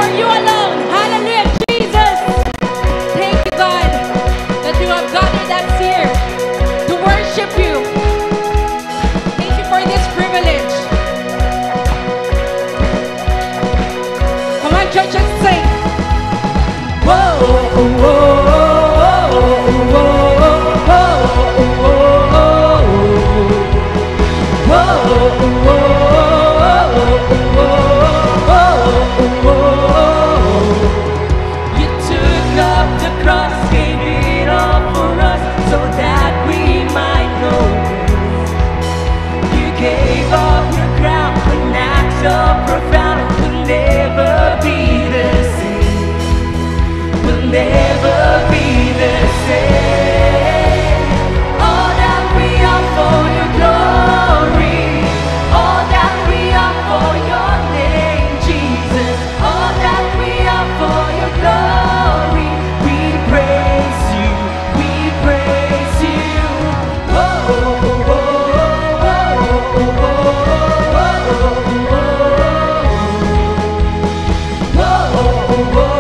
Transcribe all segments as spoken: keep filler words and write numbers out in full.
for you alone. Hallelujah, Jesus. Thank you, God, that you have gathered us here to worship you. Thank you for this privilege. Come on, church, let's sing. Whoa, whoa, whoa. Never be the same. All that we are for your glory, all that we are for your name, Jesus. All that we are for your glory, we praise you, we praise you. Oh, oh, oh, oh, oh, oh, oh, oh, oh.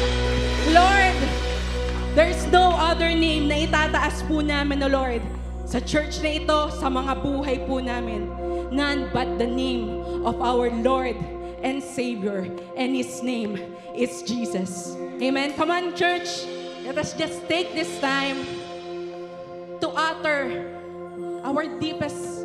po namin, O Lord, sa sa church na ito, sa mga buhay po namin. None but the name of our Lord and Savior, and His name is Jesus. Amen. Come on, church. Let us just take this time to utter our deepest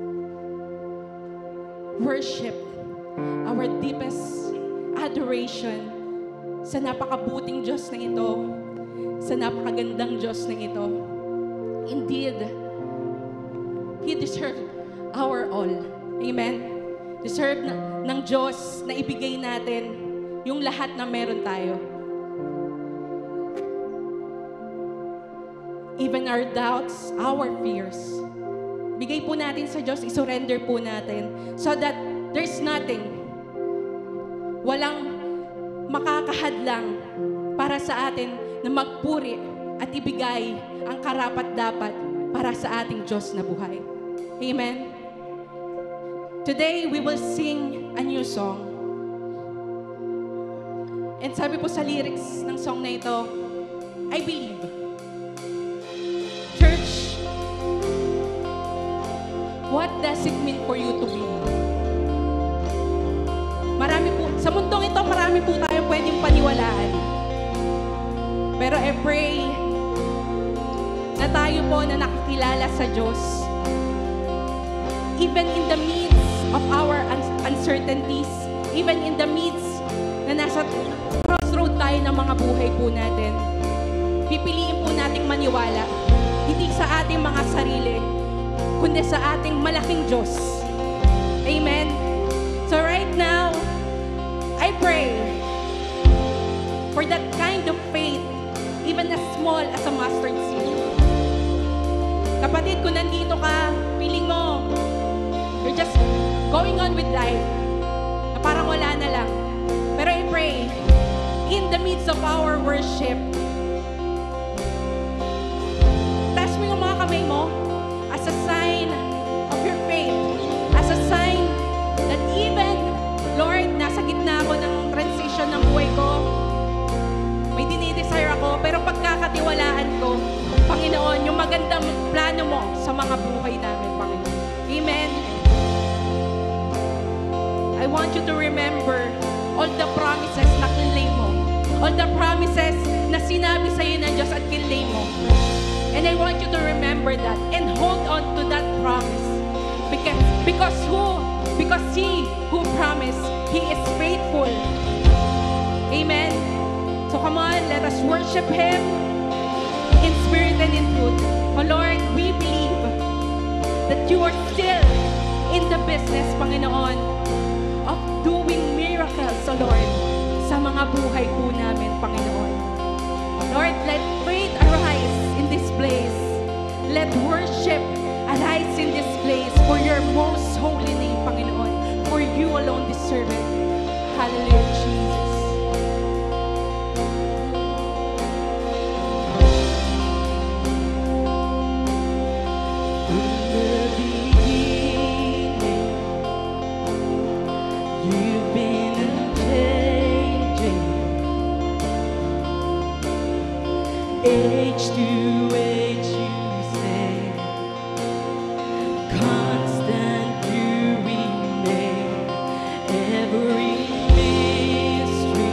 worship, our deepest adoration sa napakabuting Diyos na ito, sa napakagandang Diyos na ito. Indeed, He deserves our all. Amen. Deserve na, ng Diyos na ibigay natin yung lahat na meron tayo. Even our doubts, our fears. Bigay po natin sa Diyos, isurrender po natin so that there's nothing, walang makakahadlang para sa atin na magpuri at ibigay ang karapat-dapat para sa ating Diyos na buhay. Amen. Today, we will sing a new song. And sabi po sa lyrics ng song na ito, I believe. Church, what does it mean for you to believe? Marami po, sa mundong ito, marami po tayo pwedeng paniwalaan. Pero I pray na tayo po na nakakilala sa Diyos, even in the midst of our uncertainties, even in the midst na nasa crossroad tayo ng mga buhay po natin, pipiliin po nating maniwala, hindi sa ating mga sarili, kundi sa ating malaking Diyos. Amen? So right now, I pray for that kind of faith, even as small as a mustard seed. Kapatid, kung nandito ka, feeling mo, you're just going on with life, na parang wala na lang. Pero I pray, in the midst of our worship, taas mo yung mga kamay mo as a sign of your faith, as a sign that even, Lord, nasa gitna ako ng transition ng buhay ko, may dinidesire ako, pero pagkakatiwalaan ko, Panginoon, yung magandang plano mo sa mga buhay namin, Panginoon. Amen. I want you to remember all the promises na kinlay mo. All the promises na sinabi sa iyo ng Diyos at kinlay mo. And I want you to remember that and hold on to that promise. Because, because who? Because He who promised, He is faithful. Amen. So come on, let us worship Him in spirit and in truth. Oh Lord, we believe that you are still in the business, Panginoon, of doing miracles, O Lord, sa mga buhay po namin, Panginoon. Lord, let faith arise in this place. Let worship arise in this place for your most holy name, Panginoon. For you alone deserve it. Hallelujah, Jesus. Age to age you stand, constant you remain. Every mystery,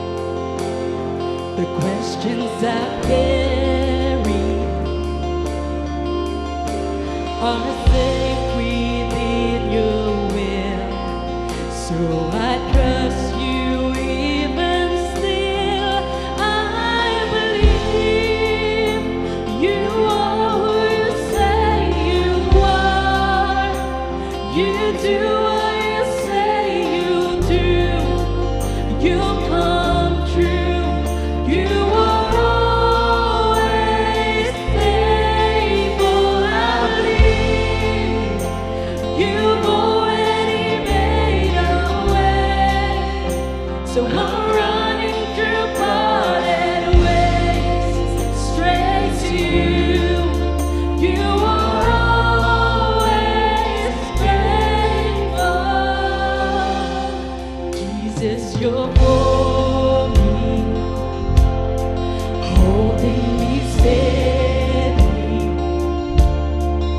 the questions I carry are safe within your will. So I trust you even still. I believe you are who you say you are. You do what you say you do. You come true. You are always faithful. I believe you've already made a way. So I'm running through parted ways, straight to you. You are always faithful. Jesus, you're for me, holding me steady.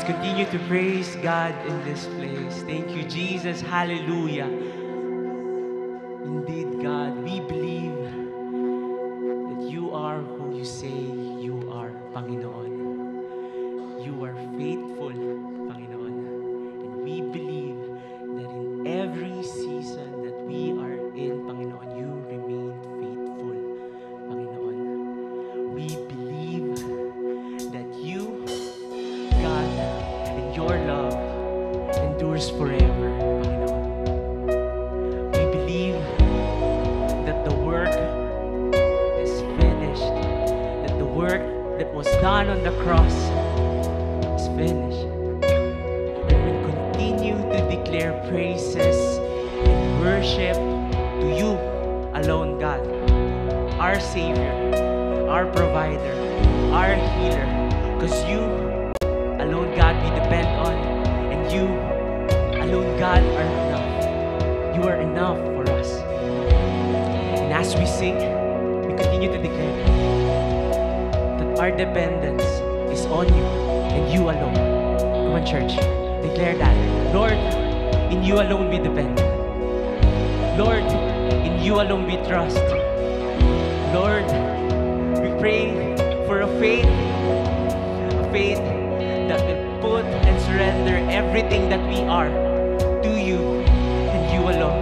continue to praise God in this place. Thank you, Jesus. Hallelujah. Indeed, God, we believe that you are who you say you are, Panginoon. You are faithful, Panginoon. And we believe that in every season that we are in, Panginoon, you remain faithful, Panginoon. We believe that you, God, and your love endures forever, Panginoon. We believe that the work is finished, that the work that was done on the cross is finished. And we continue to declare praises and worship to you alone, God, our Savior, our provider, our healer, because you alone, God, we depend on, and you alone, God, are enough. You are enough for us. And as we sing, we continue to declare that our dependence is on you and you alone. Come on, church, declare that. Lord, in you alone we depend. Lord, in you alone we trust. Lord, we pray for a faith, a faith that will put and surrender everything that we are to you and you alone.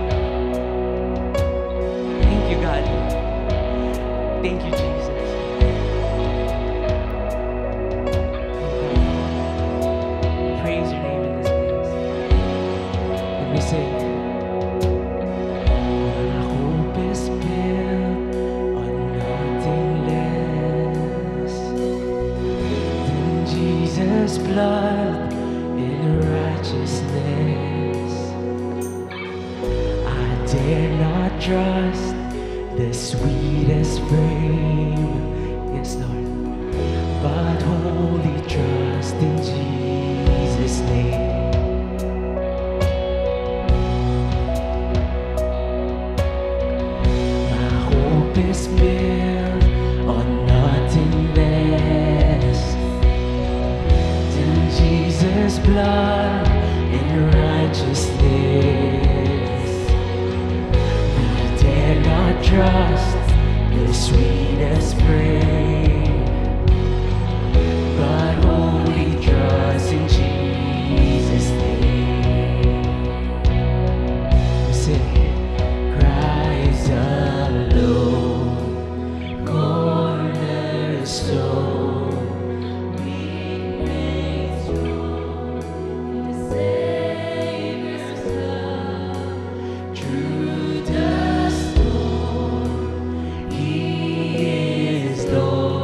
Thank you, God. Thank you, Jesus. Praise your name in this place. And we sing. My hope is built on nothing less than Jesus' blood in righteousness. I dare not trust the sweetest frame, yes, Lord, but wholly trust in Jesus' name. My hope is built on nothing less than Jesus' blood in righteousness. We dare not trust the sweetest frame, but only trust in Jesus' name. We sing, Christ alone, cornerstone, remains true. The Savior's love, through the storm, He is Lord.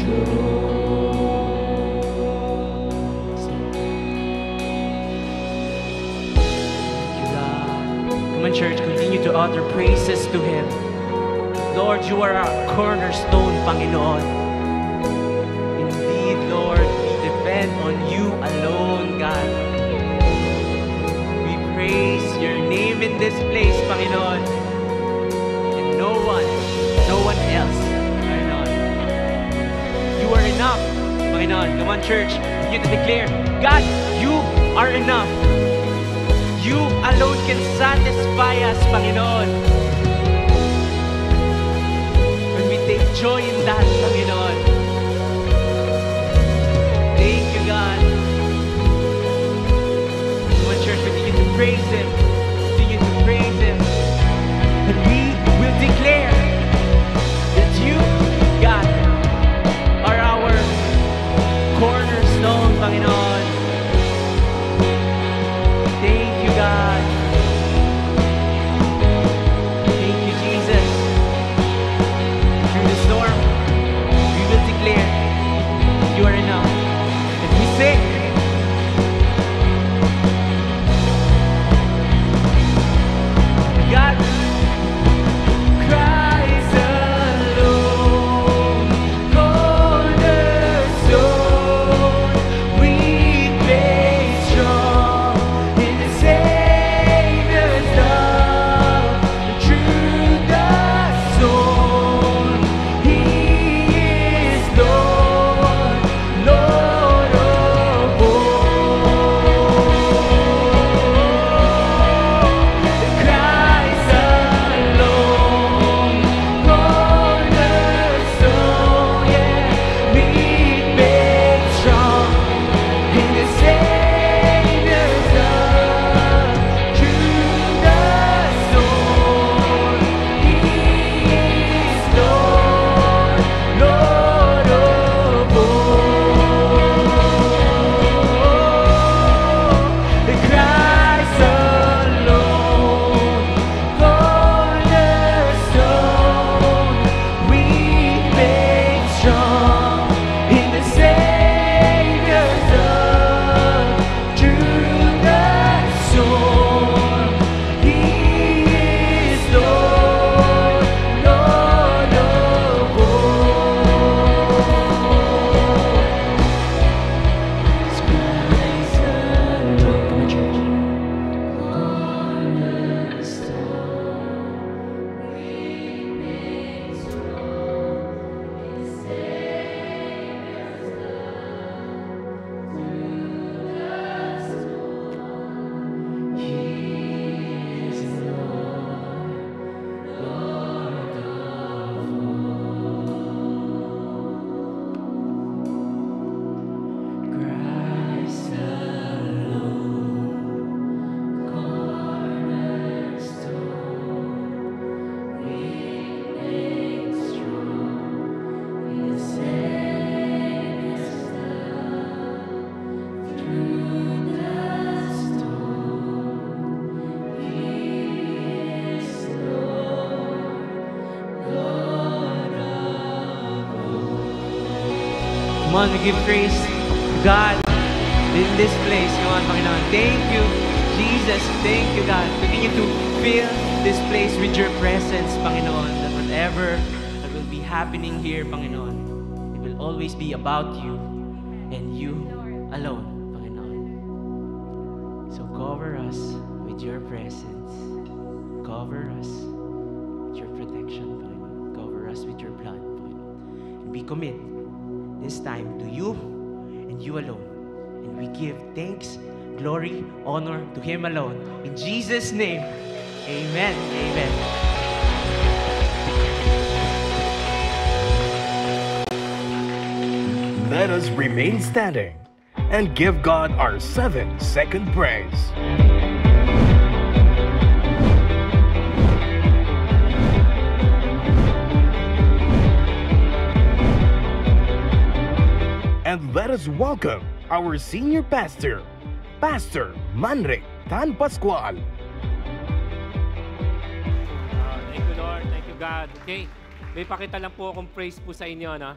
Come on, church, continue to utter praises to Him. Lord, you are our cornerstone, Panginoon. Indeed, Lord, we depend on you alone, God. We praise your name in this place, Panginoon. And no one, no one else, Panginoon. You are enough, Panginoon. Come on, church, continue to declare, God, you are enough. You alone can satisfy us, Panginoon. When we take joy in that, Panginoon. Thank you, God. Come on, church, continue to praise Him. Continue to praise Him. And we will declare that you, God, are our cornerstone, Panginoon. Thank you, God. Thank you, Jesus. Through the storm, we will declare you are enough. And we say, God, Christ alone, cornerstone, we made strong in the Savior's love, through the storm. He is Lord, Lord of all. Christ alone, cornerstone, yeah, we made strong in the Savior's love, through the storm. He is Lord, Lord of all. The Christ alone, cornerstone, we made strong in the Savior's love, through the storm. He is Lord, Lord of all. It's Christ alone. Come on, church. Christ alone, cornerstone, we made strong in the Savior's love, through the storm. He is Lord, Lord of all. Come on, we give praise to God in this place. Come on, Panginoon. Thank you, Jesus. Thank you, God. Continue to fill this place with your presence, Panginoon. That whatever that will be happening here, Panginoon, it will always be about you and you alone, Panginoon. So cover us with your presence. Cover us with your protection, Panginoon. Cover us with your blood, Panginoon. And we commit this time to you and you alone. And we give thanks, glory, honor to Him alone. In Jesus' name, amen. Amen. Let us remain standing and give God our seven second praise. And let us welcome our senior pastor, Pastor Manric Tan Pascual. Ah, thank you, Lord. Thank you, God. Okay. May pakita lang po akong praise po sa inyo, no?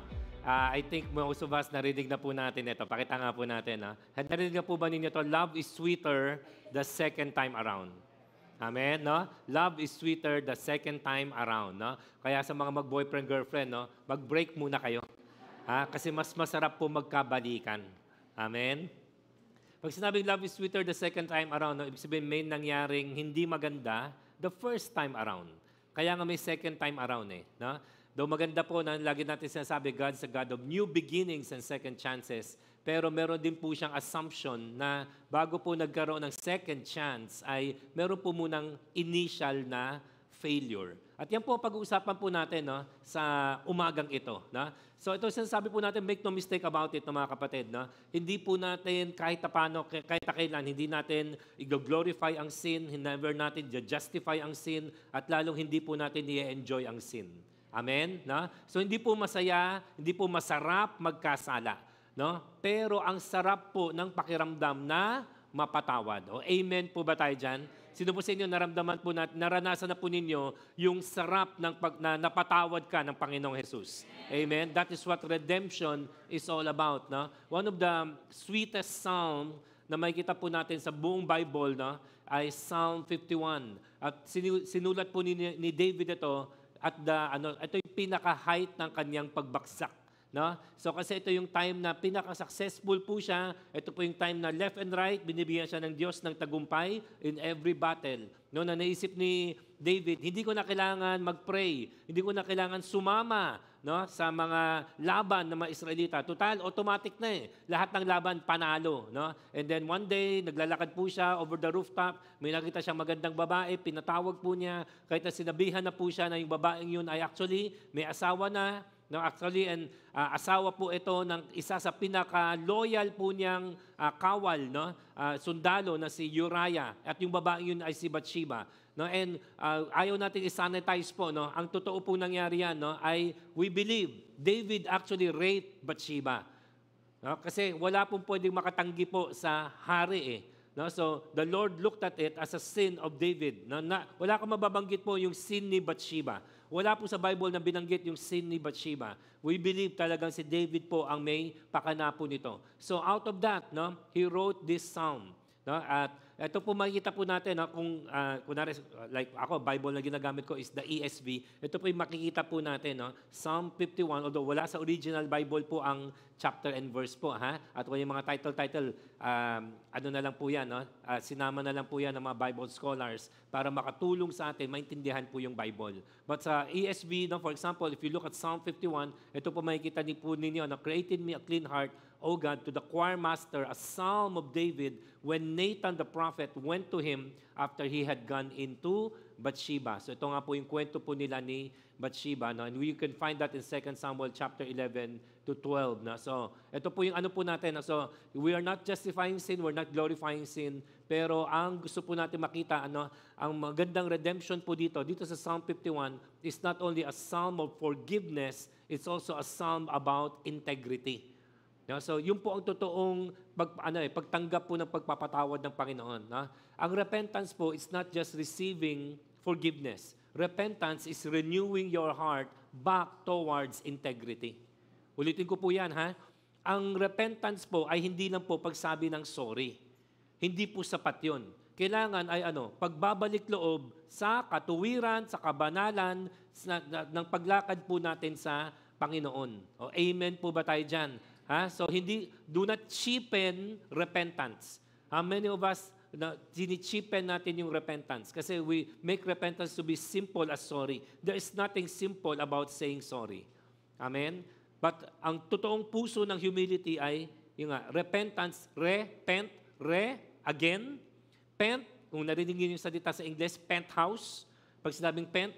Ah, I think most of us narinig na po natin ito. Pakita nga po natin. Ha? Narinig na po ba ninyo ito? Love is sweeter the second time around. Amen, no? Love is sweeter the second time around, no? Kaya sa mga mag-boyfriend, girlfriend, no? Mag-break muna kayo. Ha? Kasi mas masarap po magkabalikan. Amen? Pag sinabing love is sweeter the second time around, no? Ibig sabihin may nangyaring hindi maganda the first time around. Kaya nga may second time around eh, no? Though maganda po na lagi natin sinasabi, God's a God of new beginnings and second chances. Pero meron din po siyang assumption na bago po nagkaroon ng second chance ay meron po munang initial na failure. At yan po ang pag-uusapan po natin, no, sa umagang ito. No? So ito sinasabi po natin, make no mistake about it, no, mga kapatid. No? Hindi po natin kahit paano, kahit kailan, hindi natin i-glorify ang sin, never natin justify ang sin, at lalong hindi po natin i-enjoy ang sin. Amen? No? So hindi po masaya, hindi po masarap magkasala. No? Pero ang sarap po ng pakiramdam na mapatawad. O amen po ba tayo dyan? Sino po sa inyo naramdaman po natin, naranasan na po ninyo yung sarap ng pag, na napatawad ka ng Panginoong Jesus? Amen? That is what redemption is all about. No? One of the sweetest psalm na makikita po natin sa buong Bible, no, ay Psalm fifty-one. At sinulat po ni, ni David ito at the, ano, ito yung pinaka-height ng kanyang pagbaksak. No? So kasi ito yung time na pinaka-successful po siya. Ito po yung time na left and right, binibigyan siya ng Diyos ng tagumpay in every battle. No, na naisip ni David, hindi ko na kailangan mag-pray, hindi ko na kailangan sumama, no, sa mga laban ng mga Israelita. Total, automatic na eh. Lahat ng laban, panalo. No? And then one day, naglalakad po siya over the rooftop, may nakita siyang magandang babae, pinatawag po niya, kahit na sinabihan na po siya na yung babaeng yun ay actually may asawa na. No, actually, and uh, asawa po ito ng isa sa pinaka-loyal po niyang uh, kawal, no, uh, sundalo na si Uriah, at yung babaeng yun ay si Bathsheba. No, and uh, ayaw natin i-sanitize po, no. Ang totoo po nangyari yan, no, ay we believe David actually raped Bathsheba. No, kasi wala pong pwedeng makatanggi po sa hari eh. No, so the Lord looked at it as a sin of David. No, na, wala kang mababanggit po yung sin ni Bathsheba. Wala po sa Bible na binanggit yung sin ni Bathsheba. We believe talagang si David po ang may pakana po nito. So out of that, no, he wrote this psalm. No, at ito po makikita po natin, no, kung uh, kunwari, like ako, Bible na ginagamit ko is the E S V. Ito po yung makikita po natin, no, Psalm fifty-one, although wala sa original Bible po ang chapter and verse po, ha? At kung yung mga title-title, um, ano na lang po yan, no? Uh, sinama na lang po yan ng mga Bible scholars para makatulong sa atin, maintindihan po yung Bible. But sa E S V, no, for example, if you look at Psalm fifty-one, ito po makikita ni po ninyo, no, created me a clean heart, O God, to the choir master, a psalm of David, when Nathan the prophet went to him after he had gone into Bathsheba. So ito nga po yung kwento po nila ni Bathsheba. No? And we can find that in Second Samuel chapter eleven to twelve. No? So ito po yung ano po natin. No? So we are not justifying sin, we're not glorifying sin. Pero ang gusto po natin makita, ano, ang magandang redemption po dito, dito sa Psalm fifty-one, is not only a psalm of forgiveness, it's also a psalm about integrity. No? So, yun po ang totoong pag, ano, eh, pagtanggap po ng pagpapatawad ng Panginoon. No? Ang repentance po is not just receiving forgiveness. Repentance is renewing your heart back towards integrity. Ulitin ko po yan, ha? Ang repentance po ay hindi lang po pagsabi ng sorry. Hindi po sapat yun. Kailangan ay ano, pagbabalik loob sa katuwiran, sa kabanalan, sa, na, ng paglakad po natin sa Panginoon. O, amen po ba tayo dyan? Ha? So, hindi, do not cheapen repentance. How many of us, na, sini-cheapen natin yung repentance? Kasi we make repentance to be simple as sorry. There is nothing simple about saying sorry. Amen? But ang totoong puso ng humility ay, yung nga, repentance, repent, re, again, pent, kung narinig niyo yung salita sa English, penthouse. Pag sinabing pent,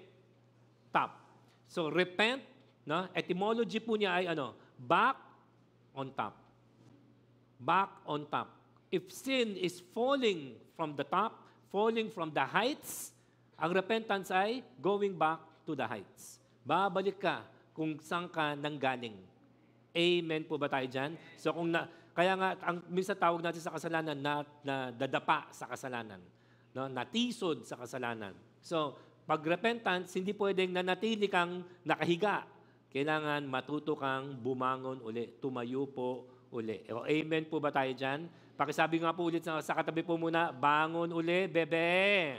top. So, repent, no? Etymology po niya ay ano, back, on top. Back on top. If sin is falling from the top, falling from the heights, ang repentance ay going back to the heights. Babalik ka kung saan ka nanggaling. Amen po ba tayo dyan? So kung na, kaya nga, ang minsan tawag natin sa kasalanan na, na dadapa sa kasalanan. No? Natisod sa kasalanan. So, pag repentance, hindi pwedeng nanatili kang nakahiga. kailangan matuto kang bumangon uli, tumayo po uli. O, amen po ba tayo dyan? Pakisabi nga po ulit sa, sa katabi po muna, bangon uli, bebe.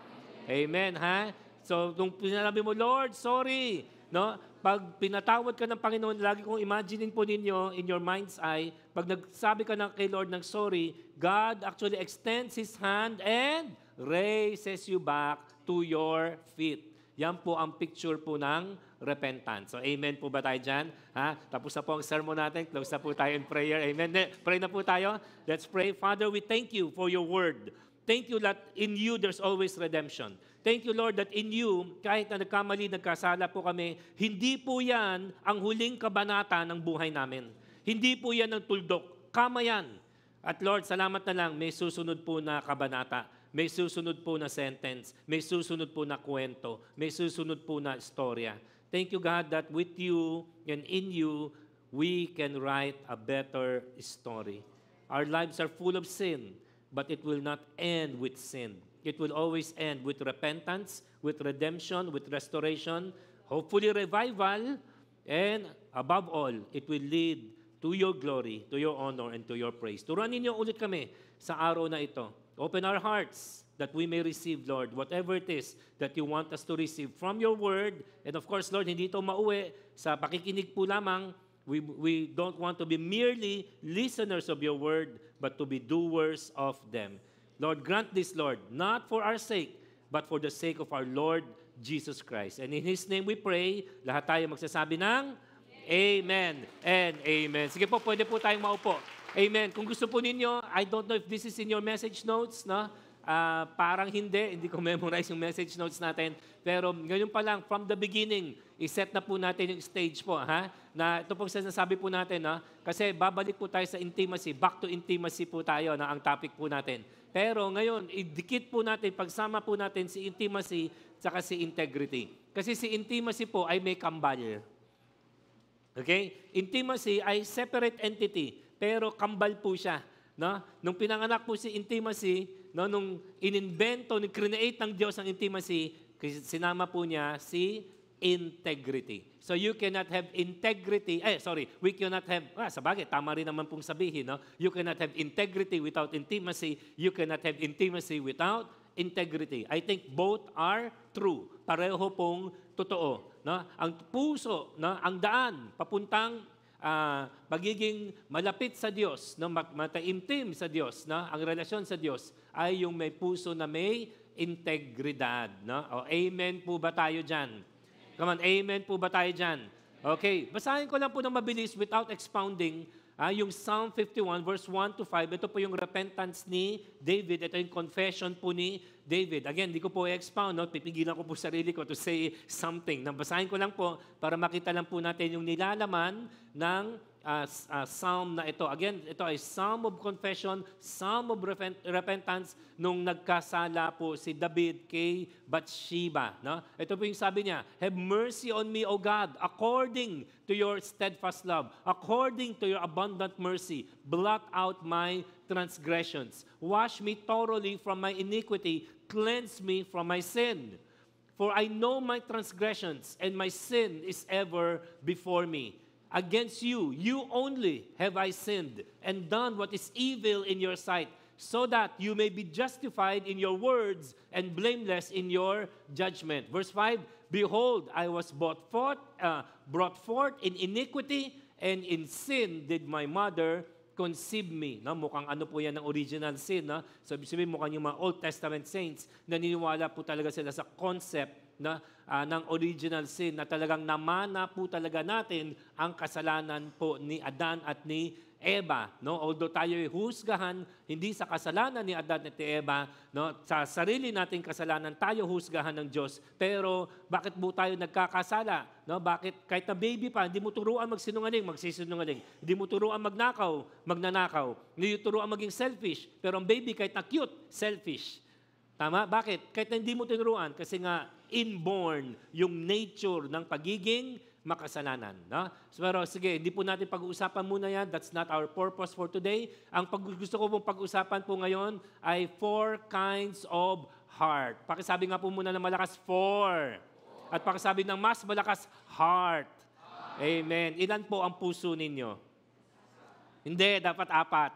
Amen, ha? So, nung sinabi mo, Lord, sorry, no? Pag pinatawad ka ng Panginoon, lagi kong imagining po ninyo in your mind's eye, pag nagsabi ka ng kay Lord ng sorry, God actually extends His hand and raises you back to your feet. Yan po ang picture po ng repentance. So, amen po ba tayo dyan? Ha? Tapos na po ang sermon natin. Close na po tayo in prayer. Amen. Pray na po tayo. Let's pray. Father, we thank you for your word. Thank you that in you there's always redemption. Thank you, Lord, that in you, kahit na nagkamali, nagkasala po kami, hindi po yan ang huling kabanata ng buhay namin. Hindi po yan ang tuldok. Kama yan. At Lord, salamat na lang, may susunod po na kabanata. May susunod po na sentence, may susunod po na kwento, may susunod po na istorya. Thank you, God, that with you and in you, we can write a better story. Our lives are full of sin, but it will not end with sin. It will always end with repentance, with redemption, with restoration, hopefully revival, and above all, it will lead to your glory, to your honor, and to your praise. Turanin niyo ulit kami sa araw na ito. Open our hearts that we may receive, Lord, whatever it is that you want us to receive from your word. And of course, Lord, hindi ito mauwi sa pakikinig po lamang. We, we don't want to be merely listeners of your word, but to be doers of them. Lord, grant this, Lord, not for our sake, but for the sake of our Lord Jesus Christ. And in His name we pray, lahat tayo magsasabi ng Amen and Amen. Sige po, pwede po tayong maupo. Amen. Kung gusto po ninyo, I don't know if this is in your message notes, no? Uh, parang hindi, hindi ko memorize yung message notes natin. Pero ngayon pa lang, from the beginning, iset na po natin yung stage po, ha? Na ito pong sinasabi po natin, no? Kasi babalik po tayo sa intimacy, back to intimacy po tayo, na ang topic po natin. Pero ngayon, idikit po natin, pagsama po natin si intimacy, saka si integrity. Kasi si intimacy po ay may kambal. Okay? Intimacy ay separate entity. Pero kambal po siya. No? Nung pinanganak po si intimacy, no, nung inimbento, ni-create ng Diyos ang intimacy, sinama po niya si integrity. So you cannot have integrity, eh sorry, we cannot have, ah, sabagay, tama rin naman pong sabihin, no? You cannot have integrity without intimacy, you cannot have intimacy without integrity. I think both are true. Pareho pong totoo. No? Ang puso, no, ang daan, papuntang Uh, pagiging malapit sa Diyos, no, mataimtim sa Diyos, no, ang relasyon sa Diyos ay yung may puso na may integridad. No? O, amen po ba tayo dyan? Come on, amen po ba tayo dyan? Okay, basahin ko lang po ng mabilis without expounding uh, yung Psalm fifty-one verse one to five. Ito po yung repentance ni David. Ito yung confession po ni David. Again, di ko po i-expound, no? Pipigilan ko po sarili ko to say something. Nabasahin ko lang po para makita lang po natin yung nilalaman ng uh, uh, psalm na ito. Again, ito ay Psalm of Confession, Psalm of repent- Repentance nung nagkasala po si David kay Bathsheba. No? Ito po yung sabi niya, have mercy on me, O God, according to your steadfast love, according to your abundant mercy, blot out my transgressions. Wash me thoroughly from my iniquity, cleanse me from my sin. For I know my transgressions, and my sin is ever before me. Against you, you only have I sinned, and done what is evil in your sight, so that you may be justified in your words, and blameless in your judgment. Verse five, behold, I was brought forth, uh, brought forth in iniquity, and in sin did my mother conceive me. No? Mukhang ano po yan ng original sin. No? So, sabihin mukhang yung mga Old Testament saints, naniniwala po talaga sila sa concept na, uh, ng original sin na talagang namana po talaga natin ang kasalanan po ni Adan at ni Eva. No? Although tayo ay husgahan, hindi sa kasalanan ni Adan at ni Eva, no? Sa sarili nating kasalanan, tayo husgahan ng Diyos. Pero bakit po tayo nagkakasala? No? Bakit kahit na baby pa, hindi mo turuan magsinungaling, magsisinungaling. Hindi mo turuan magnakaw, magnanakaw. Hindi mo turuan maging selfish. Pero ang baby kahit na cute, selfish. Tama? Bakit? Kahit na hindi mo tinuruan, kasi nga inborn yung nature ng pagiging makasalanan. No? So, pero sige, hindi po natin pag-uusapan muna yan. That's not our purpose for today. Ang pag gusto ko pong pag-usapan po ngayon ay four kinds of heart. Pakisabi nga po muna ng malakas, four. At pakisabi ng mas malakas, heart. Amen. Ilan po ang puso ninyo? Hindi, dapat apat.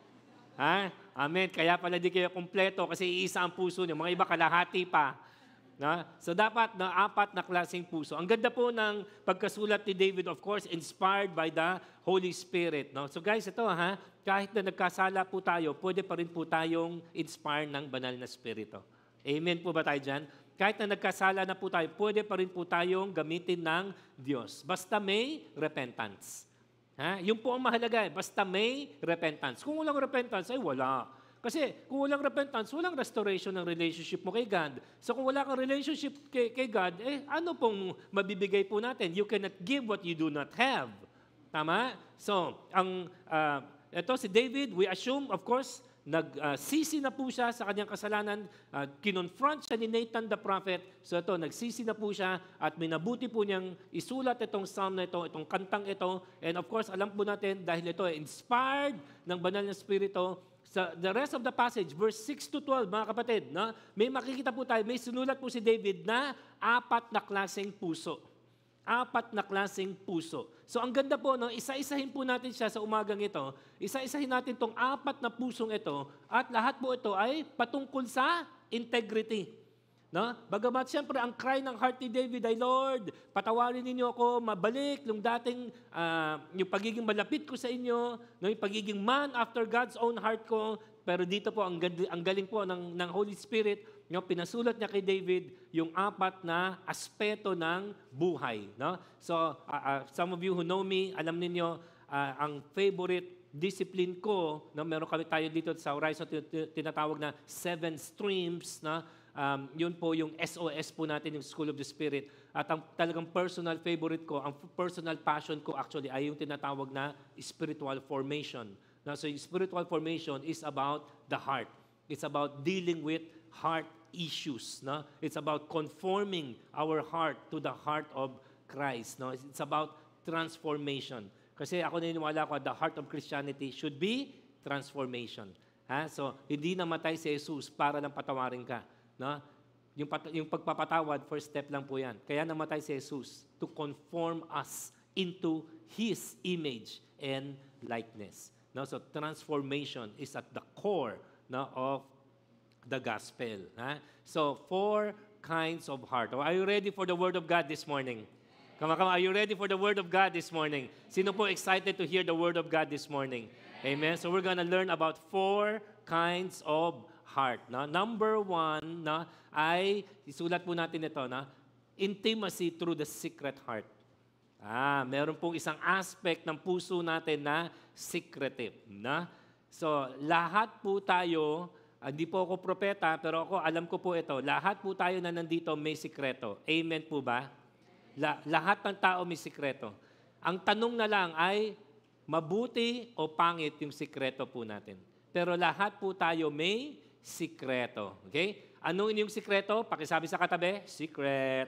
Ha? Amen. Kaya pala di kayo kumpleto kasi iisa ang puso niyo. Mga iba kalahati pa. Na? So dapat na apat na klaseng puso. Ang ganda po ng pagkasulat ni David, of course, inspired by the Holy Spirit. No? So guys, ito ha, kahit na nagkasala po tayo, pwede pa rin po tayong inspire ng banal na Espiritu. Amen po ba tayo dyan? Kahit na nagkasala na po tayo, pwede pa rin po tayong gamitin ng Diyos. Basta may repentance. Ha? Yung po ang mahalaga eh. Basta may repentance. Kung walang repentance, ay wala. Kasi kung walang repentance, walang restoration ng relationship mo kay God. So kung wala kang relationship kay, kay God, eh ano pong mabibigay po natin? You cannot give what you do not have. Tama? So, ang uh, ito si David, we assume, of course, nagsisi uh, na po siya sa kanyang kasalanan. Uh, kinonfront siya ni Nathan the prophet. So ito, nagsisi na po siya at minabuti po niyang isulat itong psalm na ito, itong kantang ito. And of course, alam po natin, dahil ito ay inspired ng banal na Espiritu, sa the rest of the passage, verse six to twelve, mga kapatid, no? May makikita po tayo, may sinulat po si David na apat na klaseng puso. Apat na klaseng puso. So ang ganda po, no? Isa-isahin po natin siya sa umagang ito. Isa-isahin natin itong apat na pusong ito at lahat po ito ay patungkol sa integrity. No? Bagamat siyempre ang cry ng heart ni David ay, Lord, patawarin ninyo ako, mabalik yung dating, uh, yung pagiging malapit ko sa inyo, no? Yung pagiging man after God's own heart ko. Pero dito po, ang, ang galing po ng, ng Holy Spirit, no? Pinasulat niya kay David yung apat na aspeto ng buhay. No? So, uh, uh, some of you who know me, alam ninyo, uh, ang favorite discipline ko, no? Meron kami tayo dito sa Horizon, tinatawag na seven streams, na Um, yun po yung S O S po natin, yung School of the Spirit. At ang talagang personal favorite ko, ang personal passion ko actually ay yung tinatawag na spiritual formation. Now, so yung spiritual formation is about the heart. It's about dealing with heart issues. No? It's about conforming our heart to the heart of Christ. No? It's about transformation. Kasi ako naniniwala ko, the heart of Christianity should be transformation. Ha? So, hindi namatay si Jesus para lang patawarin ka. No? Yung, pat- yung pagpapatawad, first step lang po yan. Kaya namatay si Jesus to conform us into His image and likeness. No? So transformation is at the core, no, of the gospel. Ha? So four kinds of heart. Are you ready for the Word of God this morning? Come on, come on. Are you ready for the Word of God this morning? Sino po excited to hear the Word of God this morning? Amen. So we're gonna learn about four kinds of heart. No? Number one, no, ay, isulat po natin ito, no? Intimacy through the secret heart. Ah, meron pong isang aspect ng puso natin na secretive. No? So, lahat po tayo, hindi po ako propeta, pero ako, alam ko po ito, lahat po tayo na nandito may sikreto. Amen po ba? La- lahat ng tao may sikreto. Ang tanong na lang ay, mabuti o pangit yung sikreto po natin. Pero lahat po tayo may sikreto. Okay? Ano yung sikreto? Pakisabi sa katabi, secret.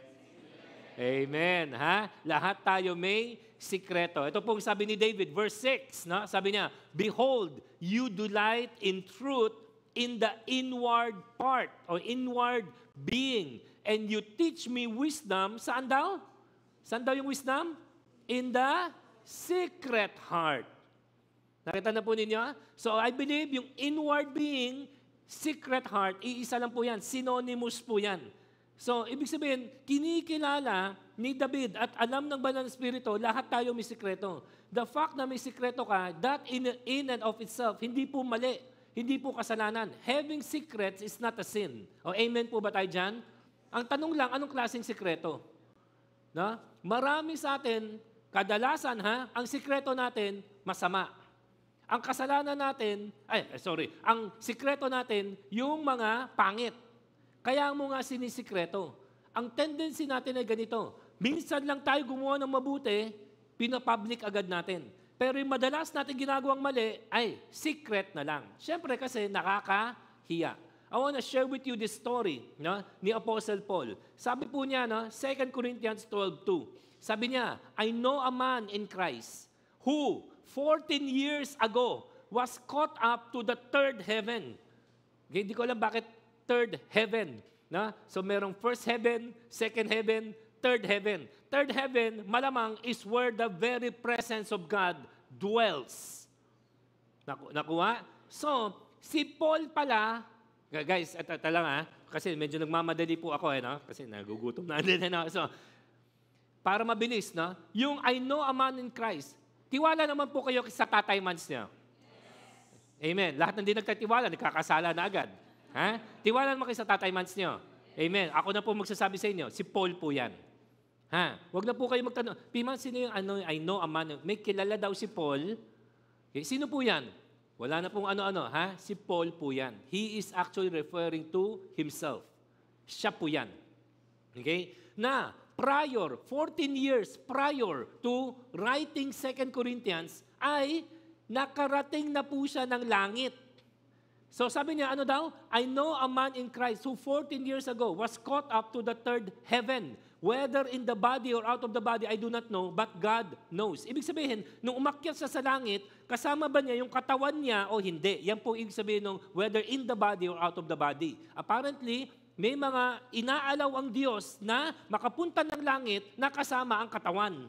Amen. Ha? Lahat tayo may sikreto. Ito pong sabi ni David, verse six. No? Sabi niya, Behold, you delight in truth in the inward part or inward being. And you teach me wisdom. Saan daw? Saan daw yung wisdom? In the secret heart. Nakita na po ninyo? So I believe yung inward being, secret heart, iisa lang po yan. Synonymous po yan. So, ibig sabihin, kinikilala ni David at alam ng banal na Espiritu, lahat tayo may sikreto. The fact na may sikreto ka, that in, in and of itself, hindi po mali. Hindi po kasalanan. Having secrets is not a sin. O, amen po ba tayo dyan? Ang tanong lang, anong klaseng sikreto? No? Marami sa atin, kadalasan ha, ang sikreto natin, masama. Ang kasalanan natin, ay, sorry, ang sikreto natin, yung mga pangit. Kaya mo nga sinisikreto. Ang tendency natin ay ganito. Minsan lang tayo gumawa ng mabuti, pinapublic agad natin. Pero yung madalas natin ginagawang mali, ay secret na lang. Siyempre kasi nakakahiya. I want to share with you this story, no, ni Apostle Paul. Sabi po niya, no, Second Corinthians twelve two. Sabi niya, I know a man in Christ who fourteen years ago was caught up to the third heaven. Okay, hindi ko alam bakit third heaven. Na? So merong first heaven, second heaven, third heaven. Third heaven, malamang, is where the very presence of God dwells. Naku nakuha? So, si Paul pala, guys, ito, ito lang ha, kasi medyo nagmamadali po ako eh, no? Kasi nagugutom na din. No? So, para mabilis, no? Yung I know a man in Christ, tiwala naman po kayo sa tatay mans niya. Amen. Lahat ng di nagtatiwala, nagkakasala na agad. Ha? Tiwala naman kayo sa tatay mans niyo. Amen. Ako na po magsasabi sa inyo, si Paul po yan. Ha? Huwag na po kayo magtanong, Piman, sino yung ano, I know a man, may kilala daw si Paul. Okay, sino po yan? Wala na pong ano-ano, ha? Si Paul po yan. He is actually referring to himself. Siya po yan. Okay? Na, prior, fourteen years prior to writing Second Corinthians, ay nakarating na po siya ng langit. So sabi niya, ano daw? I know a man in Christ who fourteen years ago was caught up to the third heaven. Whether in the body or out of the body, I do not know, but God knows. Ibig sabihin, nung umakyat siya sa langit, kasama ba niya yung katawan niya o hindi? Yan po ibig sabihin ng whether in the body or out of the body. Apparently, may mga inaalaw ang Diyos na makapunta ng langit na kasama ang katawan.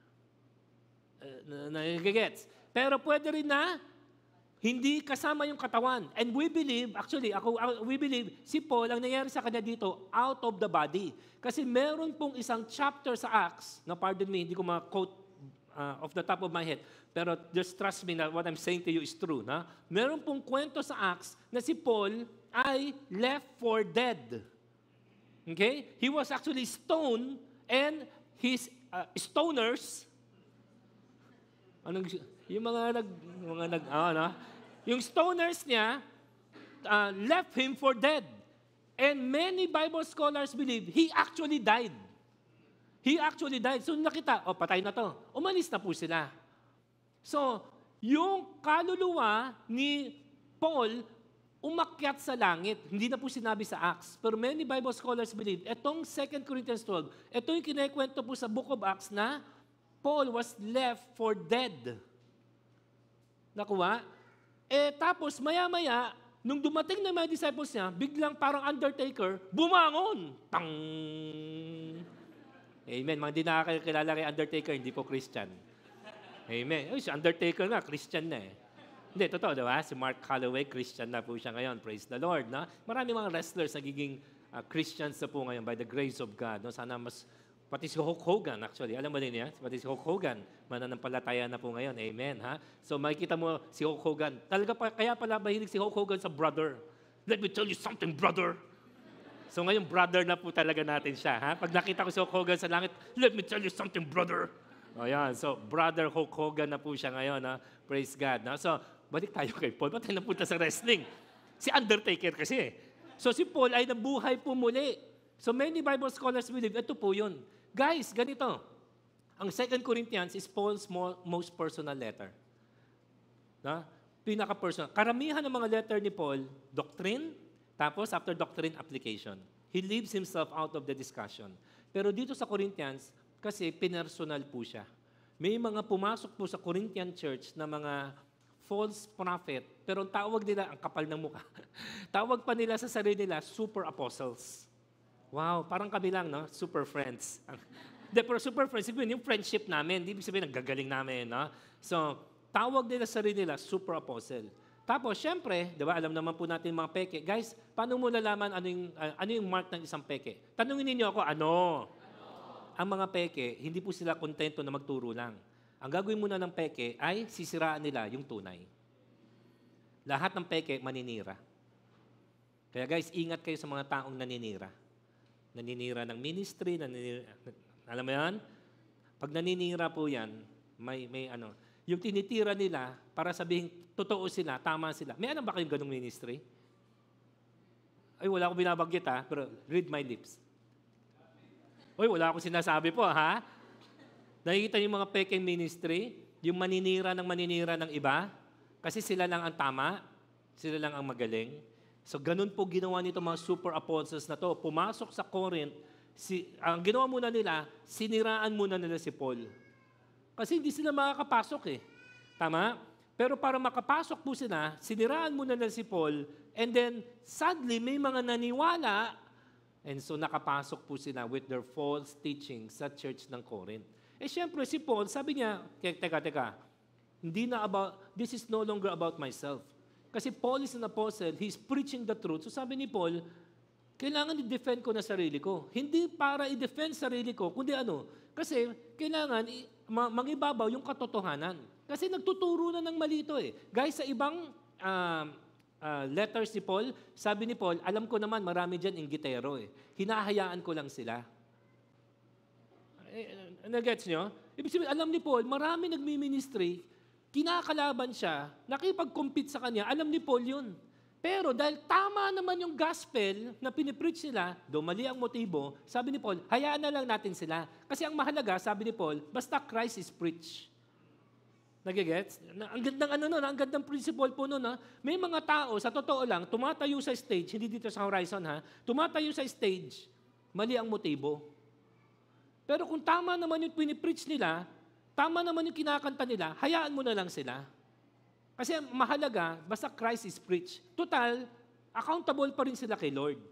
Uh, Nagigets? Pero pwede rin na hindi kasama yung katawan. And we believe, actually, ako, we believe, si Paul, ang nangyari sa kanya dito, out of the body. Kasi meron pong isang chapter sa Acts, na pardon me, hindi ko ma-quote uh, off the top of my head, pero just trust me na what I'm saying to you is true. Na? Meron pong kwento sa Acts na si Paul ay left for dead. Okay? He was actually stoned and his uh, stoners, anong, yung mga nag, mga nag, ah, no? Yung stoners niya uh, left him for dead. And many Bible scholars believe he actually died. He actually died. So nakita, oh, patay na to. Umalis na po sila. So, yung kaluluwa ni Paul umakyat sa langit. Hindi na po sinabi sa Acts. Pero many Bible scholars believe, etong Second Corinthians twelve, ito yung kinekwento po sa Book of Acts na Paul was left for dead. Nakuha? Eh tapos maya-maya, nung dumating na mga disciples niya, biglang parang undertaker, bumangon! Tang! Amen. Mga hindi nakakilala kay undertaker, hindi po Christian. Amen. Uy, si undertaker na, Christian na eh. Hindi, totoo, diba? Si Mark Calloway, Christian na po siya ngayon. Praise the Lord. Na? Marami mga wrestlers nagiging uh, Christians na po ngayon by the grace of God. No? Sana mas pati si Hulk Hogan, actually. Alam mo din niya? Pati si Hulk Hogan, mananampalataya na po ngayon. Amen, ha? So makikita mo si Hulk Hogan. Talaga pa, kaya pala mahilig si Hulk Hogan sa brother. Let me tell you something, brother. So ngayon, brother na po talaga natin siya, ha? Pag nakita ko si Hulk Hogan sa langit, let me tell you something, brother. O yan, so brother Hulk Hogan na po siya ngayon, ha? Praise God. Na? So, balik tayo kay Paul. Ba't tayo napunta sa wrestling? Si Undertaker kasi. So si Paul ay nabuhay po muli. So many Bible scholars believe, ito po yun. Guys, ganito. Ang Second Corinthians is Paul's most personal letter. Na? Pinaka-personal. Karamihan ng mga letter ni Paul, doctrine, tapos after doctrine, application. He leaves himself out of the discussion. Pero dito sa Corinthians, kasi pinersonal po siya. May mga pumasok po sa Corinthian church na mga false prophet, pero ang tawag nila, ang kapal ng mukha. Tawag pa nila sa sarili nila, super apostles. Wow, parang kami lang, no? Super friends. De, pero super friends, ibig yung friendship namin, di ibig sabihin, naggagaling namin, no? So, tawag nila sa sarili nila, super apostle. Tapos, syempre, di ba, alam naman po natin mga peke. Guys, paano mo lalaman ano yung, uh, ano yung mark ng isang peke? Tanungin ninyo ako, ano? ano? Ang mga peke, hindi po sila kontento na magturo lang. Ang gagawin muna ng peke ay sisiraan nila yung tunay. Lahat ng peke, maninira. Kaya guys, ingat kayo sa mga taong naninira. Naninira ng ministry, naninira, alam mo yan? Pag naninira po yan, may, may ano, yung tinitira nila para sabihin, totoo sila, tama sila. May alam ba kayong ganong ministry? Ay, wala akong binabanggit ha, pero read my lips. Uy, wala akong sinasabi po ha. Nakikita niyo yung mga peking ministry, yung maninira ng maninira ng iba, kasi sila lang ang tama, sila lang ang magaling. So, ganun po ginawa nito mga super apostles na to. Pumasok sa Corinth, si, ang ginawa muna nila, siniraan muna nila si Paul. Kasi hindi sila makakapasok eh. Tama? Pero para makapasok po sila, siniraan muna nila si Paul, and then, sadly, may mga naniwala And so nakapasok po sila with their false teaching sa church ng Corinth. Eh syempre si Paul, sabi niya, teka, teka, hindi na about, this is no longer about myself. Kasi Paul is an apostle, he's preaching the truth. So sabi ni Paul, kailangan i-defend ko na sarili ko. Hindi para i-defend sarili ko, kundi ano, kasi kailangan i- ma- mangibabaw yung katotohanan. Kasi nagtuturo na ng malito eh. Guys, sa ibang uh, uh, letters ni Paul, sabi ni Paul, alam ko naman marami dyan inggitero eh. Hinahayaan ko lang sila. Eh, nagets nyo? Ibig sabihin, alam ni Paul, marami nagmi-ministry, kinakalaban siya, nakipag-compete sa kanya, alam ni Paul yun. Pero dahil tama naman yung gospel na pinipreach nila, do mali ang motibo, sabi ni Paul, hayaan na lang natin sila. Kasi ang mahalaga, sabi ni Paul, basta Christ is preached. Nagigets? Ang gandang ano nun, ang gandang principle po nun. Ha? May mga tao, sa totoo lang, tumatayo sa stage, hindi dito sa Horizon ha, tumatayo sa stage, mali ang motibo. Pero kung tama naman yung pinipreach nila, tama naman yung kinakanta nila, hayaan mo na lang sila. Kasi mahalaga, basta Christ is preached. Total, accountable pa rin sila kay Lord.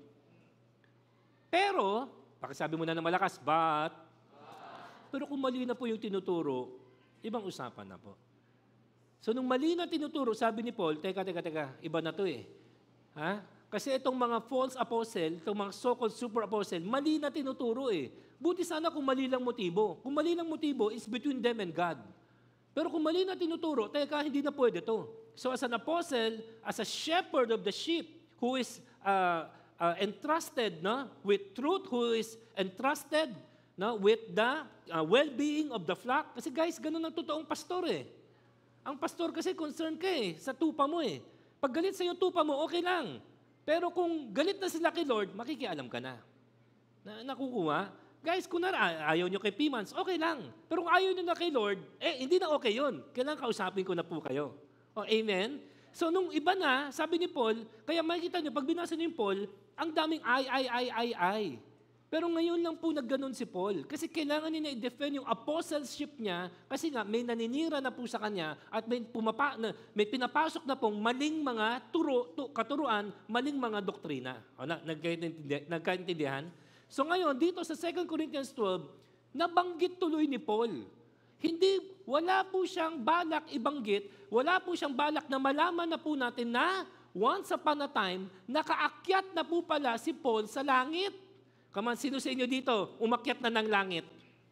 Pero, pakisabi mo na ng malakas, but, pero kung mali na po yung tinuturo, ibang usapan na po. So, nung mali na tinuturo, sabi ni Paul, teka, teka, teka, iba na to eh. Ha? Kasi itong mga false apostle, itong mga so-called super apostle, mali na tinuturo eh. Buti sana kung mali lang motibo. Kung mali lang motibo, it's between them and God. Pero kung mali na tinuturo, teka, hindi na pwede to. So as an apostle, as a shepherd of the sheep, who is uh, uh, entrusted no, with truth, who is entrusted no, with the uh, well-being of the flock. Kasi guys, ganun ang totoong pastor eh. Ang pastor kasi concerned ka eh, sa tupa mo eh. Pag galit sa yung tupa mo, okay lang. Pero kung galit na sila kay Lord, makikialam ka na. na nakukuha. Guys, kung na, ayaw nyo kay P-Mans, okay lang. Pero kung ayaw nyo na kay Lord, eh, hindi na okay yun. Kailangan kausapin ko na po kayo. O, amen? So, nung iba na, sabi ni Paul, kaya makikita nyo, pag binasa nyo yung Paul, ang daming ay, ay, ay, ay, ay. Pero ngayon lang po nagganon si Paul. Kasi kailangan niya i-defend yung apostleship niya kasi nga may naninira na po sa kanya at may, pumapa, na, may pinapasok na pong maling mga turo, tu, katuruan, maling mga doktrina. O, na, nagkaintindi, nagkaintindihan? So ngayon, dito sa Second Corinthians twelve, nabanggit tuloy ni Paul. Hindi, wala po siyang balak ibanggit, wala po siyang balak na malaman na po natin na once upon a time, nakaakyat na po pala si Paul sa langit. Come on, sino sa inyo dito, umakyat na ng langit?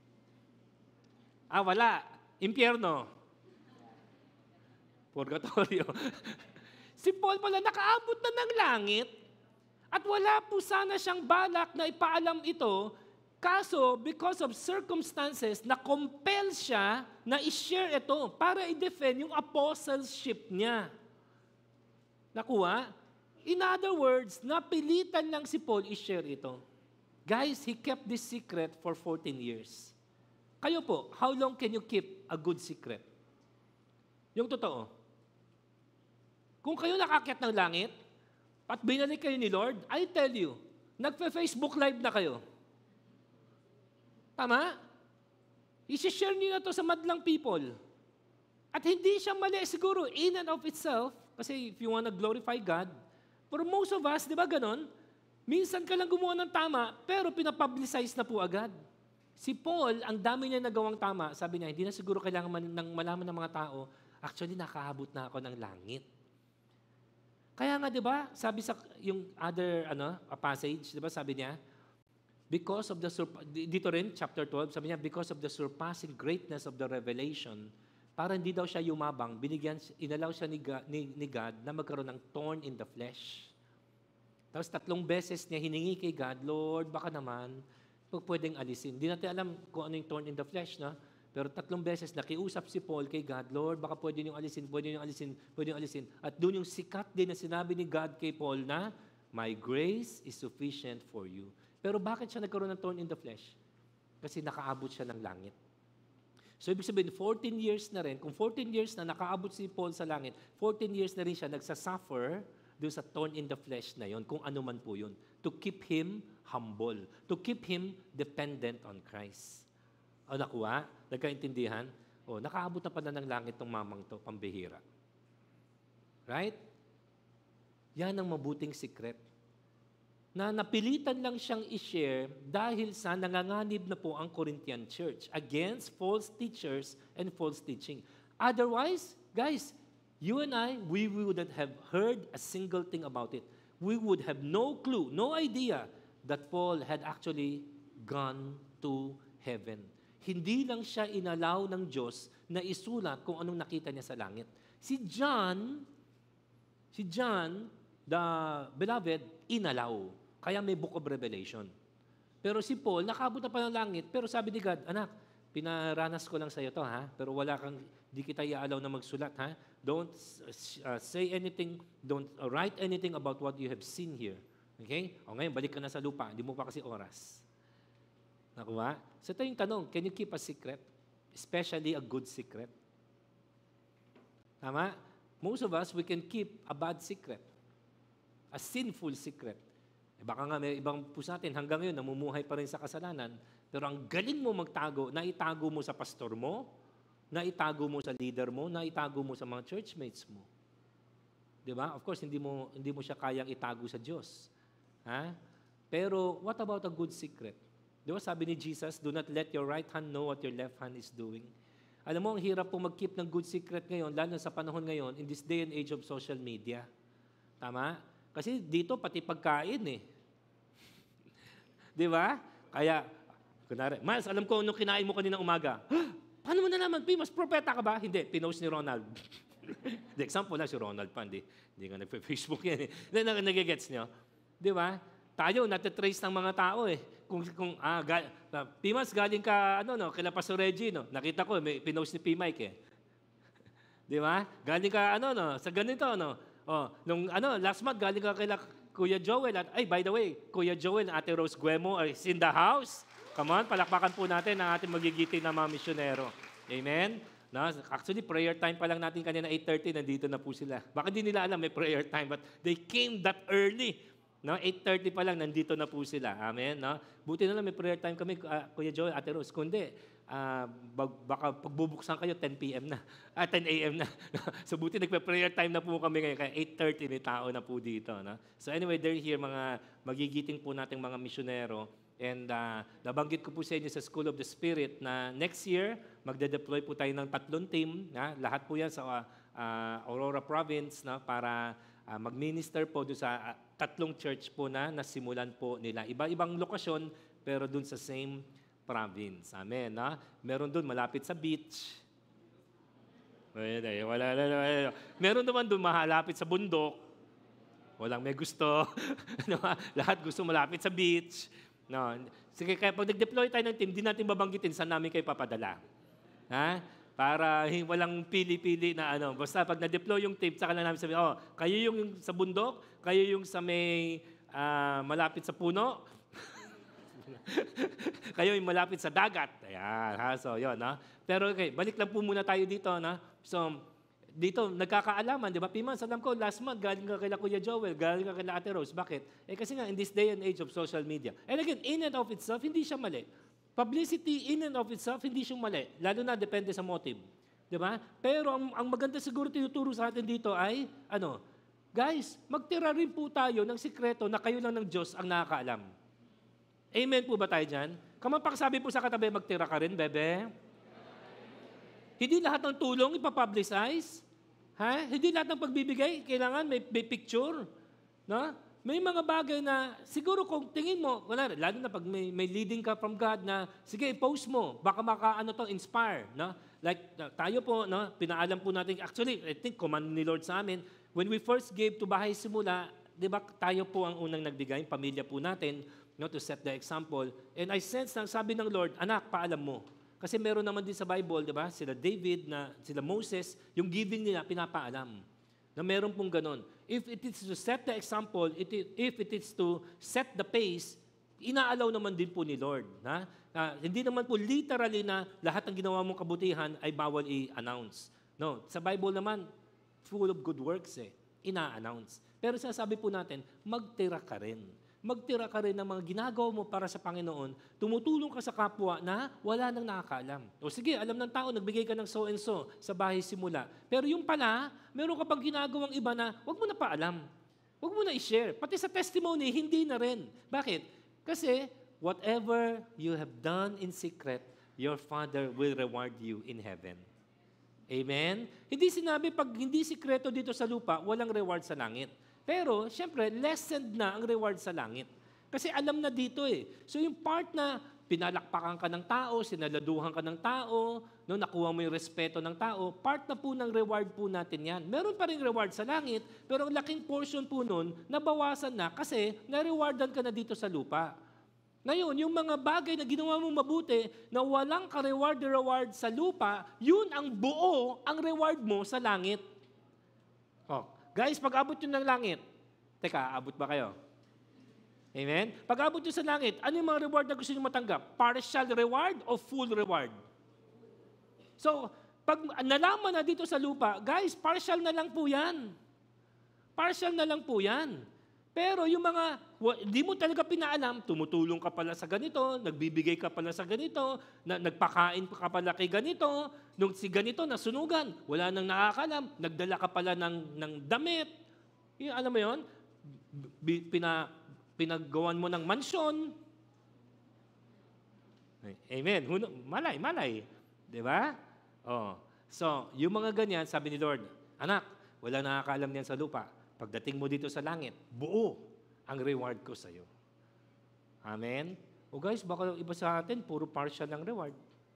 Ah, wala. Impyerno. Purgatorio. Si Paul pala nakaabot na ng langit. At wala po sana siyang balak na ipaalam ito, kaso because of circumstances, na-compel siya na i-share ito para i-defend yung apostleship niya. Nakuha? In other words, napilitan lang si Paul i-share ito. Guys, he kept this secret for fourteen years. Kayo po, how long can you keep a good secret? Yung totoo. Kung kayo nakakyat ng langit, at binalik kayo ni Lord, I tell you, nagpe-Facebook Live na kayo. Tama? I-share niyo na to sa madlang people. At hindi siya mali siguro in and of itself, kasi if you wanna glorify God, for most of us, di ba ganon? Minsan ka lang gumawa ng tama, pero pinapublicize na po agad. Si Paul, ang dami niya nagawang tama, sabi niya, hindi na siguro kailangan man, ng malaman ng mga tao, actually nakahabot na ako ng langit. Kaya nga, di ba, sabi sa yung other ano, a passage, di ba, sabi niya, because of the, surpa- dito rin, chapter twelve, sabi niya, because of the surpassing greatness of the revelation, para hindi daw siya yumabang, binigyan, inalaw siya ni God, ni, ni God na magkaroon ng thorn in the flesh. Tapos tatlong beses niya hiningi kay God, Lord, baka naman, pwedeng alisin. Hindi natin alam kung ano yung thorn in the flesh, no? Pero tatlong beses nakiusap si Paul kay God, Lord, baka pwede niyong alisin, pwede niyong alisin, pwede niyong alisin. At doon yung sikat din na sinabi ni God kay Paul na, my grace is sufficient for you. Pero bakit siya nagkaroon ng thorn in the flesh? Kasi nakaabot siya ng langit. So ibig sabihin, fourteen years na rin, kung fourteen years na nakaabot si Paul sa langit, fourteen years na rin siya nagsasuffer doon sa thorn in the flesh na yon, kung ano man po yun, to keep him humble, to keep him dependent on Christ. O nakuha? Nagkaintindihan? O, nakaabot na pala ng langit tong mamang to, pambihira. Right? Yan ang mabuting secret. na napilitan lang siyang i-share dahil sa nanganganib na po ang Corinthian church against false teachers and false teaching. Otherwise, guys, you and I, we wouldn't have heard a single thing about it. We would have no clue, no idea that Paul had actually gone to heaven. Hindi lang siya inalaw ng Diyos na isulat kung anong nakita niya sa langit. Si John, si John, the beloved, inalaw. Kaya may Book of Revelation. Pero si Paul, nakabot na pa ng langit, pero sabi ni God, anak, pinaranas ko lang sa iyo to, ha? Pero wala kang, di kita iaalaw na magsulat, ha? Don't uh, say anything, don't uh, write anything about what you have seen here. Okay? O ngayon, balik ka na sa lupa, hindi mo pa kasi oras. Nakuha? So ito yung tanong, can you keep a secret? Especially a good secret. Tama? Most of us, we can keep a bad secret. A sinful secret. Eh, baka nga may ibang po sa atin, hanggang ngayon, namumuhay pa rin sa kasalanan, pero ang galing mo magtago, naitago mo sa pastor mo, naitago mo sa leader mo, naitago mo sa mga churchmates mo. Di ba? Of course, hindi mo, hindi mo siya kayang itago sa Diyos. Ha? Pero, what about a good secret? Di ba sabi ni Jesus, do not let your right hand know what your left hand is doing. Alam mo, ang hirap po mag-keep ng good secret ngayon, lalo sa panahon ngayon, in this day and age of social media. Tama? Kasi dito, pati pagkain eh. Di ba? Kaya, kunwari, Mas, alam ko anong kinain mo kanina umaga. Paano mo nalaman? Mas propeta ka ba? Hindi, pinost ni Ronald. The example lang si Ronald pa, hindi, hindi nga nag-Facebook yan eh. Hindi, nag-gets nyo. Di ba? Tayo, natitrace ng mga tao eh. Kung, kung ah, ga, uh, Pimas, galing ka, ano, no, kila Pastor Reggie, no? Nakita ko, may pinost ni P. Mike eh. Di ba? Galing ka, ano, no, sa ganito, no? Oh, nung, ano, last month, galing ka kila Kuya Joel. At, ay, by the way, Kuya Joel, Ate Rose Guemo is in the house. Come on, palakpakan po natin ang ating magigiting na mga misyonero. Amen? No? Actually, prayer time pa lang natin kanina, eight thirty, nandito na po sila. Baka hindi nila alam may prayer time, but they came that early. No? eight thirty pa lang, nandito na po sila. Amen? No? Buti na lang may prayer time kami, uh, Kuya Joel, Ate Rose. Kundi, uh, baka pagbubuksan kayo, ten p.m. na. Ah, ten a.m. na. So, buti nagpa-prayer time na po kami ngayon. Kaya eight thirty, may tao na po dito. No? So, anyway, they're here, mga magigiting po nating mga misyonero. And uh, nabanggit ko po sa inyo sa School of the Spirit na next year, magde-deploy po tayo ng tatlong team. Na, lahat po yan sa uh, uh, Aurora Province na, para uh, mag-minister po doon sa uh, tatlong church po na nasimulan po nila. Iba-ibang lokasyon, pero doon sa same province. Amen. Na? Meron doon malapit sa beach. Wala, wala, wala, wala. Meron naman doon malapit sa bundok. Walang may gusto. Lahat gusto malapit sa beach. No. Sige, kaya pag nag-deploy tayo ng team, di natin babanggitin saan namin kayo papadala. Ha? Para walang pili-pili na ano. Basta pag na-deploy yung team, saka lang namin sabihin, oh, kayo yung sa bundok, kayo yung sa may uh, malapit sa puno, kayo yung malapit sa dagat. Ayan, ha? So, yun, ha? Pero, okay, balik lang po muna tayo dito, na. So, dito, nagkakaalaman, di ba? Pimas, alam ko, last month, galing ka kila Kuya Joel, galing ka kila Ate Rose. Bakit? Eh, kasi nga, in this day and age of social media. And again, in and of itself, hindi siya mali. Publicity, in and of itself, hindi siya mali. Lalo na, depende sa motive. Di ba? Pero, ang, ang maganda siguro tinuturo sa atin dito ay, ano, guys, magtira rin po tayo ng sikreto na kayo lang ng Diyos ang nakakaalam. Amen po ba tayo dyan? Kamapakasabi po sa katabi, magtira ka rin, bebe. Hindi lahat ng tulong ipapublicize. Ha? Hindi lahat ng pagbibigay, kailangan may, may picture. No? May mga bagay na, siguro kung tingin mo, wala, lalo na pag may, may leading ka from God na, sige, post mo, baka maka-ano to, inspire. No? Like, tayo po, no? Pinaalam po natin, actually, I think, command ni Lord sa amin, when we first gave to Bahay Simula, di ba, tayo po ang unang nagbigay, pamilya po natin, no, to set the example. And I sense na sabi ng Lord, anak, paalam mo. Kasi meron naman din sa Bible, di ba? Sila David, na, sila Moses, yung giving nila, pinapaalam. Na meron pong ganon. If it is to set the example, it is, if it is to set the pace, inaalaw naman din po ni Lord. Na? Uh, hindi naman po literally na lahat ng ginawa mong kabutihan ay bawal i-announce. No, sa Bible naman, full of good works eh. Ina-announce. Pero sasabi po natin, magtira ka rin. Magtira ka rin ng mga ginagawa mo para sa Panginoon, tumutulong ka sa kapwa na wala nang nakakaalam. O sige, alam ng tao, nagbigay ka ng so and so sa Bahay Simula. Pero yung pala, meron ka pang ginagawang iba na wag mo na paalam. Huwag mo na i-share. Pati sa testimony, hindi na rin. Bakit? Kasi whatever you have done in secret, your Father will reward you in heaven. Amen? Hindi sinabi pag hindi sikreto dito sa lupa, walang reward sa langit. Pero, syempre, lessened na ang reward sa langit. Kasi alam na dito eh. So yung part na pinalakpakan ka ng tao, sinaladuhan ka ng tao, no, nakuha mo yung respeto ng tao, part na po ng reward po natin yan. Meron pa rin reward sa langit, pero ang laking portion po nun, nabawasan na kasi na-rewardan ka na dito sa lupa. Ngayon, yung mga bagay na ginawa mong mabuti, na walang ka-reward-reward sa lupa, yun ang buo, ang reward mo sa langit. Oh, guys, pag-abot yun ng langit, teka, abot ba kayo? Amen? Pag-abot nyo sa langit, ano yung mga reward na gusto nyo matanggap? Partial reward o full reward? So, pag nalaman na dito sa lupa, guys, partial na lang po yan. Partial na lang po yan. Pero yung mga, di mo talaga pinaalam, tumutulong ka pala sa ganito, nagbibigay ka pala sa ganito, na, nagpakain ka pala kay ganito, nung si ganito nasunugan, wala nang nakakalam, nagdala ka pala ng, ng damit. Yung, alam mo yun? B- pina, pinaggawan mo ng mansyon. Amen. Malay, malay. Di ba? Oh. So, yung mga ganyan, sabi ni Lord, anak, wala nakakaalam niyan sa lupa. Pagdating mo dito sa langit, buo ang reward ko sa iyo. Amen? O guys, baka iba sa atin, puro partial ang reward.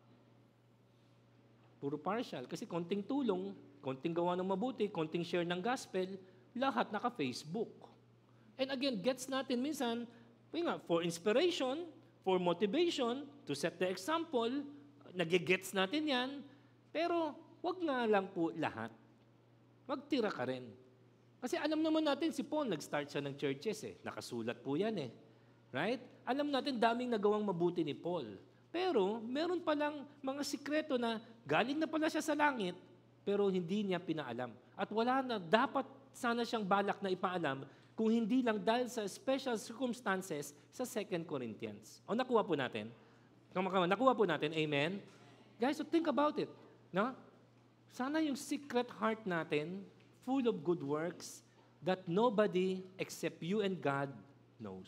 Puro partial. Kasi konting tulong, konting gawa ng mabuti, konting share ng gospel, lahat naka-Facebook. And again, gets natin minsan, nga, for inspiration, for motivation, to set the example, nagigets natin yan, pero wag nga lang po lahat. Magtira ka rin. Kasi alam naman natin, si Paul, nag-start siya ng churches eh. Nakasulat po yan eh. Right? Alam natin, daming nagawang mabuti ni Paul. Pero, meron palang mga sikreto na galing na pala siya sa langit, pero hindi niya pinaalam. At wala na, dapat sana siyang balak na ipaalam kung hindi lang dahil sa special circumstances sa Second Corinthians. O nakuha po natin? Nakuha po natin, amen? Guys, so think about it. No? Sana yung secret heart natin, full of good works, that nobody except you and God knows.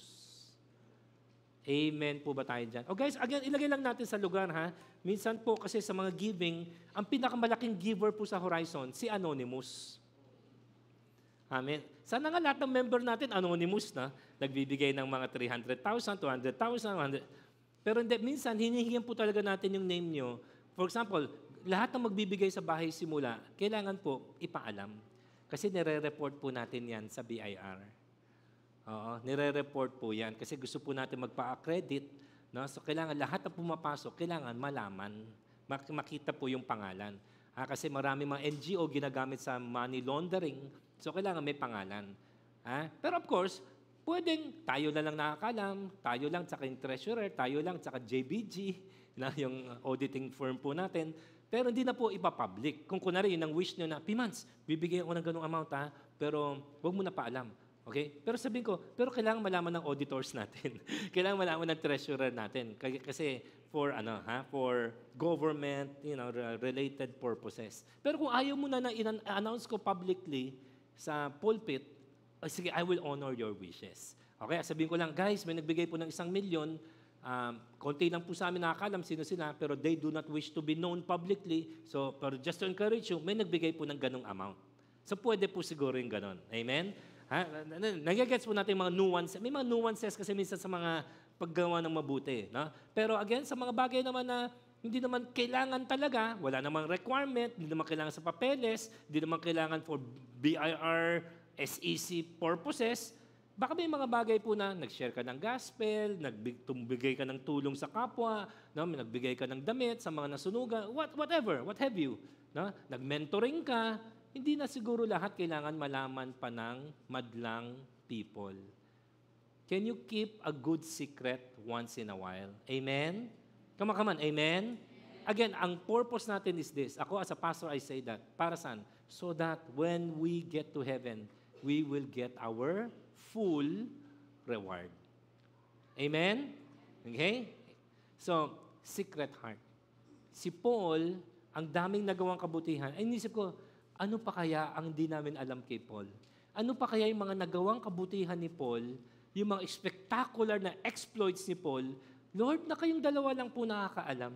Amen po ba tayo dyan? O guys, again, ilagay lang natin sa lugar ha. Minsan po kasi sa mga giving, ang pinakamalaking giver po sa Horizon, si Anonymous. Amen. Sana nga lahat ng member natin, anonymous na, nagbibigay ng mga three hundred thousand, two hundred thousand, one hundred. Pero hindi, minsan, hinihingan po talaga natin yung name nyo. For example, lahat ng magbibigay sa bahay simula, kailangan po ipaalam. Kasi nire-report po natin yan sa B I R. Oo, nire-report po yan. Kasi gusto po natin magpa-accredit. No? So, kailangan lahat na pumapasok, kailangan malaman. Mak- makita po yung pangalan. Ah, kasi marami mga N G O ginagamit sa money laundering. So, kailangan may pangalan. Ah? Pero of course, pwedeng tayo na lang nakakalam, tayo lang, tsaka yung treasurer, tayo lang, tsaka J B G, na yung auditing firm po natin. Pero hindi na po ipapublic. Kung kunwari, yun ang wish nyo na, Pimans, bibigyan ako ng ganung amount ha, pero huwag mo na paalam. Okay? Pero sabihin ko, pero kailangan malaman ng auditors natin. Kailangan malaman ng treasurer natin. Kasi for ano ha, for government, you know, related purposes. Pero kung ayaw mo na na i-announce ko publicly sa pulpit, oh, sige, I will honor your wishes. Okay? Sabihin ko lang, guys, may nagbigay po ng isang milyon, um, konti lang po sa amin nakakalam sino sila, pero they do not wish to be known publicly. So, pero just to encourage you, may nagbigay po ng ganong amount. So, pwede po siguro yung ganon. Amen? Ha? Nagigets po natin yung mga nuances. May mga nuances kasi minsan sa mga paggawa ng mabuti. No? Pero again, sa mga bagay naman na hindi naman kailangan talaga, wala namang requirement, hindi naman kailangan sa papeles, hindi naman kailangan for B I R, S E C purposes, baka may mga bagay po na nag-share ka ng gospel, nagbigay ka ng tulong sa kapwa, no? Nagbigay ka ng damit sa mga nasunugan, what, whatever, what have you. No? Nag-mentoring ka, hindi na siguro lahat kailangan malaman pa ng madlang people. Can you keep a good secret once in a while? Amen? Come on, come on. Amen? Again, ang purpose natin is this. Ako as a pastor, I say that. Para saan? So that when we get to heaven, we will get our full reward. Amen? Okay? So, secret heart. Si Paul, ang daming nagawang kabutihan, ay inisip ko, ano pa kaya ang di namin alam kay Paul? Ano pa kaya yung mga nagawang kabutihan ni Paul, yung mga spectacular na exploits ni Paul, Lord, na kayong dalawa lang po nakakaalam.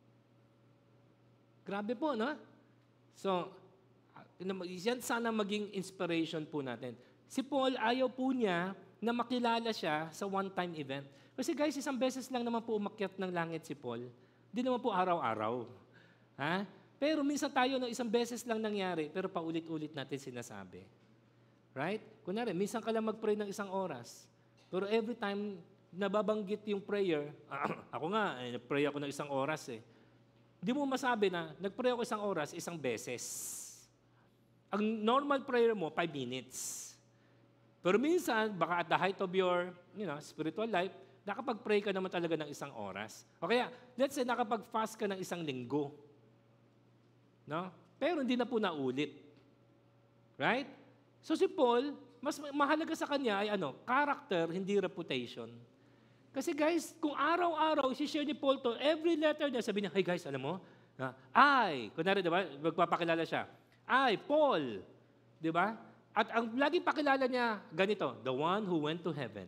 Grabe po, no? So, yan sana maging inspiration po natin. Si Paul, ayaw po niya na makilala siya sa one-time event. Kasi guys, isang beses lang naman po umakyat ng langit si Paul. Hindi naman po araw-araw. Ha? Pero minsan tayo, no, isang beses lang nangyari, pero paulit-ulit natin sinasabi. Right? Kunwari, minsan ka lang mag-pray ng isang oras. Pero every time nababanggit yung prayer, ako nga, eh, nag-pray ako ng isang oras eh. Hindi mo masabi na, nag-pray ako isang oras, isang beses. Ang normal prayer mo, five minutes. Pero minsan, baka at the height of your you know, spiritual life, nakapag-pray ka naman talaga ng isang oras. O kaya, let's say, nakapag-fast ka ng isang linggo. No? Pero hindi na po naulit. Right? So si Paul, mas mahalaga sa kanya ay ano, character, hindi reputation. Kasi guys, kung araw-araw, isi-share ni Paul to, every letter niya, sabi niya, hey guys, alam mo, uh, I, kunwari, di ba, magpapakilala siya, I, Paul, di ba? At ang laging pakilala niya, ganito, the one who went to heaven.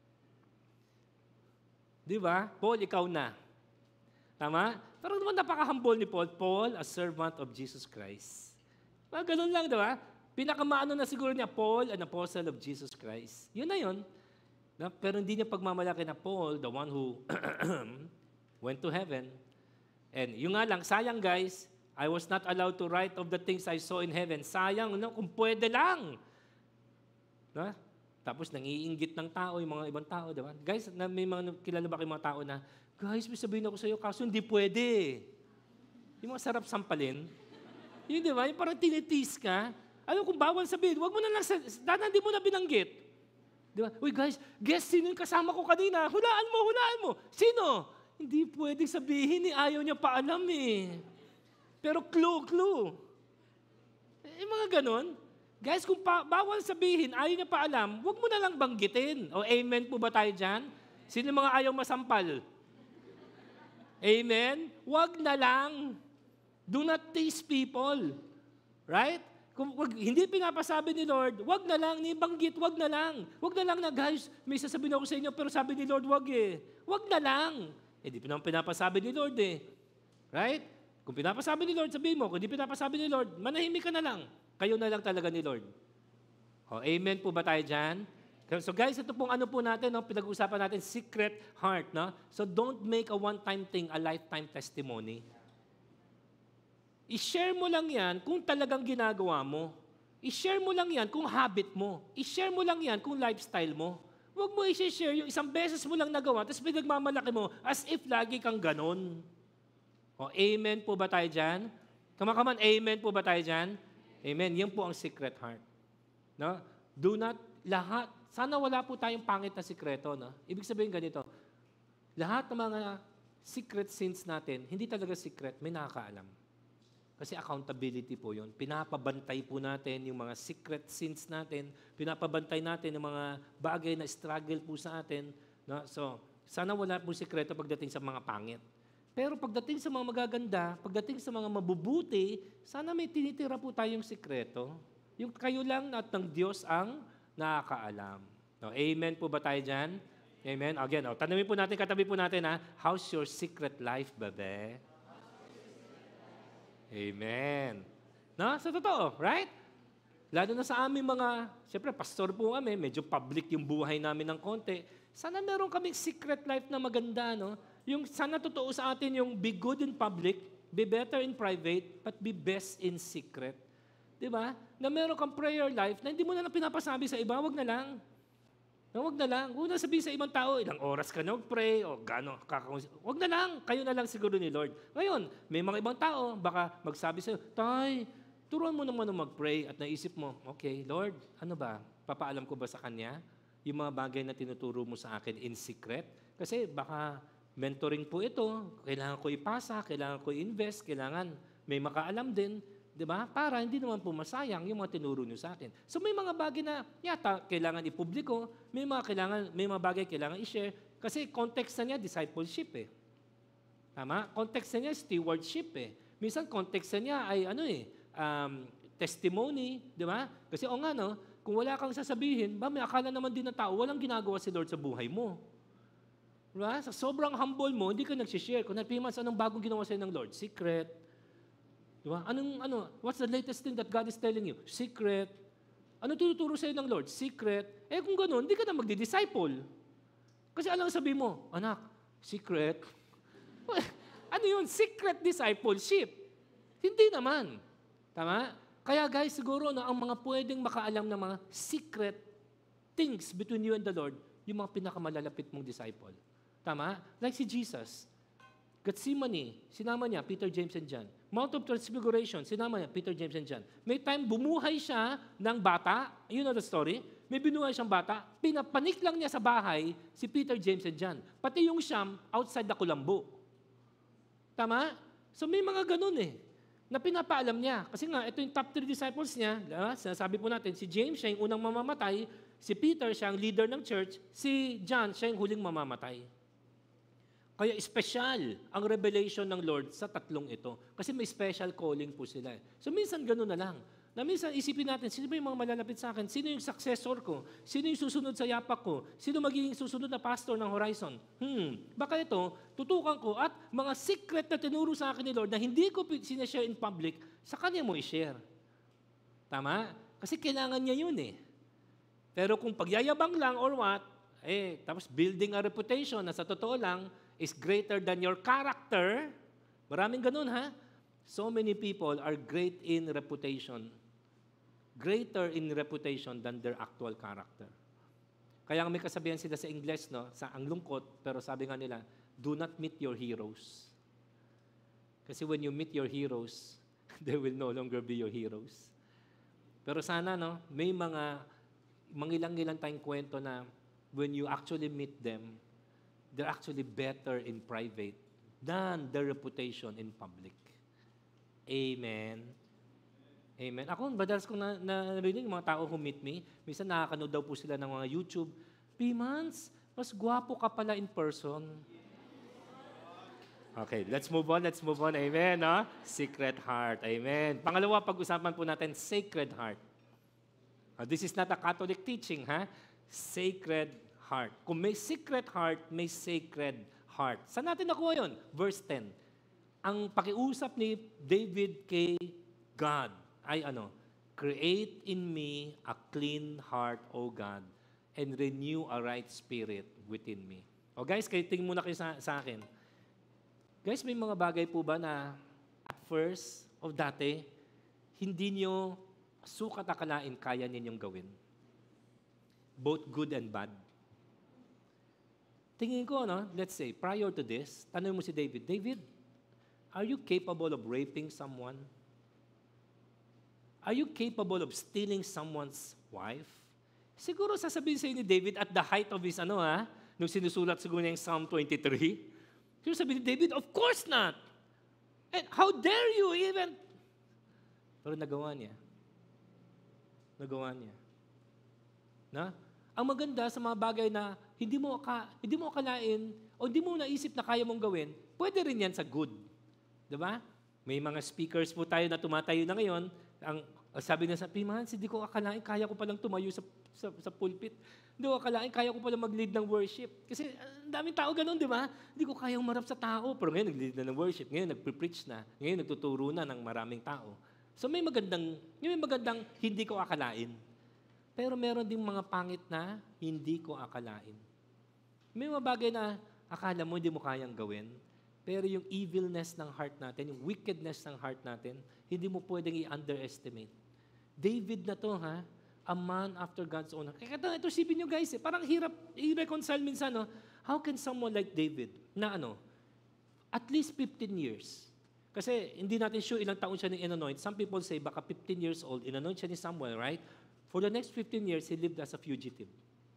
Di ba? Paul, ikaw na. Tama? Pero naman napaka-humble ni Paul, Paul, a servant of Jesus Christ. Mga ganun lang, di ba? Pinakamaano na siguro niya, Paul, an apostle of Jesus Christ. Yun na yun. Na, pero hindi niya pagmamalaki na Paul, the one who went to heaven. And yung nga lang, sayang guys, I was not allowed to write of the things I saw in heaven. Sayang, no? Kung pwede lang. Na? Tapos nangiinggit ng tao, yung mga ibang tao, di ba? Guys, na, may mga, kilala ba kayong mga tao na, guys, may sabihin ako sa iyo, kaso hindi pwede. Yung mga sarap sampalin. Yun, di ba? Yung parang tinitis ka. Ano kung bawal sabihin, wag mo na lang, dana hindi mo na binanggit. Di ba? Uy guys, guess sino yung kasama ko kanina? Hulaan mo, hulaan mo. Sino? Hindi pwedeng sabihin, eh. Ayaw niya paalam eh. Pero clue, clue. Eh, mga ganon. Guys, kung pa, bawal sabihin, ayaw niya paalam, wag mo na lang banggitin. O amen po ba tayo dyan? Sino yung mga ayaw masampal? Amen? Wag na lang. Do not tease people. Right? Kung wag, hindi pinapasabi ni Lord, wag na lang, nibanggit, wag na lang. Wag na lang na, guys, may sasabihin ako sa inyo, pero sabi ni Lord, wag eh. Wag na lang. Eh, di naman pinapasabi ni Lord eh. Right? Kung pinapasabi ni Lord, sabihin mo. Kung hindi pinapasabi ni Lord, manahimik ka na lang. Kayo na lang talaga ni Lord. O, amen po ba tayo dyan? So guys, ito pong ano po natin, no? Pinag-uusapan natin, secret heart. No? So don't make a one-time thing a lifetime testimony. I-share mo lang yan kung talagang ginagawa mo. I-share mo lang yan kung habit mo. I-share mo lang yan kung lifestyle mo. Huwag mo i-share yung isang beses mo lang nagawa, tapos pinagmamalaki mo as if lagi kang ganon. O, amen po ba tayo dyan? Come on, come on, amen po ba tayo dyan? Amen. Yan po ang secret heart. No? Do not, lahat, sana wala po tayong pangit na sikreto. No? Ibig sabihin ganito, lahat ng mga secret sins natin, hindi talaga secret, may nakakaalam. Kasi accountability po yun. Pinapabantay po natin yung mga secret sins natin. Pinapabantay natin yung mga bagay na struggle po sa atin. No? So, sana wala po sikreto pagdating sa mga pangit. Pero pagdating sa mga magaganda, pagdating sa mga mabubuti, sana may tinitira po tayong sikreto. Yung kayo lang at ng Diyos ang nakakaalam. No, amen po ba tayo dyan? Amen? Again, oh, tanungin po natin, katabi po natin, ha? How's your secret life, babe? Amen. No? Sa totoo, right? Lalo na sa aming mga, siyempre, pastor po kami, medyo public yung buhay namin ng konti. Sana meron kaming secret life na maganda, no? Yung sana totoo sa atin yung be good in public, be better in private, but be best in secret. Di ba? Na meron kang prayer life na hindi mo na lang pinapasabi sa iba, wag na lang. No, wag na lang. Huwag na sabihin sa ibang tao, ilang oras ka na mag-pray, o gano'n, kakakonsip. Wag na lang. Kayo na lang siguro ni Lord. Ngayon, may mga ibang tao, baka magsabi sa'yo, Tay, turuan mo naman na mag-pray at naisip mo, okay, Lord, ano ba? Papaalam ko ba sa Kanya yung mga bagay na tinuturo mo sa akin in secret? Kasi baka mentoring po ito, kailangan ko ipasa, kailangan ko i-invest, kailangan may makaalam din. Di ba? Para hindi naman po masayang yung mga tinuro nyo sa akin. So may mga bagay na yata kailangan ipubliko, may mga kailangan, may mga bagay kailangan i-share kasi context na niya discipleship eh. Tama? Context na niya stewardship eh. Minsan context na niya ay ano eh, um, testimony, di ba? Kasi o nga no, Kung wala kang sasabihin, ba may akala naman din ng tao, walang ginagawa si Lord sa buhay mo. Diba? Sa sobrang humble mo, hindi ka nagsishare. Kung napimas, anong bagong ginawa sa'yo ng Lord? Secret. Diba? Anong, ano, what's the latest thing that God is telling you? Secret. Ano tinuturo sa'yo ng Lord? Secret. Eh kung gano'n, hindi ka na magdi-disciple. Kasi alam sabi mo, anak, secret. Ano yun? Secret discipleship. Hindi naman. Tama? Kaya guys, siguro na ang mga pwedeng makaalam ng mga secret things between you and the Lord, yung mga pinakamalalapit mong disciple. Tama? Like si Jesus. Gethsemane, sinama niya, Peter, James, and John. Mount of Transfiguration, sinama niya, Peter, James, and John. May time, bumuhay siya ng bata. You know the story? May binuhay siyang bata. Pinapanik lang niya sa bahay si Peter, James, and John. Pati yung siyam, outside the kulambo. Tama? So may mga ganun eh, na pinapaalam niya. Kasi nga, ito yung top three disciples niya. Diba? Sinasabi po natin, si James, siya yung unang mamamatay. Si Peter, siya ang leader ng church. Si John, siya yung huling mamamatay. Kaya special ang revelation ng Lord sa tatlong ito. Kasi may special calling po sila. So minsan gano'n na lang. Na minsan isipin natin, sino ba yung mga malalapit sa akin? Sino yung successor ko? Sino yung susunod sa yapak ko? Sino magiging susunod na pastor ng Horizon? Hmm, baka ito, tutukan ko at mga secret na tinuro sa akin ni Lord na hindi ko sinashare in public, sa kanya mo i-share. Tama? Kasi kailangan niya yun eh. Pero kung pagyayabang lang or what, eh, tapos building a reputation na sa totoo lang, is greater than your character. Maraming ganun, ha? So many people are great in reputation. Greater in reputation than their actual character. Kaya may kasabihan sila sa English, no? Sa ang lungkot, pero sabi nga nila, do not meet your heroes. Kasi when you meet your heroes, they will no longer be your heroes. Pero sana, no? May mga, mangilang-ilang tayong kwento na when you actually meet them, they're actually better in private than their reputation in public. Amen. Amen. Ako, madalas kong na, narinig yung mga tao who meet me, minsan nakakanood daw po sila ng mga YouTube, P-Mans, mas gwapo ka pala in person. Okay, let's move on, let's move on. Amen, no? Secret heart. Amen. Pangalawa, pag-usapan po natin, sacred heart. Uh, this is not a Catholic teaching, ha? Sacred heart. Kung may secret heart, may sacred heart. Saan natin nakuha yun? Verse ten. Ang pakiusap ni David kay God ay ano? Create in me a clean heart, O God, and renew a right spirit within me. O guys, kayo tingin muna kayo sa, sa akin. Guys, may mga bagay po ba na at first, of dati, hindi nyo sukat akalain kaya ninyong gawin? Both good and bad. Tingin ko, no, let's say, prior to this, tanong mo si David, David, are you capable of raping someone? Are you capable of stealing someone's wife? Siguro sasabihin sa ni David at the height of his, ano ha, nung sinusulat siguro niya yung Psalm twenty-three, siguro sabihin ni David, of course not! And how dare you even? Pero nagawa niya. Nagawa niya. Na? Ang maganda sa mga bagay na hindi mo ka, hindi mo akalain o hindi mo naisip na kaya mong gawin, pwede rin yan sa good. 'Di ba? May mga speakers po tayo na tumatayo na ngayon. Ang sabi na sa P-Mans, hindi ko akalain kaya ko palang tumayo sa, sa, sa pulpit. Hindi ko akalain kaya ko palang mag-lead ng worship. Kasi ang daming tao ganun, di ba? Hindi ko kayang marap sa tao. Pero ngayon nag-lead na ng worship. Ngayon nag-preach na. Ngayon nagtuturo na ng maraming tao. So may magandang, may magandang hindi ko akalain. Pero meron ding mga pangit na hindi ko akalain. May mga bagay na akala mo hindi mo kayang gawin, pero yung evilness ng heart natin, yung wickedness ng heart natin, hindi mo pwedeng i-underestimate. David na to, ha? A man after God's own heart. Kaya ito, ito sipin nyo guys, eh, parang hirap i-reconcile minsan, no? How can someone like David, na ano, at least fifteen years, kasi hindi natin sure ilang taon siya ni-anoint. Some people say baka fifteen years old, in-anoint siya ni Samuel, right? For the next fifteen years, he lived as a fugitive.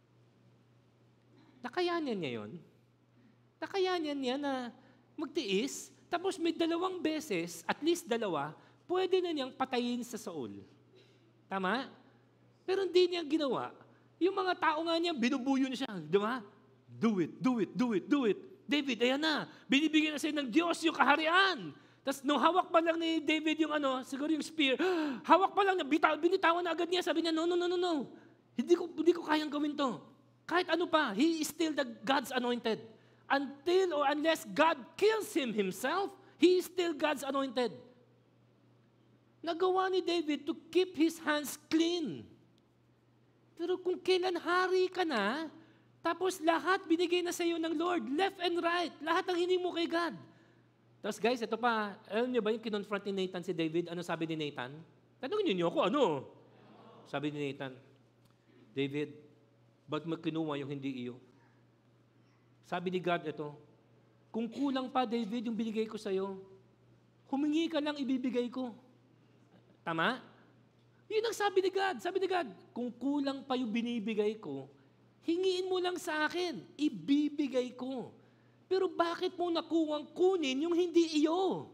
Nakayanan niya yun. Nakayanan niya na magtiis, tapos may dalawang beses, at least dalawa, pwede na niyang patayin sa Saul. Tama? Pero hindi niya ginawa. Yung mga tao nga niya, binubuyo na siya. Di ba? Do it, do it, do it, do it. David, ayan na. Binibigyan na sa'yo ng Diyos yung kaharian. Tapos nung hawak pa lang ni David yung ano, siguro yung spear, hawak pa lang, bitaw, binitawan na agad niya. Sabi niya, no, no, no, no, no. Hindi ko, hindi ko kayang gawin to. Kahit ano pa, he is still the God's anointed. Until or unless God kills him himself, he is still God's anointed. Nagawa ni David to keep his hands clean. Pero kung kailan hari ka na, tapos lahat binigay na sa iyo ng Lord, left and right, lahat ang hiningi mo kay God. Tapos guys, ito pa, alam niyo ba yung kinonfront ni Nathan si David? Ano sabi ni Nathan? Tanungin niyo ako, ano? Sabi ni Nathan, David, ba't mo kinuha yung hindi iyo? Sabi ni God ito, kung kulang pa, David, yung binigay ko sa iyo, humingi ka lang, ibibigay ko. Tama? Yun ang sabi ni God. Sabi ni God, kung kulang pa yung binibigay ko, hingiin mo lang sa akin, ibibigay ko. Pero bakit mo nakuwang kunin yung hindi iyo?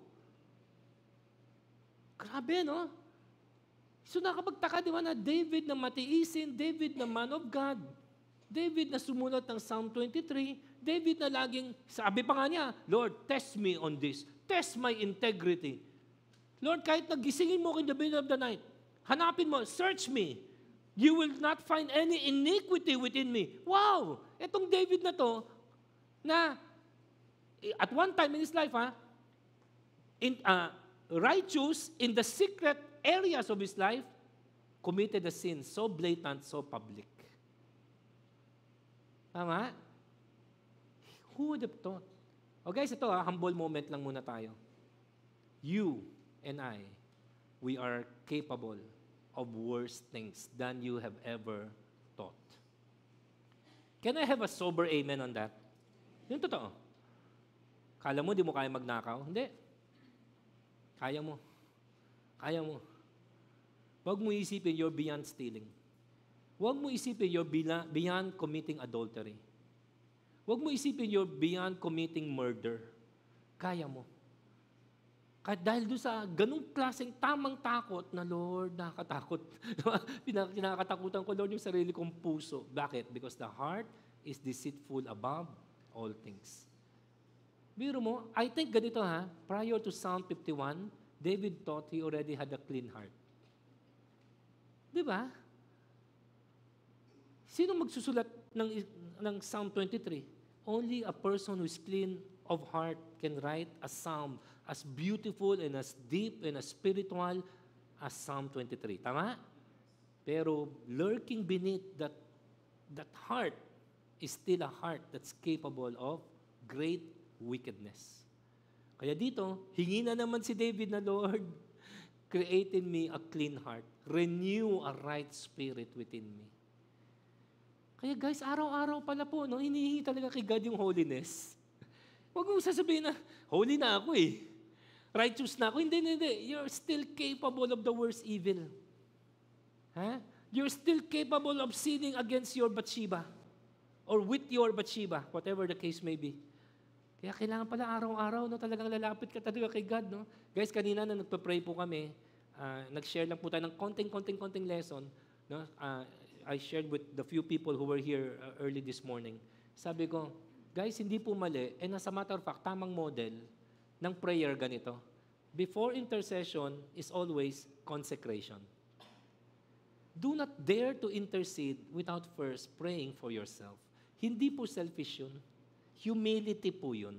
Grabe, no? So nakapagtaka, di ba, na David na matiisin, David na man of God, David na sumulat ng Psalm twenty-three, David na laging, sabi pa nga niya, Lord, test me on this. Test my integrity. Lord, kahit nagisingin mo in the middle of the night, hanapin mo, search me. You will not find any iniquity within me. Wow! Etong David na to, na at one time in his life, ha, in, uh, righteous in the secret areas of his life, committed a sin so blatant, so public. Tama? Who would have thought? O guys, ito ha, humble moment lang muna tayo. You and I, we are capable of worse things than you have ever thought. Can I have a sober amen on that? Yung totoo. Kala mo, di mo kaya magnakaw? Hindi. Kaya mo. Kaya mo. Huwag mo isipin you're beyond stealing. Huwag mo isipin you're beyond committing adultery. Huwag mo isipin you're beyond committing murder. Kaya mo. Kahit dahil doon sa ganung klaseng tamang takot na, Lord, nakakatakot. Pinakatakutan ko, Lord, yung sarili kong puso. Bakit? Because the heart is deceitful above all things. Biro mo, I think ganito ha, prior to Psalm fifty-one, David thought he already had a clean heart. Di ba? Sino magsusulat ng, ng Psalm twenty-three? Only a person who is clean of heart can write a psalm as beautiful and as deep and as spiritual as Psalm twenty-three. Tama? Pero lurking beneath that, that heart is still a heart that's capable of great wickedness. Kaya dito, hingi na naman si David na, Lord, create in me a clean heart. Renew a right spirit within me. Kaya guys, araw-araw pala po, no, hinihingi talaga kay God yung holiness. Huwag mo sasabihin na, holy na ako eh. Righteous na ako. Hindi, hindi, hindi. You're still capable of the worst evil. Huh? You're still capable of sinning against your Bathsheba. Or with your Bathsheba, whatever the case may be. Kaya kailangan pala araw-araw, no, talagang lalapit ka talaga kay God. No? Guys, kanina na nagpa-pray po kami, uh, nag-share lang po tayo ng konting-konting-konting lesson. No? Uh, I shared with the few people who were here uh, early this morning. Sabi ko, guys, hindi po mali, and as a matter of fact, tamang model ng prayer ganito. Before intercession is always consecration. Do not dare to intercede without first praying for yourself. Hindi po selfish yun. Humility po yun.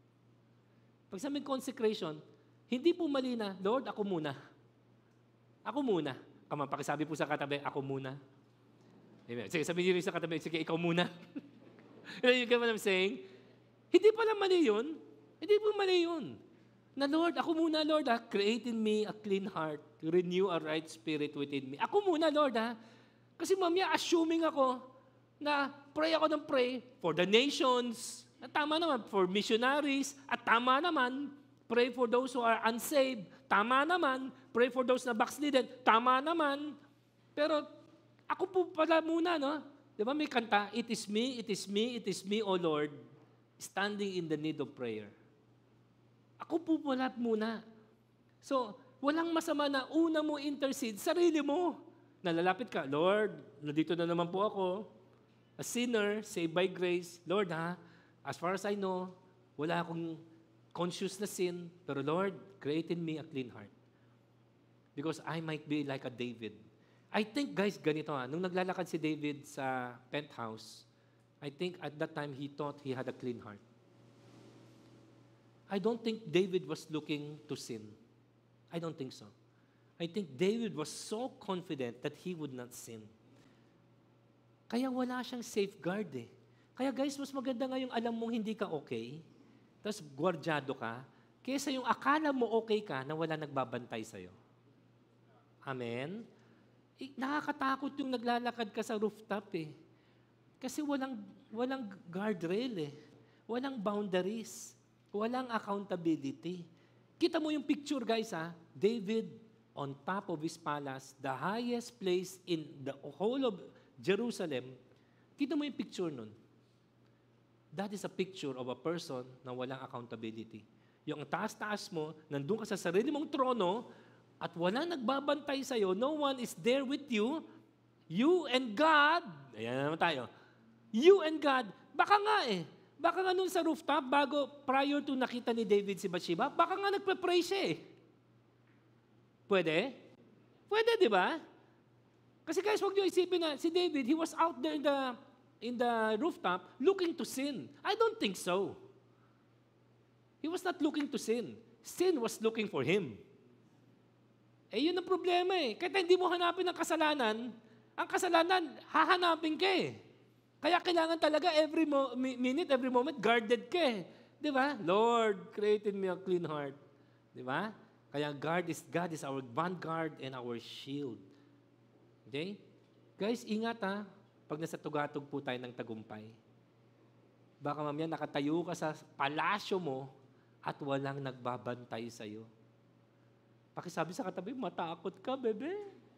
Pag sabi consecration, hindi po mali na, Lord, ako muna. Ako muna. Kama, pakisabi po sa katabi, ako muna. Amen. Sige, sabi niyo rin sa katabi, sige, ikaw muna. You get what I'm saying? Hindi pala mali yun. Hindi po mali yun. Na Lord, ako muna, Lord, ha, create in me a clean heart, renew a right spirit within me. Ako muna, Lord, ha. Kasi mamaya, assuming ako na pray ako ng pray for the nations, at tama naman, for missionaries, at tama naman, pray for those who are unsaved, tama naman, pray for those na backslidden, tama naman. Pero ako po pala muna, no? Di ba may kanta, it is me, it is me, it is me, O Lord, standing in the need of prayer. Ako po pala muna. So, walang masama na una mo intercede, sarili mo. Nalalapit ka, Lord, nandito na naman po ako, a sinner, saved by grace. Lord, ha, as far as I know, wala akong conscious na sin, pero Lord, create in me a clean heart. Because I might be like a David. I think, guys, ganito ha, nung naglalakad si David sa penthouse, I think at that time he thought he had a clean heart. I don't think David was looking to sin. I don't think so. I think David was so confident that he would not sin. Kaya wala siyang safeguard eh. Kaya guys, mas maganda nga yung alam mong hindi ka okay, tapos gwardyado ka, kaysa yung akala mo okay ka na wala nagbabantay sa'yo. Amen? Eh, nakakatakot yung naglalakad ka sa rooftop eh. Kasi walang, walang guardrail eh. Walang boundaries. Walang accountability. Kita mo yung picture guys ha, David on top of his palace, the highest place in the whole of Jerusalem. Kita mo yung picture nun. That is a picture of a person na walang accountability. Yung taas-taas mo, nandun ka sa sarili mong trono, at wala nagbabantay sa'yo, no one is there with you, you and God, ayan naman tayo, you and God, baka nga eh, baka nga nun sa rooftop, bago, prior to nakita ni David si Bathsheba, baka nga nagpe-pray siya eh. Pwede? Pwede, di ba? Kasi guys, huwag niyo isipin na si David, he was out there in the, in the rooftop looking to sin. I don't think so. He was not looking to sin. Sin was looking for him. Eh, yun ang problema eh. Kaya hindi mo hanapin ang kasalanan, ang kasalanan, hahanapin ka eh. Kaya kailangan talaga every mo- minute, every moment, guarded ka eh. Di ba? Lord, create in me a clean heart. Di ba? Kaya God is, God is our vanguard and our shield. Okay? Guys, ingat ha. Pag nasa tugatog po tayo ng tagumpay. Baka mamaya nakatayo ka sa palasyo mo at walang nagbabantay sa'yo. Pakisabi sa katabi, matakot ka, bebe.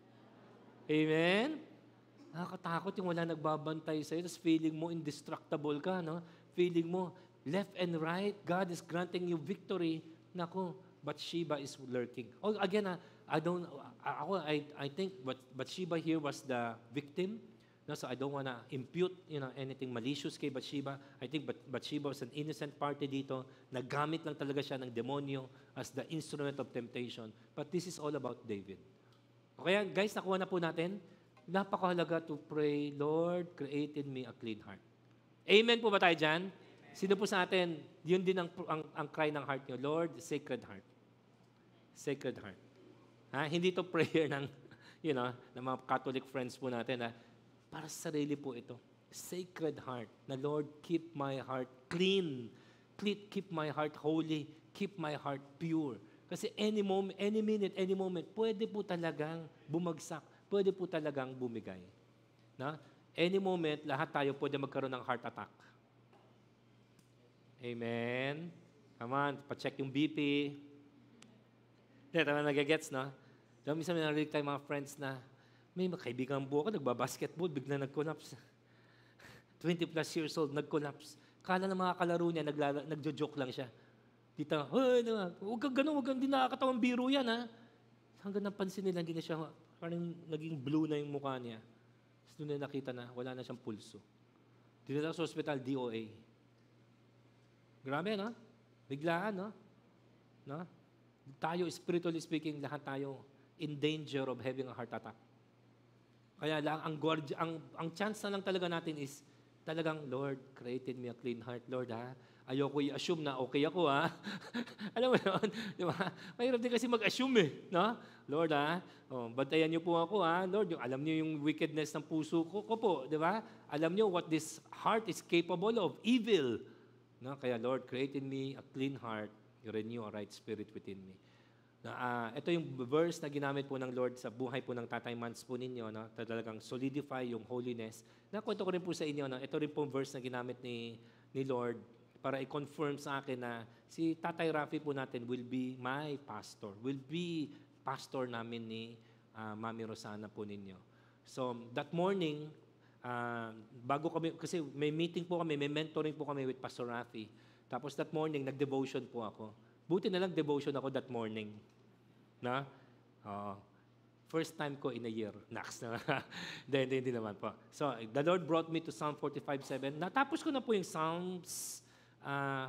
Amen? Nakakatakot yung wala nagbabantay sa'yo, tapos feeling mo indestructible ka, no? Feeling mo, left and right, God is granting you victory. Naku, Bathsheba is lurking. Oh, again, ah, I don't, ako, I, I think but Bathsheba here was the victim. No, so I don't want to impute, you know, anything malicious kay Bathsheba. I think Bath- Bathsheba was an innocent party dito. Naggamit lang talaga siya ng demonyo as the instrument of temptation. But this is all about David. Kaya guys, nakuha na po natin. Napakahalaga to pray, Lord, create in me a clean heart. Amen po ba tayo dyan? Sino po sa atin, yun din ang, ang, ang cry ng heart niyo, Lord, sacred heart. Sacred heart. Ha? Hindi to prayer ng, you know, ng mga Catholic friends po natin, ha? Para sa sarili po ito. Sacred heart. Na Lord, keep my heart clean. Keep my heart holy. Keep my heart pure. Kasi any moment, any minute, any moment, pwede po talagang bumagsak. Pwede po talagang bumigay. Na? Any moment, lahat tayo pwede magkaroon ng heart attack. Amen? Come on, pa-check yung B P. Hindi, tama nagagets, no? Diba, minsan may narinig tayo mga friends na may kaibigan po ako, nagbabasketball, bigla nag-collapse. twenty plus years old, nag-collapse. Kala ng mga kalaro niya, naglala, nagjo-joke lang siya. Dito, hey, huwag kang ganun, huwag kang di nakakatawang biro yan, ha? Hanggang napansin nila, hindi na siya, parang naging blue na yung mukha niya. Tapos doon na nakita na, wala na siyang pulso. Dinala sa hospital, D O A. Grabe, no? Biglaan, no? No? Tayo, spiritually speaking, lahat tayo in danger of having a heart attack. Kaya lang, ang, guardi- ang, ang chance na lang talaga natin is, talagang, Lord, created me a clean heart, Lord, ha? Ayoko i-assume na okay ako, ha? Alam mo yun? Di ba? Mahirap din kasi mag-assume, eh. No? Lord, ha? Oh, bantayan niyo po ako, ha? Lord, yung, alam niyo yung wickedness ng puso ko, ko po, di ba? Alam niyo what this heart is capable of, evil. No? Kaya, Lord, create in me a clean heart, you renew a right spirit within me. Na, uh, ito yung verse na ginamit po ng Lord sa buhay po ng Tatay Mans po ninyo, no? Talagang solidify yung holiness. Nakwento ko rin po sa inyo, no? Ito rin po verse na ginamit ni, ni Lord para i-confirm sa akin na si Tatay Rafi po natin will be my pastor, will be pastor namin ni uh, Mami Rosana po ninyo. So, that morning, uh, bago kami, kasi may meeting po kami, may mentoring po kami with Pastor Rafi. Tapos that morning, nag-devotion po ako. Buti na lang devotion ako that morning. Na? Uh, first time ko in a year. Next na. Hindi, hindi naman po. So, the Lord brought me to Psalm forty-five seven. Natapos ko na po yung Psalms uh,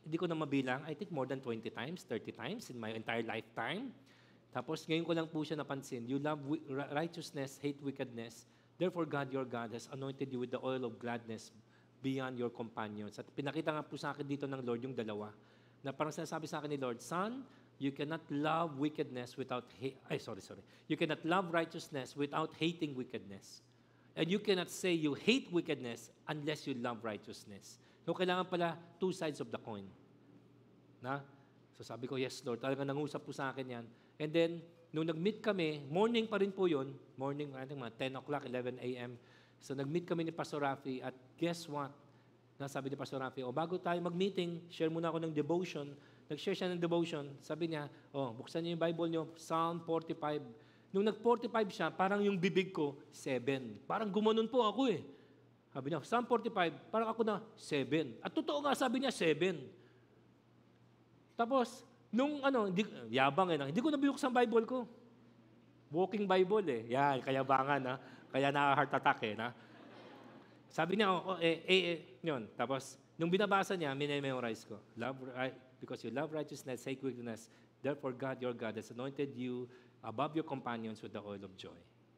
hindi ko na mabilang, I think more than twenty times, thirty times in my entire lifetime. Tapos ngayon ko lang po siya napansin, you love wi- ri- righteousness, hate wickedness. Therefore, God, your God, has anointed you with the oil of gladness beyond your companions. At pinakita nga po sa akin dito ng Lord yung dalawa. Na parang sinasabi sa akin ni Lord, Son, you cannot love wickedness without hate. Ay, sorry, sorry. You cannot love righteousness without hating wickedness. And you cannot say you hate wickedness unless you love righteousness. So, kailangan pala two sides of the coin. Na? So, sabi ko, yes, Lord. Talagang nangusap po sa akin yan. And then, nung nag-meet kami, morning pa rin po yun. Morning, I think mga ten o'clock, eleven a.m. So, nag-meet kami ni Pastor Rafi. At guess what? Nasabi ni Pastor Rafi, o bago tayo mag-meeting, share muna ako ng devotion. Nag-share siya ng devotion. Sabi niya, oh, buksan niyo yung Bible niyo, Psalm forty-five. Nung nag-forty-five siya, parang yung bibig ko, seven. Parang gumanon po ako eh. Sabi niya, Psalm forty-five, parang ako na, seven. At totoo nga, sabi niya, seven. Tapos, nung ano, hindi, yabang eh, hindi ko nabibuksan ang Bible ko. Walking Bible eh. Yan, kayabangan ha. Kaya na-heart attack eh. Na? Sabi niya, oh, eh, eh, eh, yun. Tapos, nung binabasa niya, minimemorize ko. Love, right, because you love righteousness, hate wickedness, therefore God, your God, has anointed you above your companions with the oil of joy.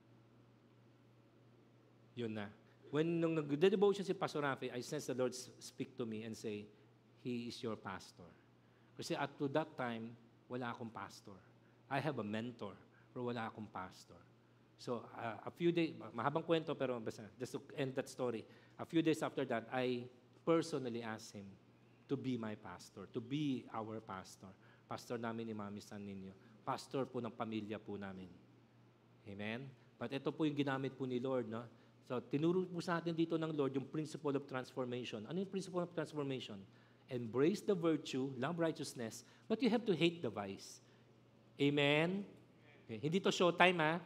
Yun na. When nung nag-devotion si Pastor Rafi, I sense the Lord speak to me and say, He is your pastor. Kasi at to that time, wala akong pastor. I have a mentor, pero wala akong pastor. So, uh, a few days, mahabang kwento, pero basta, just to end that story, a few days after that, I personally asked him to be my pastor, to be our pastor. Pastor namin ni Mami San Niño. Pastor po ng pamilya po namin. Amen? But ito po yung ginamit po ni Lord, no? So, tinuro po sa atin dito ng Lord yung principle of transformation. Ano yung principle of transformation? Embrace the virtue, love righteousness, but you have to hate the vice. Amen? Okay. Hindi to showtime, ha?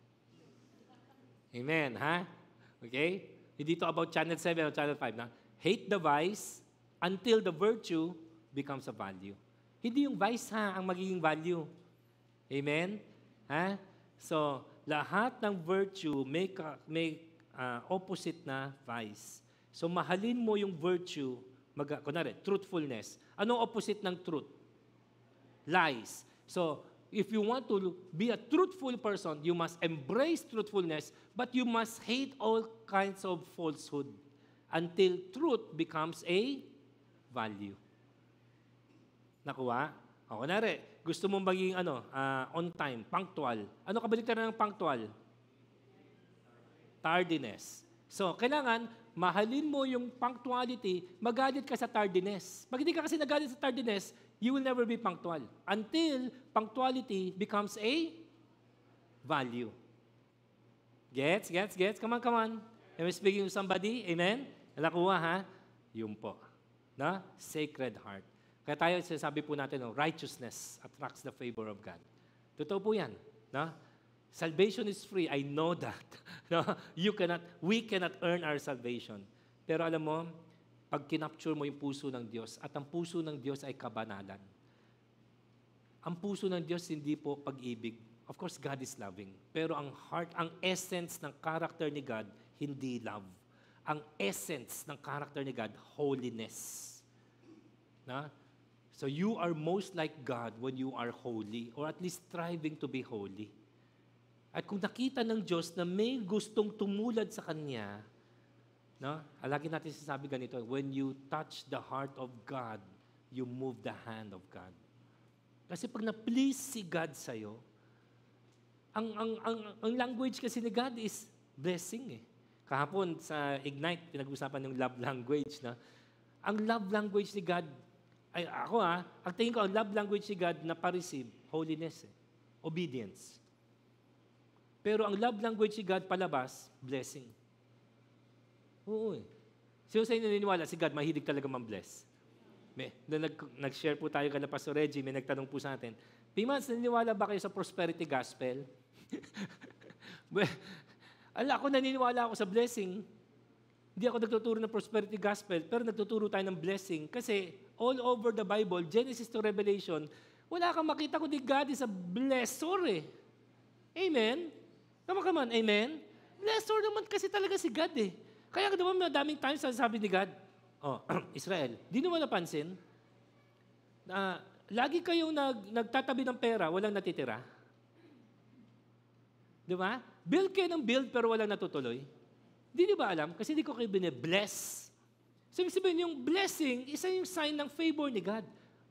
Amen, ha? Okay? Hindi to about Channel seven or Channel five, na? Hate the vice until the virtue becomes a value. Hindi yung vice, ha, ang magiging value. Amen? Ha? So, lahat ng virtue may, ka, may uh, opposite na vice. So, mahalin mo yung virtue, mag, kunwari, truthfulness. Anong opposite ng truth? Lies. So, if you want to be a truthful person, you must embrace truthfulness, but you must hate all kinds of falsehood until truth becomes a value. Nakuha? O, kunwari, gusto mong maging ano, uh, on time, punctual. Ano kabaliktaran ng punctual? Tardiness. So, kailangan, mahalin mo yung punctuality, magalit ka sa tardiness. Pag hindi ka kasi nagalit sa tardiness, you will never be punctual. Until punctuality becomes a value. Gets? Gets? Gets? Come on, come on. Am I speaking to somebody? Amen? Nalakuha, ha? Yun po. Na? Sacred heart. Kaya tayo, sinasabi po natin, no, righteousness attracts the favor of God. Totoo po yan. Na? Salvation is free. I know that. No? You cannot, we cannot earn our salvation. Pero alam mo, pag kinapture mo yung puso ng Diyos, at ang puso ng Diyos ay kabanalan. Ang puso ng Diyos hindi po pag-ibig. Of course, God is loving. Pero ang heart, ang essence ng character ni God, hindi love. Ang essence ng character ni God, holiness. Na? So you are most like God when you are holy, or at least striving to be holy. At kung nakita ng Diyos na may gustong tumulad sa Kanya, no? Lagi natin sinasabi ganito, when you touch the heart of God, you move the hand of God. Kasi pag na-please si God sa'yo, ang, ang, ang, ang language kasi ni God is blessing eh. Kahapon sa Ignite, pinag-usapan yung love language. Na? Ang love language ni God, ay ako ha, ang tingin ko, ang love language ni God na pa-receive, holiness eh. Obedience. Pero ang love language ni God palabas, blessing. Oo eh. Sino sa inyo naniniwala si God mahilig talaga mam-bless? May, na nag, nag-share po tayo kay Pastor Reggie, may nagtanong po sa atin, Pimans, naniniwala ba kayo sa prosperity gospel? Ala, ako naniniwala ako sa blessing. Hindi ako nagtuturo ng prosperity gospel, pero nagtuturo tayo ng blessing. Kasi all over the Bible, Genesis to Revelation, wala kang makita kundi God is a blessor eh. Amen? Come on, come on, amen? Blessor naman kasi talaga si God eh. Kaya naman madaming times sabi ni God, oh, Israel, di naman napansin, na lagi kayong nag, nagtatabi ng pera, walang natitira? Di ba? Build kayo ng build pero walang natutuloy. Hindi niyo ba alam? Kasi hindi ko kayo bine-bless. So, ibig sabihin, yung blessing, isa yung sign ng favor ni God.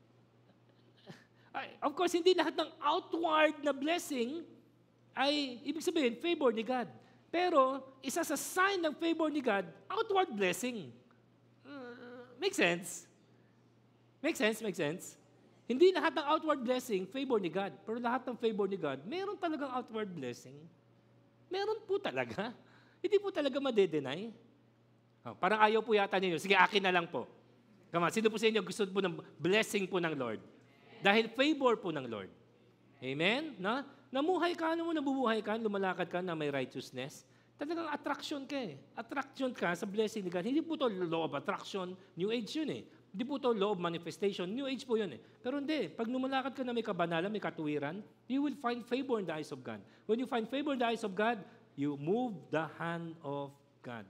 Ay, of course, hindi lahat ng outward na blessing ay, ibig sabihin, favor ni God. Pero, isa sa sign ng favor ni God, outward blessing. Uh, make sense? Make sense? Make sense? Hindi lahat ng outward blessing, favor ni God. Pero lahat ng favor ni God, meron talagang outward blessing. Meron po talaga. Hindi po talaga madedenay. Oh, parang ayaw po yata ninyo. Sige, akin na lang po. Come on, sino po sa inyo gusto po ng blessing po ng Lord? Dahil favor po ng Lord. Amen? No? Namuhay ka, ano mo, nabubuhay ka, lumalakad ka na may righteousness. Talagang attraction ka eh. Attraction ka sa blessing ni God. Hindi po ito law of attraction, New Age yun eh. Hindi po ito law of manifestation, New Age po yun eh. Pero hindi, pag lumalakad ka na may kabanalan, may katuwiran, you will find favor in the eyes of God. When you find favor in the eyes of God, you move the hand of God.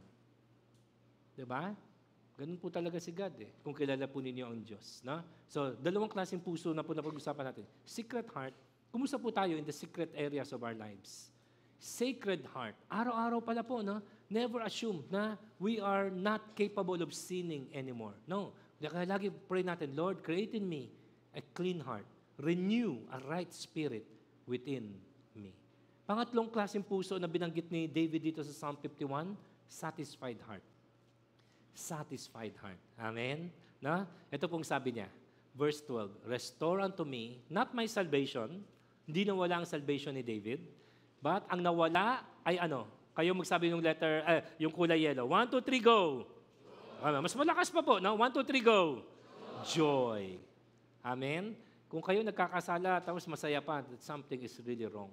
Diba? Ganun po talaga si God eh, kung kilala po ninyo ang Diyos. No? So, dalawang klaseng puso na po na pag-usapan natin. Secret heart, kumusta po tayo in the secret areas of our lives? Sacred heart, araw-araw pala po, no? Never assume na we are not capable of sinning anymore. No. Kaya lagi pray natin, Lord, create in me a clean heart. Renew a right spirit within me. Pangatlong klaseng puso na binanggit ni David dito sa Psalm fifty-one, satisfied heart. Satisfied heart. Amen? Na? Ito pong sabi niya, verse twelve, restore unto me, not my salvation, hindi nawala ang salvation ni David, but ang nawala ay ano? Kayo magsabi yung letter, eh, yung kulay yellow. One, two, three, go! Mas malakas pa po, no? One, two, three, go! Joy. Amen? Kung kayo nagkakasala, tapos masaya pa, something is really wrong.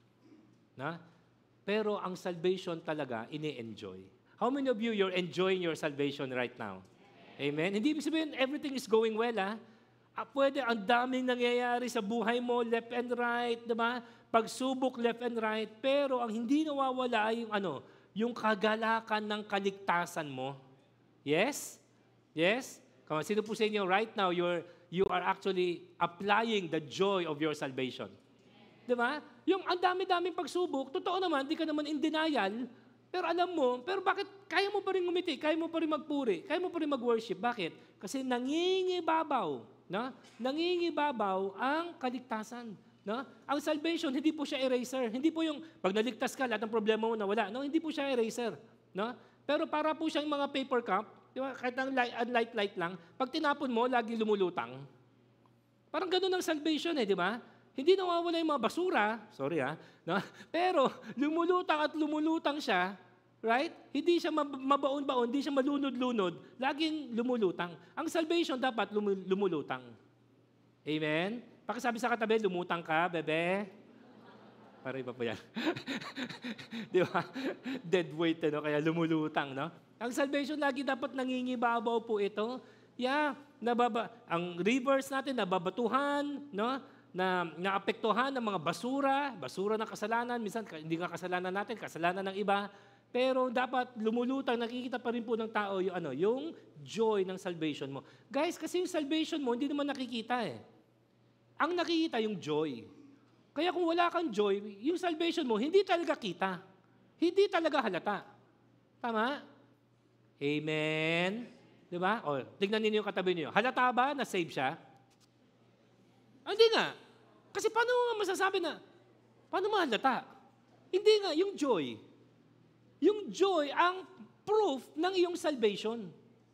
Na? Pero ang salvation talaga, ini-enjoy. How many of you, you're enjoying your salvation right now? Amen? Hindi ibig sabihin, everything is going well, ha? Ah, pwede, ang daming nangyayari sa buhay mo, left and right, diba? Pagsubok left and right, pero ang hindi nawawala ay yung ano, yung kagalakan ng kaligtasan mo. Yes? Yes? Kung sino po sa inyo, right now, you're, you are actually applying the joy of your salvation. Diba? Yung ang dami-daming pagsubok, totoo naman, di ka naman in denial, pero alam mo, pero bakit kaya mo pa rin ngumiti, kaya mo pa rin magpuri, kaya mo pa rin mag-worship. Bakit? Kasi nangingibabaw, no? Nangingibabaw ang kaligtasan. No? Ang salvation, hindi po siya eraser. Hindi po yung, pag naligtas ka, lahat ng problema mo nawala. No? Hindi po siya eraser. No? Pero para po siyang mga paper cup, di ba? Kahit ang light, light, light lang, pag tinapon mo, lagi lumulutang. Parang ganun ang salvation eh, di ba? Hindi nawawala yung mga basura, sorry ha, no? Pero lumulutang at lumulutang siya, right? Hindi siya mabaon-baon, hindi siya malunod-lunod, laging lumulutang. Ang salvation dapat lum- lumulutang. Amen? Pakisabi sa katabi, lumutang ka, bebe. Para iba pa yan. Di ba? Dead weight, no? Kaya lumulutang, no? Ang salvation lagi dapat nangingibabaw po ito. Yeah, nababa, ang rivers natin, nababatuhan, no? Na naapektuhan ng mga basura, basura ng kasalanan, minsan hindi nga kasalanan natin, kasalanan ng iba. Pero dapat lumulutang, nakikita pa rin po ng tao yung, ano, yung joy ng salvation mo. Guys, kasi yung salvation mo, hindi naman nakikita eh. Ang nakikita yung joy. Kaya kung wala kang joy, yung salvation mo, hindi talaga kita. Hindi talaga halata. Tama? Amen? Di ba? O, tignan ninyo yung katabi niyo. Halata ba na save siya? Ah, hindi nga. Kasi paano mo masasabi na, paano mahalata? Hindi nga, yung joy. Yung joy ang proof ng iyong salvation.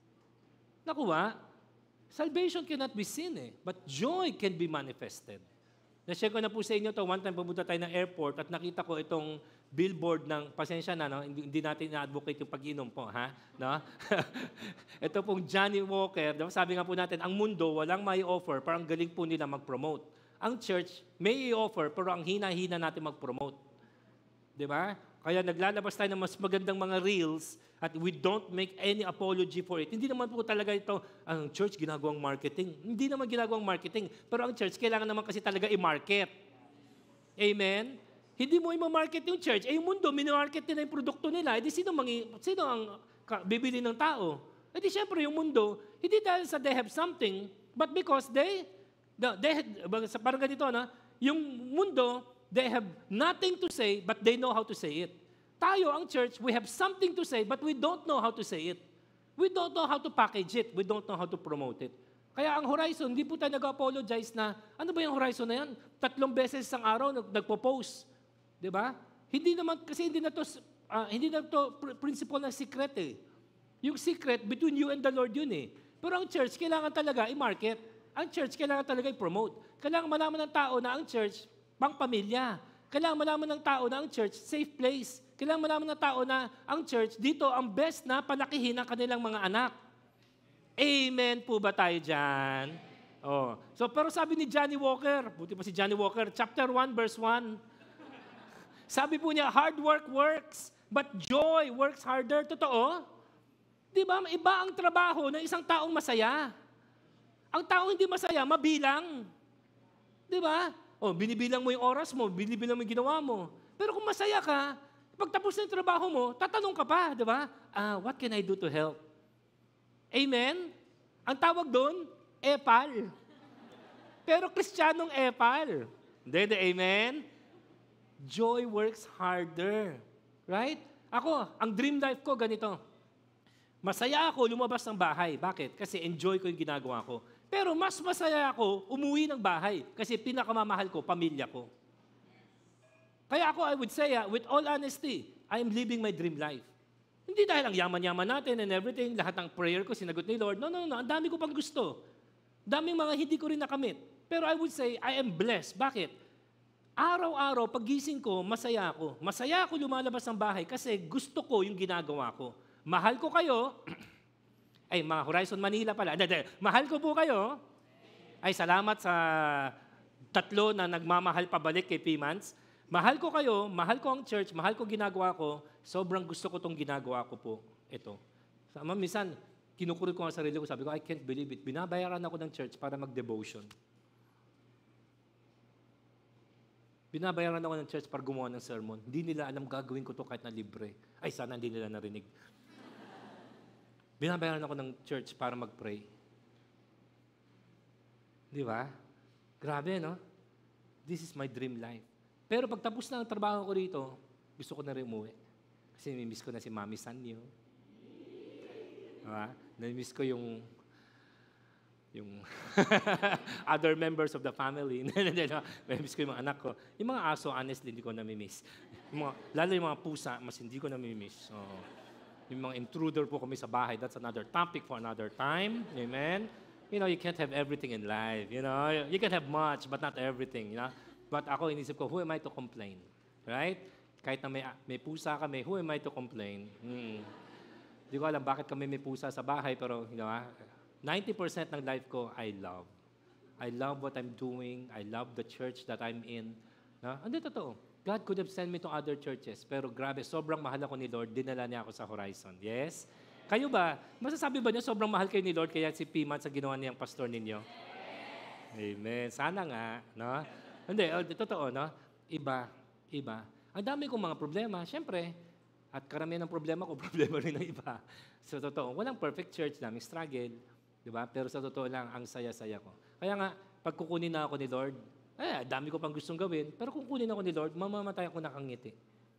Nakuha? Salvation cannot be seen eh, but joy can be manifested. Na-share ko na po sa inyo to one time pumunta tayo ng airport at nakita ko itong billboard ng, pasensya na, no? hindi, hindi natin na-advocate yung pag-inom po, ha? No? Ito pong Johnny Walker, diba? Sabi nga po natin, ang mundo walang may offer, parang galing po nila mag-promote. Ang church may i-offer, pero ang hina-hina natin mag-promote. Di ba? Kaya naglalabas tayo ng mas magandang mga reels at we don't make any apology for it. Hindi naman po talaga ito, ang church ginagawang marketing. Hindi naman ginagawang marketing. Pero ang church, kailangan naman kasi talaga i-market. Amen? Hindi mo i-market yung church. Eh, yung mundo, mini-market nila yung produkto nila. Eh, di sino, mangi, sino ang ka, bibili ng tao? Eh, di syempre, yung mundo, hindi dahil sa they have something, but because they No, they had, sa parang ganito, no? Yung mundo, they have nothing to say, but they know how to say it. Tayo, ang church, we have something to say, but we don't know how to say it. We don't know how to package it. We don't know how to promote it. Kaya ang Horizon, hindi po tayo nag-apologize na, ano ba yung Horizon na yan? Tatlong beses isang araw nag- nagpo-post. Di ba? Hindi naman, kasi hindi na to, uh, hindi na to pr- principle ng secret eh. Yung secret, between you and the Lord yun eh. Pero ang church, kailangan talaga i-market. Ang church, kailangan talaga i-promote. Kailangan malaman ng tao na ang church, pang pamilya. Kailangan malaman ng tao na ang church, safe place. Kailangan malaman ng tao na ang church, dito ang best na palakihin ang kanilang mga anak. Amen po ba tayo dyan? Oh. So, pero sabi ni Johnny Walker, buti pa si Johnny Walker, chapter one, verse one. Sabi po niya, hard work works, but joy works harder. Totoo? Di ba? Iba ang trabaho ng isang taong masaya. Ang taong hindi masaya, mabilang. Di ba? Oh, binibilang mo yung oras mo, binibilang mo yung ginawa mo. Pero kung masaya ka, pagtapos ng trabaho mo, tatanong ka pa, di ba? Ah, what can I do to help? Amen? Ang tawag doon, epal. Pero Kristiyanong epal. Hindi, hindi, amen? Joy works harder. Right? Ako, ang dream life ko ganito. Masaya ako lumabas ng bahay. Bakit? Kasi enjoy ko yung ginagawa ko. Pero mas masaya ako umuwi ng bahay. Kasi pinakamamahal ko, pamilya ko. Kaya ako, I would say, uh, with all honesty, I am living my dream life. Hindi dahil ang yaman-yaman natin and everything, lahat ng prayer ko sinagot ni Lord. No, no, no. Ang dami ko pang gusto. Daming mga hindi ko rin nakamit. Pero I would say, I am blessed. Bakit? Araw-araw, pagising ko, masaya ako. Masaya ako lumalabas ng bahay kasi gusto ko yung ginagawa ko. Mahal ko kayo. Ay, mga Horizon Manila pala. Mahal ko po kayo. Ay, salamat sa tatlo na nagmamahal pabalik kay P-Mans. Mahal ko kayo, mahal ko ang church, mahal ko ginagawa ko, sobrang gusto ko itong ginagawa ko po. Ito. Sama, minsan, kinukulit ko ang sarili ko, sabi ko, I can't believe it. Binabayaran ako ng church para mag-devotion. Binabayaran ako ng church para gumawa ng sermon. Hindi nila alam gagawin ko to kahit na libre. Ay, sana hindi nila narinig. Binabayaran ako ng church para mag-pray. Di ba? Grabe, no? This is my dream life. Pero pag tapos na ang trabaho ko rito, gusto ko na rin umuwi. Kasi nami-miss ko na si Mami Sanyo. Diba? Nami-miss ko yung yung other members of the family. Nami-miss ko yung mga anak ko. Yung mga aso, honestly, hindi ko nami-miss. Yung mga, lalo yung mga pusa, mas hindi ko nami-miss. So, yung mga intruder po kami sa bahay, that's another topic for another time. Amen? You know, you can't have everything in life. You know, you can have much, but not everything. You know? But ako, inisip ko, who am I to complain? Right? Kahit na may, may pusa kami, who am I to complain? Hmm. Hindi ko alam bakit kami may pusa sa bahay, pero, you know, ninety percent ng life ko, I love. I love what I'm doing. I love the church that I'm in. No? Hindi, totoo. God could have sent me to other churches, pero grabe, sobrang mahal ako ni Lord, dinala niya ako sa Horizon. Yes? Kayo ba, masasabi ba niyo sobrang mahal kayo ni Lord, kaya si P-Man sa ginawa niyang pastor ninyo? Amen. Sana nga, no? Hindi, oh, totoo, no? Iba, iba. Ang dami kong mga problema, syempre, at karamihan ng problema ko, problema rin ng iba. So, totoo, walang perfect church, daming struggle, di ba? Pero sa totoo lang, ang saya-saya ko. Kaya nga, pag kukunin na ako ni Lord, eh, dami ko pang gustong gawin, pero kung kukunin ako ni Lord, mamamatay ako nakangiti.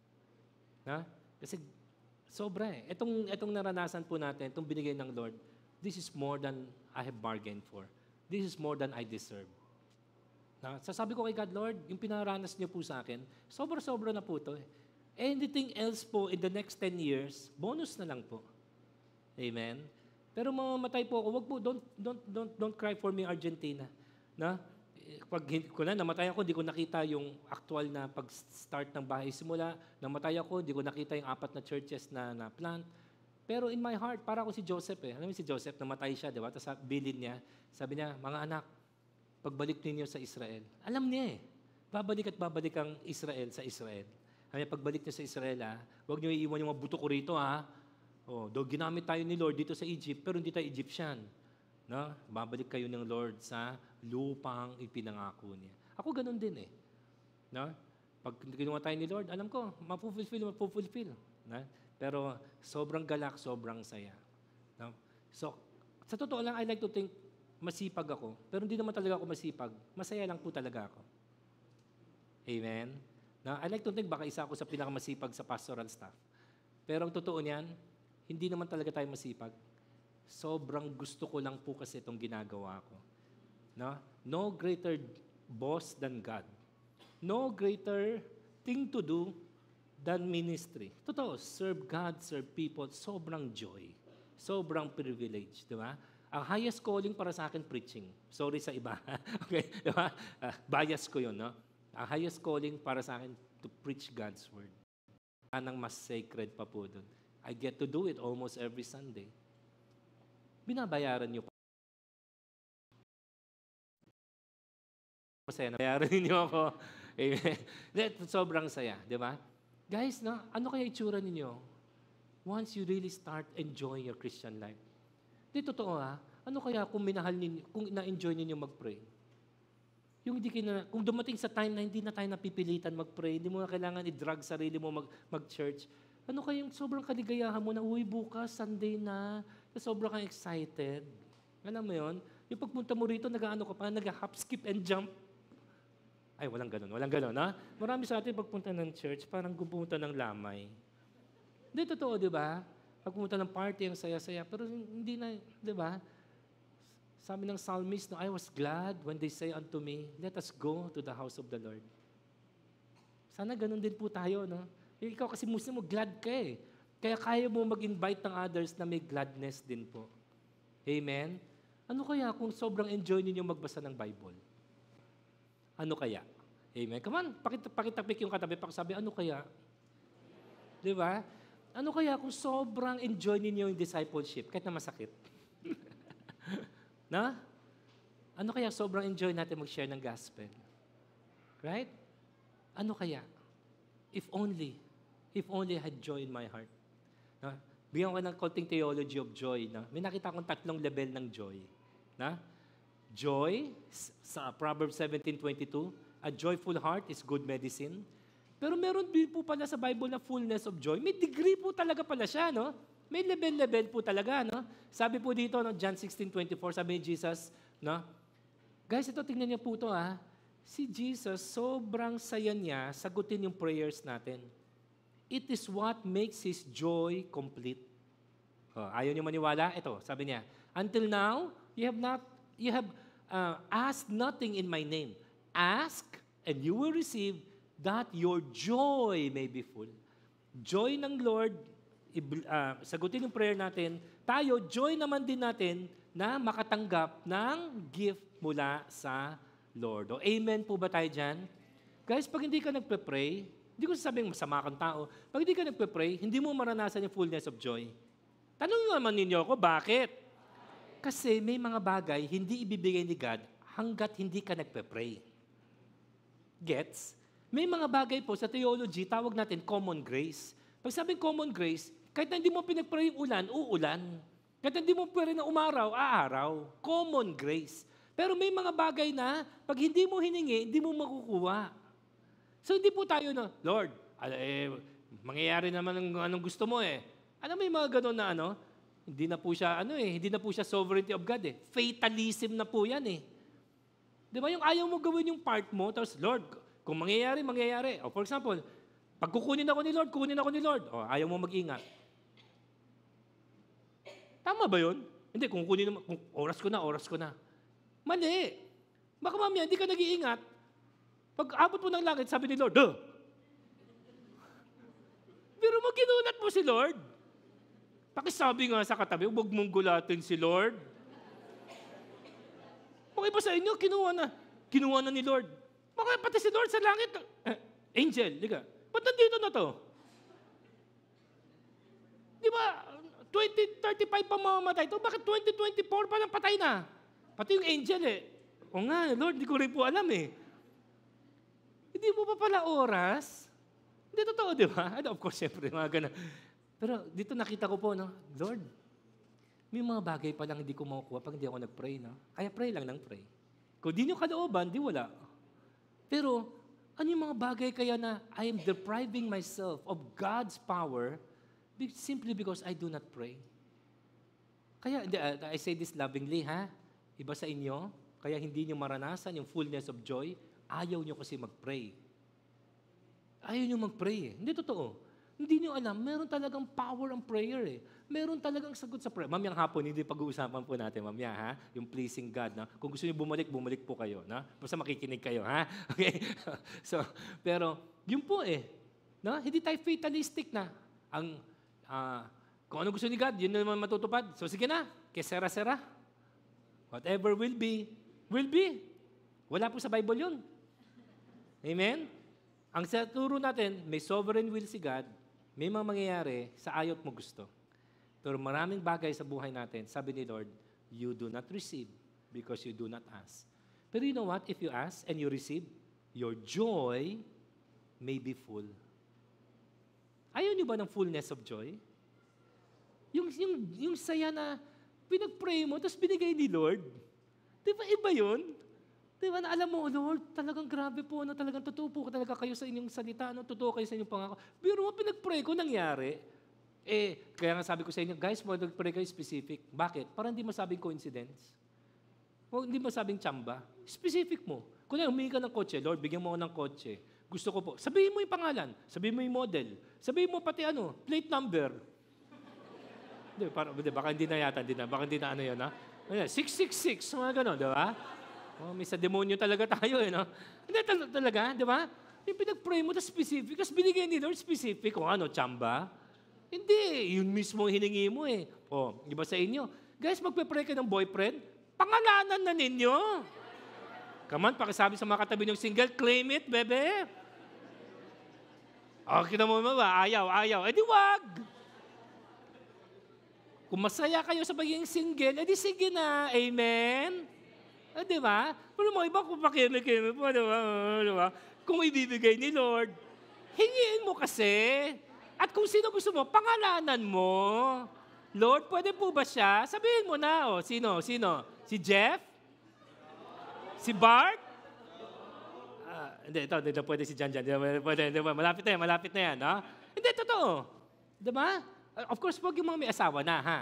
Ha? Kasi, sobra eh. Itong, itong naranasan po natin, itong binigay ng Lord, this is more than I have bargained for. This is more than I deserve. Na, sasabi ko kay God, Lord, yung pinaranas niyo po sa akin, sobra-sobra na po ito. Eh. Anything else po in the next ten years, bonus na lang po. Amen? Pero mamamatay po ako, wag po, don't, don't, don't, don't cry for me, Argentina. Na? Pag ko na, namatay ako, hindi ko nakita yung actual na pag-start ng bahay simula. Namatay ako, hindi ko nakita yung apat na churches na, na plant. Pero in my heart, para ako si Joseph eh. Alam mo si Joseph, namatay siya, di ba? Tapos bilin niya, sabi niya, mga anak, pagbalik ninyo sa Israel. Alam niya eh. Babalik at babalik ang Israel sa Israel. Kaya pagbalik niyo sa Israel, ah, huwag niyo iiwan yung mga buto ko rito, ha? Oh, do ginamit tayo ni Lord dito sa Egypt, pero hindi tayo Egyptian. No? Babalik kayo ng Lord sa lupang ipinangako niya. Ako ganun din eh. No? Pag ginawa tayo ni Lord, alam ko, mapufulfill, mapufulfill. No? Pero sobrang galak, sobrang saya. No? So, sa totoo lang, I like to think masipag ako, pero hindi naman talaga ako masipag. Masaya lang po talaga ako. Amen? Na, I like to think baka isa ako sa pinakamasipag sa pastoral staff. Pero ang totoo niyan, hindi naman talaga tayo masipag. Sobrang gusto ko lang po kasi itong ginagawa ko. No? No greater boss than God. No greater thing to do than ministry. Totoo, serve God, serve people, sobrang joy. Sobrang privilege, di ba? Ang highest calling para sa akin, preaching. Sorry sa iba. Okay, di ba? Uh, bias ko yun, no? Ang highest calling para sa akin, to preach God's word. Anong mas sacred pa po doon. I get to do it almost every Sunday. Binabayaran niyo pa. Masaya na. Bayaran niyo ako. Amen. Sobrang saya, di ba? Guys, no, ano kaya itsura ninyo? Once you really start enjoying your Christian life. Di totoo ha, ano kaya kung minahal ninyo, kung na-enjoy ninyo mag-pray? Yung hindi kina, kung dumating sa time na hindi na tayo napipilitan mag-pray, hindi mo na kailangan i-drug sarili mo mag, mag-church, ano kayong sobrang kaligayahan mo na, uy, bukas, Sunday na, sobrang kang excited. Alam mo yun? Yung pagpunta mo rito, nag-ano ka pa, nag-hop, skip, and jump. Ay, walang ganun, walang ganun, ha? Marami sa atin pagpunta ng church, parang pupunta ng lamay. Hindi, totoo, di ba? Pagpunta ng party, ang saya-saya, pero hindi na, di ba? Sabi ng psalmist, no, I was glad when they say unto me, let us go to the house of the Lord. Sana ganun din po tayo, no? Ikaw kasi Muslim mo, glad ka eh. Kaya kaya mo mag-invite ng others na may gladness din po. Amen? Ano kaya kung sobrang enjoy ninyo magbasa ng Bible? Ano kaya? Amen? Come on, pakita, pakitapik yung katabi, pakisabi, ano kaya? Di ba? Ano kaya kung sobrang enjoy ninyo yung discipleship, kahit na masakit? Na? Ano kaya sobrang enjoy natin mag-share ng gospel? Right? Ano kaya? If only, if only I had joy in my heart. Na? Bigyan ko ng konting theology of joy. Na? May nakita akong tatlong level ng joy. Na? Joy, sa Proverbs seventeen twenty-two, a joyful heart is good medicine. Pero meron din po pala sa Bible na fullness of joy. May degree po talaga pala siya, no? May level-level po talaga, no? Sabi po dito, no, John sixteen twenty-four, sabi ni Jesus, no? Guys, ito, tingnan niyo po ito, ha? Si Jesus, sobrang saya niya sagutin yung prayers natin. It is what makes His joy complete. Oh, ayaw niyo maniwala? Ito, sabi niya, until now, you have not, you have uh, asked nothing in my name. Ask, and you will receive, that your joy may be full. Joy ng Lord, uh, sagutin yung prayer natin, tayo, joy naman din natin na makatanggap ng gift mula sa Lord. O, amen po ba tayo dyan? Guys, pag hindi ka nagpe-pray, hindi ko sasabing masama kang tao, pag hindi ka nagpe-pray, hindi mo maranasan yung fullness of joy. Tanong naman ninyo ako, bakit? Kasi may mga bagay hindi ibibigay ni God hanggat hindi ka nagpe-pray. Gets? May mga bagay po sa theology, tawag natin common grace. Pag sabing common grace, kahit na hindi mo pinag-pray yung ulan, uulan. Kahit na hindi mo pwede na umaraw, aaraw. Common grace. Pero may mga bagay na, pag hindi mo hiningi, hindi mo makukuha. So hindi po tayo na, Lord, eh, mangyayari naman ng anong gusto mo eh. Ano may mga ganun na ano? Hindi na po siya, ano eh, hindi na po siya sovereignty of God eh. Fatalism na po yan eh. Di ba yung ayaw mo gawin yung part mo, tapos Lord, kung mangyayari, mangyayari. O for example, pag kukunin ako ni Lord, kukunin ako ni Lord. O ayaw mo mag-ingat. Tama ba yun? Hindi, kung kukunin mo, kung oras ko na, oras ko na. Mali. Baka mamaya, hindi ka nag-iingat. Pag abot mo ng langit, sabi ni Lord, duh! Pero mag-inulat mo si Lord. Pakisabi nga sa katabi, huwag mong gulatin si Lord. Mga iba sa inyo, kinuha na. Kinuha na ni Lord. Baka pati si Lord sa langit. Eh, angel, liga. Ba't nandito na to? Di ba, twenty thirty-five pa mamamatay to. Bakit twenty twenty-four pa lang patay na? Pati yung angel eh. O nga, Lord, di ko rin po alam eh. Hindi mo pa pala oras? Hindi totoo, di ba? And of course, siyempre, mga ganun. Pero dito nakita ko po, no? Lord, may mga bagay pa lang hindi ko makukuha pag hindi ako nag-pray, no? Kaya pray lang ng pray. Kung di nyo kalooban, di wala. Pero, ano yung mga bagay kaya na I am depriving myself of God's power simply because I do not pray? Kaya, I say this lovingly, ha? Iba sa inyo, kaya hindi nyo maranasan yung fullness of joy, ayaw nyo kasi mag-pray. Ayaw nyo mag-pray eh. Hindi totoo. Hindi nyo alam, meron talagang power ang prayer eh. Meron talagang sagot sa prayer. Mamayang hapon, hindi pag-uusapan po natin, mamaya ha? Yung pleasing God. Na? Kung gusto nyo bumalik, bumalik po kayo. Na? Basta makikinig kayo, ha? Okay? So, pero, yun po eh. No? Hindi tayo fatalistic na. Ang, ah, kung ano gusto ni God, yun naman matutupad. So sige na, kesera-sera. Whatever will be, will be. Wala po sa Bible yun. Amen? Ang sa turo natin, may sovereign will si God, may mga mangyayari sa ayot mo gusto. Pero maraming bagay sa buhay natin, sabi ni Lord, you do not receive because you do not ask. Pero you know what? If you ask and you receive, your joy may be full. Ayaw niyo ba ng fullness of joy? Yung, yung, yung saya na pinag-pray mo, tapos binigay ni Lord. Di ba iba yun? Di ba na alam mo, Lord, talagang grabe po, na talagang totoo po talaga kayo sa inyong salita, no? Totoo kayo sa inyong pangako. Pero mo pinag-pray ko, nangyari. Eh, kaya nga sabi ko sa inyo, guys, mag-pray kayo specific. Bakit? Para hindi masabing coincidence. O hindi masabing tsamba. Specific mo. Kung humingi ka ng kotse, Lord, bigyan mo ako ng kotse. Gusto ko po. Sabihin mo yung pangalan. Sabihin mo yung model. Sabihin mo pati ano, plate number. Di, para, di, baka hindi na yata, hindi na. Baka hindi na ano yun, ha? six six six, mga gano'n, di ba? Oh, may sa demonyo talaga tayo, eh, no? Hindi tal- talaga, di ba? Yung pinag-pray mo, tas specific, tas binigay ni Lord specific, kung ano, tsamba? Hindi, yun mismo ang hiningi mo, eh. O, iba sa inyo. Guys, magpe-pray ka ng boyfriend, pangalanan na ninyo. Come on, pakisabi sa mga katabi niyong single, claim it, bebe. O, kita mo ba, ayaw, ayaw. Eh di wag. Kung masaya kayo sa pagiging single, eh di sige na, amen? Ah, di ba? Pero mga iba kung pakinig-kinig po, di ba? Di ba? Kung ibibigay ni Lord, hingiin mo kasi. At kung sino gusto mo, pangalanan mo. Lord, pwede po ba siya? Sabihin mo na, oh, sino? Sino? Si Jeff? Si Bart? Ah, hindi, ito, hindi, pwede si Jan Jan. Hindi, pwede, hindi, malapit na yan, malapit na yan, no? Hindi, totoo. Di ba? Of course, wag yung mga may asawa na, ha?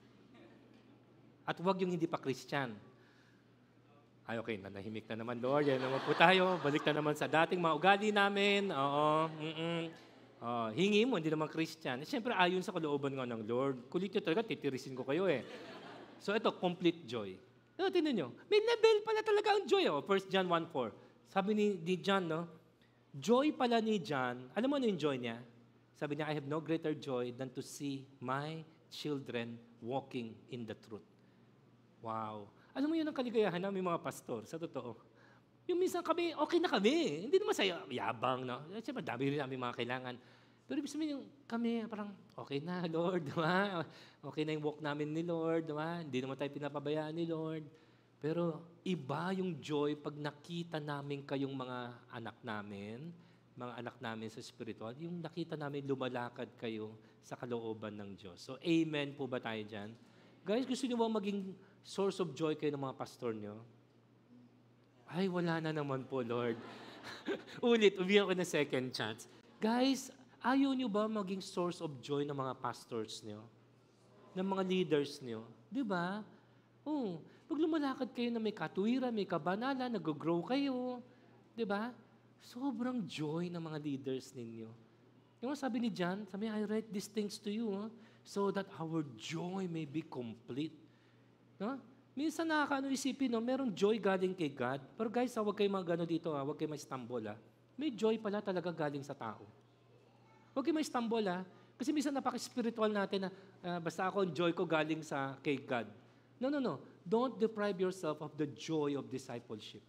At wag yung hindi pa Christian. Ay, okay, nanahimik na naman, Lord. Yan naman po tayo. Balik na naman sa dating mga ugali namin. Oo, mm-mm. Oh, hingi mo, hindi naman Christian. Eh, siyempre, ayon sa kalooban nga ng Lord. Kulit nyo talaga, titirisin ko kayo eh. So, ito, complete joy. No, tingnan nyo. May level pala talaga ang joy. Oh. First John one four. Sabi ni, ni John, no? Joy pala ni John. Alam mo ano yung joy niya? Sabi niya, I have no greater joy than to see my children walking in the truth. Wow. Alam mo yun ang kaligayahan namin mga pastor, sa totoo. Yung minsan kami, okay na kami. Hindi naman sa yabang, no? Siyempre, dami rin namin mga kailangan. Pero ibig sabihin yung kami, parang, okay na, Lord, diba? Okay na yung walk namin ni Lord, diba? Hindi naman tayo pinapabayaan ni Lord. Pero iba yung joy pag nakita namin kayong mga anak namin, mga anak namin sa spiritual, yung nakita namin lumalakad kayo sa kalooban ng Diyos. So, amen po ba tayo dyan? Guys, gusto niyo ba maging source of joy kayo ng mga pastor niyo? Ay, wala na naman po, Lord. Ulit, umiyak ko na second chance. Guys, ayaw niyo ba maging source of joy ng mga pastors niyo? Ng mga leaders niyo? Di ba? Oo. Pag lumalakad kayo na may katuwiran, may kabanalan, nag-grow kayo. Di ba? Sobrang joy ng mga leaders ninyo. Yung sabi ni John, sabi niya, I write these things to you huh, so that our joy may be complete. No? Minsan nakakaano isipin, no? Merong joy galing kay God. Pero guys, huwag kayo mga gano dito, ha? Huwag kayo ma-stumble. Ha? May joy pala talaga galing sa tao. Huwag kayo ma-stumble. Ha? Kasi minsan napaka-spiritual natin na uh, basta ako, ang joy ko galing sa kay God. No, no, no. Don't deprive yourself of the joy of discipleship.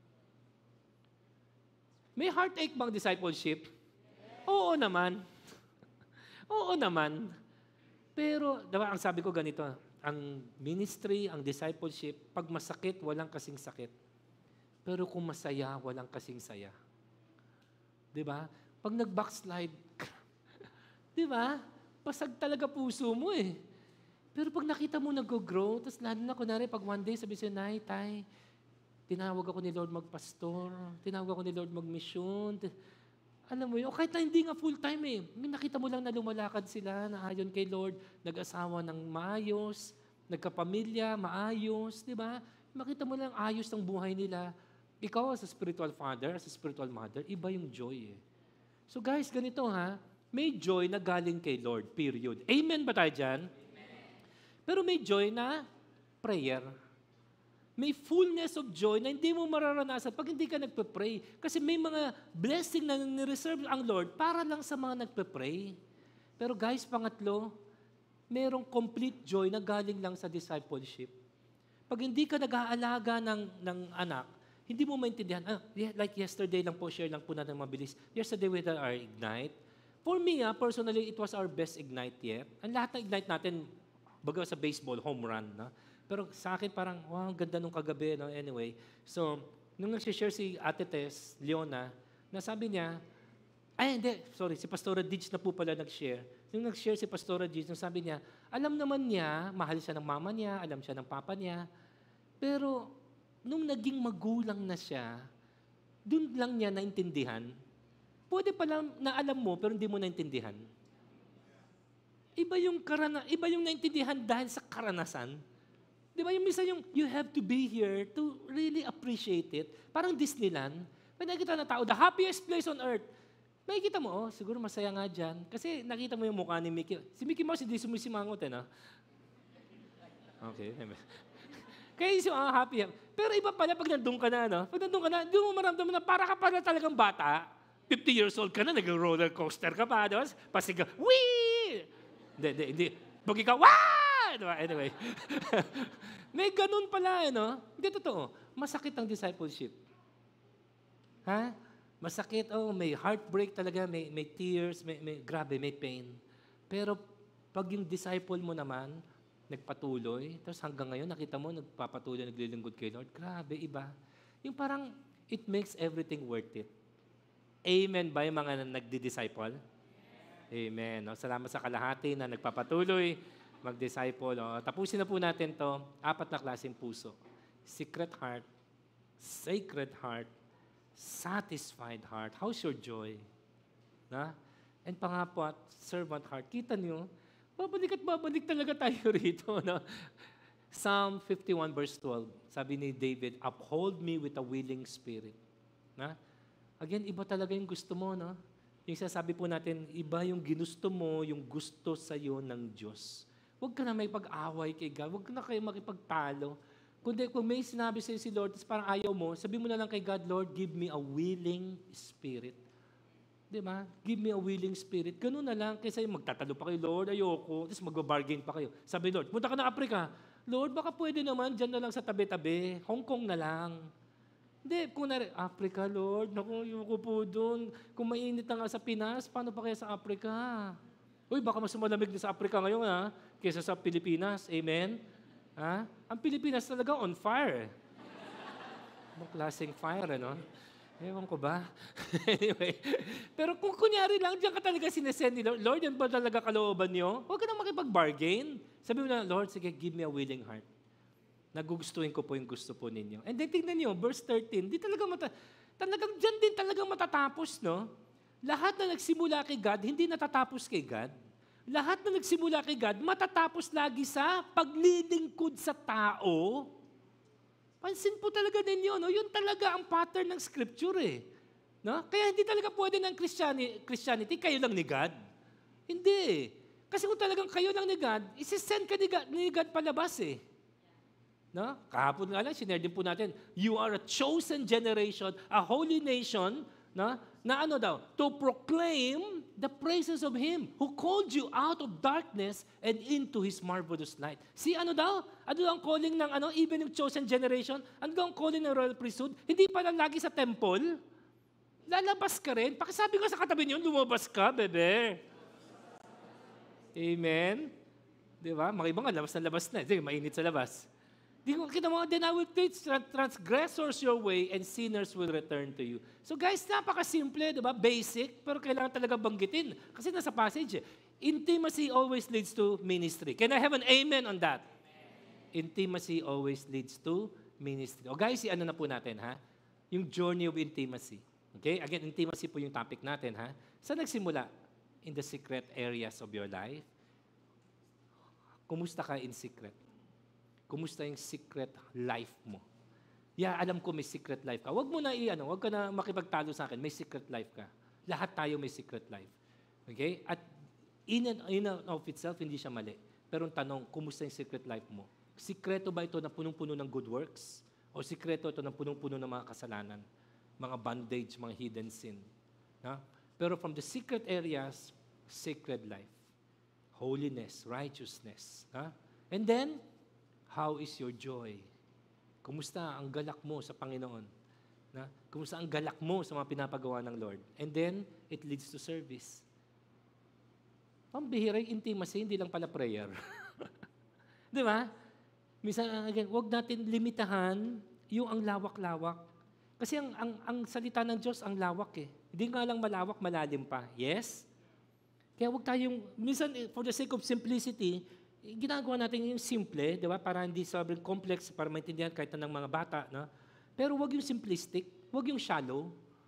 May heartache bang discipleship? Oo naman. Oo naman. Pero, diba, ang sabi ko ganito, ang ministry, ang discipleship, pag masakit, walang kasing sakit. Pero kung masaya, walang kasing saya. Diba? Pag nag-backslide, diba? Pasag talaga puso mo eh. Pero pag nakita mo nag-grow, tapos lalo na, kunwari, pag one day sabi siya, Nay, Tay, tinawag ako ni Lord magpastor, tinawag ako ni Lord magmisyon. Alam mo yun, o kahit na hindi nga full-time eh. Nakita mo lang na lumalakad sila, na ayon kay Lord, nag-asawa ng maayos, nagkapamilya, maayos, di ba? makita mo lang ayos ng buhay nila. Ikaw as a spiritual father, as a spiritual mother, iba yung joy eh. So guys, ganito ha, may joy na galing kay Lord, period. Amen ba tayo dyan? Pero may joy na prayer. May fullness of joy na hindi mo mararanasan pag hindi ka nagpe-pray. Kasi may mga blessing na nireserve ang Lord para lang sa mga nagpe-pray. Pero guys, pangatlo, merong complete joy na galing lang sa discipleship. Pag hindi ka nag-aalaga ng, ng anak, hindi mo maintindihan. Ah, like yesterday lang po, share lang po natin mabilis. Yesterday with our Ignite. For me, ah, personally, it was our best Ignite yet. Ang lahat ng Ignite natin, baga sa baseball, home run. No? Pero sa akin parang, wow, ang ganda nung kagabi. No? Anyway, so, nung nag-share si Ate Tess, Leona, nasabi niya, ay hindi, sorry, si Pastora Dij na po pala nag-share. Nung nag-share si Pastora Dij, nung sabi niya, alam naman niya, mahal siya ng mama niya, alam siya ng papa niya, pero nung naging magulang na siya, dun lang niya naintindihan, pwede pala na alam mo, pero hindi mo naintindihan. Iba yung, karana, iba yung naintindihan dahil sa karanasan. Di ba yung minsan yung, you have to be here to really appreciate it. Parang Disneyland. May nakikita na tao, the happiest place on earth. Makikita mo, oh, siguro masaya nga dyan. Kasi nakita mo yung mukha ni Mickey. Si Mickey Mouse, hindi sumisimangot eh, no? Okay. Kaya yung ah, happy. Pero iba pala pag nandun ka na, no? Pag nandun ka na, doon mo maramdaman na para ka pala talagang bata. fifty years old ka na, nag-roller coaster ka pa, diba? Pasigaw, wee! Hindi, hindi, hindi. Pag ikaw, wah! Diba? Anyway. May ganun pala, eh, no? Hindi totoo. Masakit ang discipleship. Ha? Masakit, oh, may heartbreak talaga, may, may tears, may, may, grabe, may pain. Pero pag yung disciple mo naman, nagpatuloy, tapos hanggang ngayon, nakita mo, nagpapatuloy, naglilingkod kay Lord, grabe, iba. Yung parang, it makes everything worth it. Amen ba yung mga nagdi-disciple? Amen. No? Salamat sa kalahati na nagpapatuloy, mag-disciple. No? Tapusin na po natin to apat na klaseng puso. Secret heart, sacred heart, satisfied heart. How's your joy? Na? And pangapat, servant heart. Kita niyo, babalik at babalik talaga tayo rito. No? Psalm fifty-one verse twelve. Sabi ni David, uphold me with a willing spirit. Na? Again, iba talaga yung gusto mo. No? Yung sasabi po natin, iba yung ginusto mo, yung gusto sa'yo ng Diyos. Huwag ka na may pag-away kay God. Huwag ka na kayo makipagtalo. Kundi kung may sinabi sa'yo si Lord, tapos parang ayaw mo, sabi mo na lang kay God, Lord, give me a willing spirit. Di ba? Give me a willing spirit. Ganun na lang. Kaysa yung magtatalo pa kayo, Lord, ayoko. Tapos mag-bargain pa kayo. Sabi, Lord, punta ka na Africa. Lord, baka pwede naman, dyan na lang sa tabi-tabi. Hong Kong na lang. Hindi, kung na Africa, Lord, naku, ayoko po doon. Kung mainit na nga sa Pinas, paano pa kaya sa Africa? Uy, baka mas malamig na sa Africa ngayon, ha? Kaysa sa Pilipinas. Amen? Ha? Ang Pilipinas talaga on fire. Anong klaseng fire, ano? Ewan ko ba? Anyway. Pero kung kunyari lang, diyan ka talaga sinesend ni Lord, Lord, yan ba talaga kalooban niyo? Huwag ka na makipag-bargain. Sabi mo na, Lord, sige, give me a willing heart. Nagugustuhin ko po yung gusto po ninyo. And then tingnan niyo, verse thirteen, di talaga mata talagang diyan din talaga matatapos, no? Lahat na nagsimula kay God, hindi natatapos kay God. Lahat na nagsimula kay God, matatapos lagi sa paglilingkod sa tao. Pansin po talaga ninyo, no? Yun talaga ang pattern ng Scripture, eh. No? Kaya hindi talaga pwede ng Christianity, Christianity, kayo lang ni God. Hindi. Kasi kung talagang kayo lang ni God, isi-send ka ni God, ni God palabas, eh. No? Kahapon nga lang, sinare din po natin, you are a chosen generation, a holy nation, no? Na ano daw? To proclaim the praises of Him who called you out of darkness and into His marvelous light. See, ano daw? Ano daw ang calling ng ano, even yung chosen generation? Ano daw ang calling ng royal priesthood? Hindi pa lang lagi sa temple. Lalabas ka rin. Pakisabi ko sa katabi niyo, lumabas ka, bebe. Amen? Di ba? Mga iba nga, labas na labas na. Sige, mainit sa labas. Di ko kita mo, then I will teach transgressors your way and sinners will return to you. So guys, napaka-simple, di ba? Basic, pero kailangan talaga banggitin. Kasi nasa passage, eh. Intimacy always leads to ministry. Can I have an amen on that? Amen. Intimacy always leads to ministry. O guys, ano na po natin, ha? Yung journey of intimacy. Okay? Again, intimacy po yung topic natin, ha? Saan nagsimula? In the secret areas of your life. Kumusta ka in secret? Kumusta yung secret life mo? Yeah, alam ko may secret life ka. Huwag mo na i-ano, huwag ka na makipagtalo sa akin, may secret life ka. Lahat tayo may secret life. Okay? At in and, in and of itself, hindi siya mali. Pero ang tanong, kumusta yung secret life mo? Sikreto ba ito na punong-puno ng good works? O sikreto ito na punong-puno ng mga kasalanan? Mga bondage, mga hidden sin? Ha? Pero from the secret areas, sacred life. Holiness, righteousness. Ha? And then, how is your joy? Kumusta ang galak mo sa Panginoon? Na? Kumusta ang galak mo sa mga pinapagawa ng Lord? And then, it leads to service. Pambihira yung intimacy, hindi lang pala prayer. Di ba? Minsan, again, huwag natin limitahan yung ang lawak-lawak. Kasi ang, ang, ang salita ng Diyos, ang lawak eh. Hindi nga lang malawak, malalim pa. Yes? Kaya huwag tayong, minsan, for the sake of simplicity, ginagawa natin yung simple, di ba? Para hindi sobrang complex, para maintindihan kahit na ng mga bata. No? Pero huwag yung simplistic, huwag yung shallow.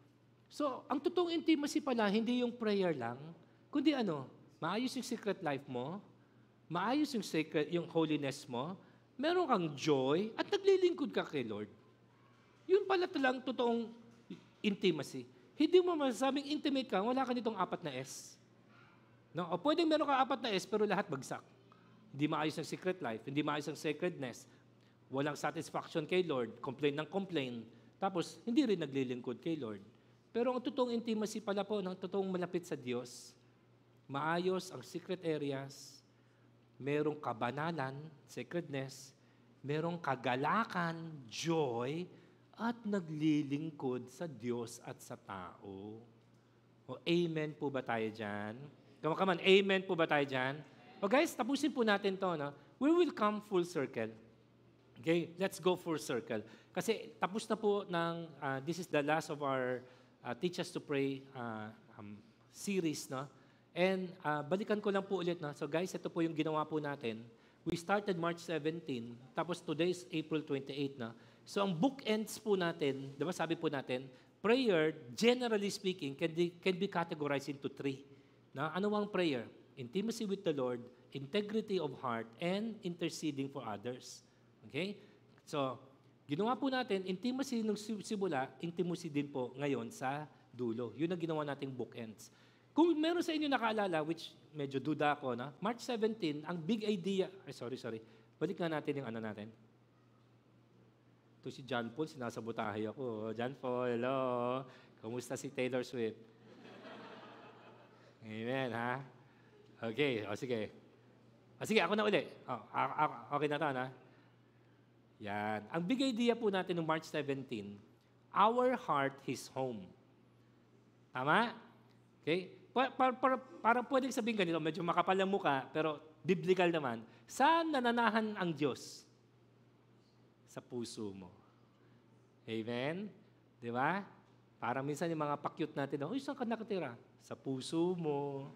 So, ang totoong intimacy pala, hindi yung prayer lang, kundi ano, maayos yung secret life mo, maayos yung secret, yung holiness mo, meron kang joy, at naglilingkod ka kay Lord. Yun pala talang totoong intimacy. Hindi mo masasabing intimate ka, wala ka nitong apat na S. No? O pwedeng meron ka apat na S, pero lahat bagsak. Hindi maayos ang secret life, hindi maayos ang sacredness, walang satisfaction kay Lord, complain ng complain, tapos hindi rin naglilingkod kay Lord. Pero ang totoong intimacy pala po, ng totoong malapit sa Diyos, maayos ang secret areas, merong kabanalan, sacredness, merong kagalakan, joy, at naglilingkod sa Diyos at sa tao. O amen po ba tayo dyan? Come on, come on, amen po ba tayo dyan? O guys, tapusin po natin to. No? We will come full circle. Okay, let's go full circle. Kasi tapos na po ng, uh, this is the last of our uh, Teach Us to Pray uh, um, series. No? And uh, balikan ko lang po ulit. No? So guys, ito po yung ginawa po natin. We started March seventeenth, tapos today is April twenty-eighth. No? So ang bookends po natin, diba sabi po natin, prayer, generally speaking, can be, can be categorized into three. No? Ano ang prayer? Intimacy with the Lord, integrity of heart, and interceding for others. Okay? So, ginawa po natin, intimacy nung simula, intimacy din po ngayon sa dulo. Yun ang ginawa nating bookends. Kung meron sa inyo nakaalala, which medyo duda ako, na March seventeenth, ang big idea, ay sorry, sorry, balik nga natin yung ano natin. Ito si John Paul, sinasabotahe ako. John Paul, hello. Kumusta si Taylor Swift? Amen, ha? Okay, o sige. O sige, ako na uli. O, okay na to, na? Yan. Ang big idea po natin noong March seventeenth, our heart, His home. Tama? Okay? Para, para, para, para pwedeng sabihin ganito, medyo makapal ang mukha, pero biblical naman. Saan nananahan ang Diyos? Sa puso mo. Amen? Di ba? Parang minsan yung mga pakyut natin, uy, saan ka nakatira? Sa puso mo.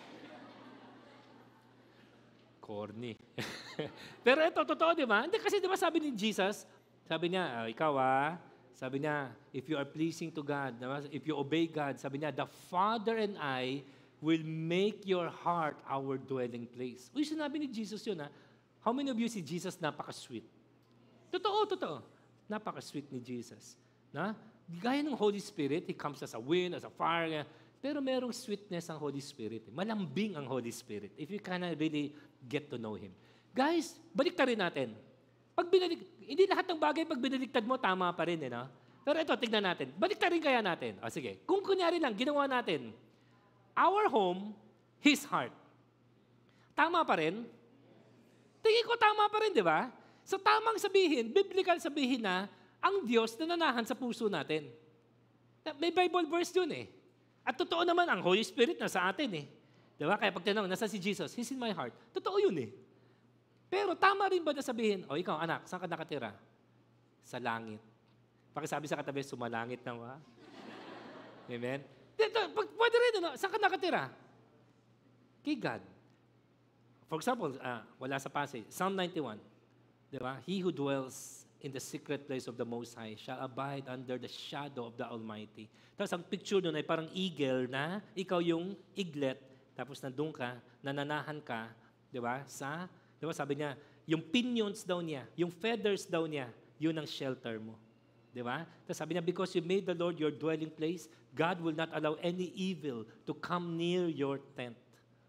Corny. Pero ito, totoo, di ba? Hindi, kasi di ba sabi ni Jesus, sabi niya, oh, ikaw ah, sabi niya, if you are pleasing to God, diba? If you obey God, sabi niya, the Father and I will make your heart our dwelling place. Uy, sinabi ni Jesus yun, ha? How many of you see Jesus napaka-sweet? Totoo, totoo. Napaka-sweet ni Jesus. Na? Gaya ng Holy Spirit, He comes as a wind, as a fire, pero merong sweetness ang Holy Spirit. Malambing ang Holy Spirit if you kind of really get to know Him. Guys, baliktarin natin. Pag binalik, hindi lahat ng bagay pag binaliktad mo, tama pa rin. Eh, no? Pero ito, tignan natin. Baliktarin kaya natin. O sige, kung kunyari lang, ginawa natin, our home, His heart. Tama pa rin? Tingin ko tama pa rin, di ba? So tamang sabihin, biblical sabihin na, ang Diyos nananahan sa puso natin. May Bible verse yun eh. At totoo naman, ang Holy Spirit nasa atin eh. Di ba? Kaya pag tinanong, nasa si Jesus, He's in my heart. Totoo yun eh. Pero tama rin ba na sabihin, o ikaw anak, saan ka nakatira? Sa langit. Pakisabi sa katabi, sumalangit na wa. Amen? Dito, pag, pwede rin, ano, saan ka nakatira? Kay God. For example, uh, wala sa passage, Psalm ninety-one. Di ba? He who dwells in the secret place of the Most High shall abide under the shadow of the Almighty. Tapos ang picture doon ay parang eagle na ikaw yung eaglet, tapos nandun ka, nananahan ka, di ba? Sa, di ba sabi niya, yung pinions daw niya, yung feathers daw niya, yun ang shelter mo. Di ba? Tapos sabi niya, because you made the Lord your dwelling place, God will not allow any evil to come near your tent.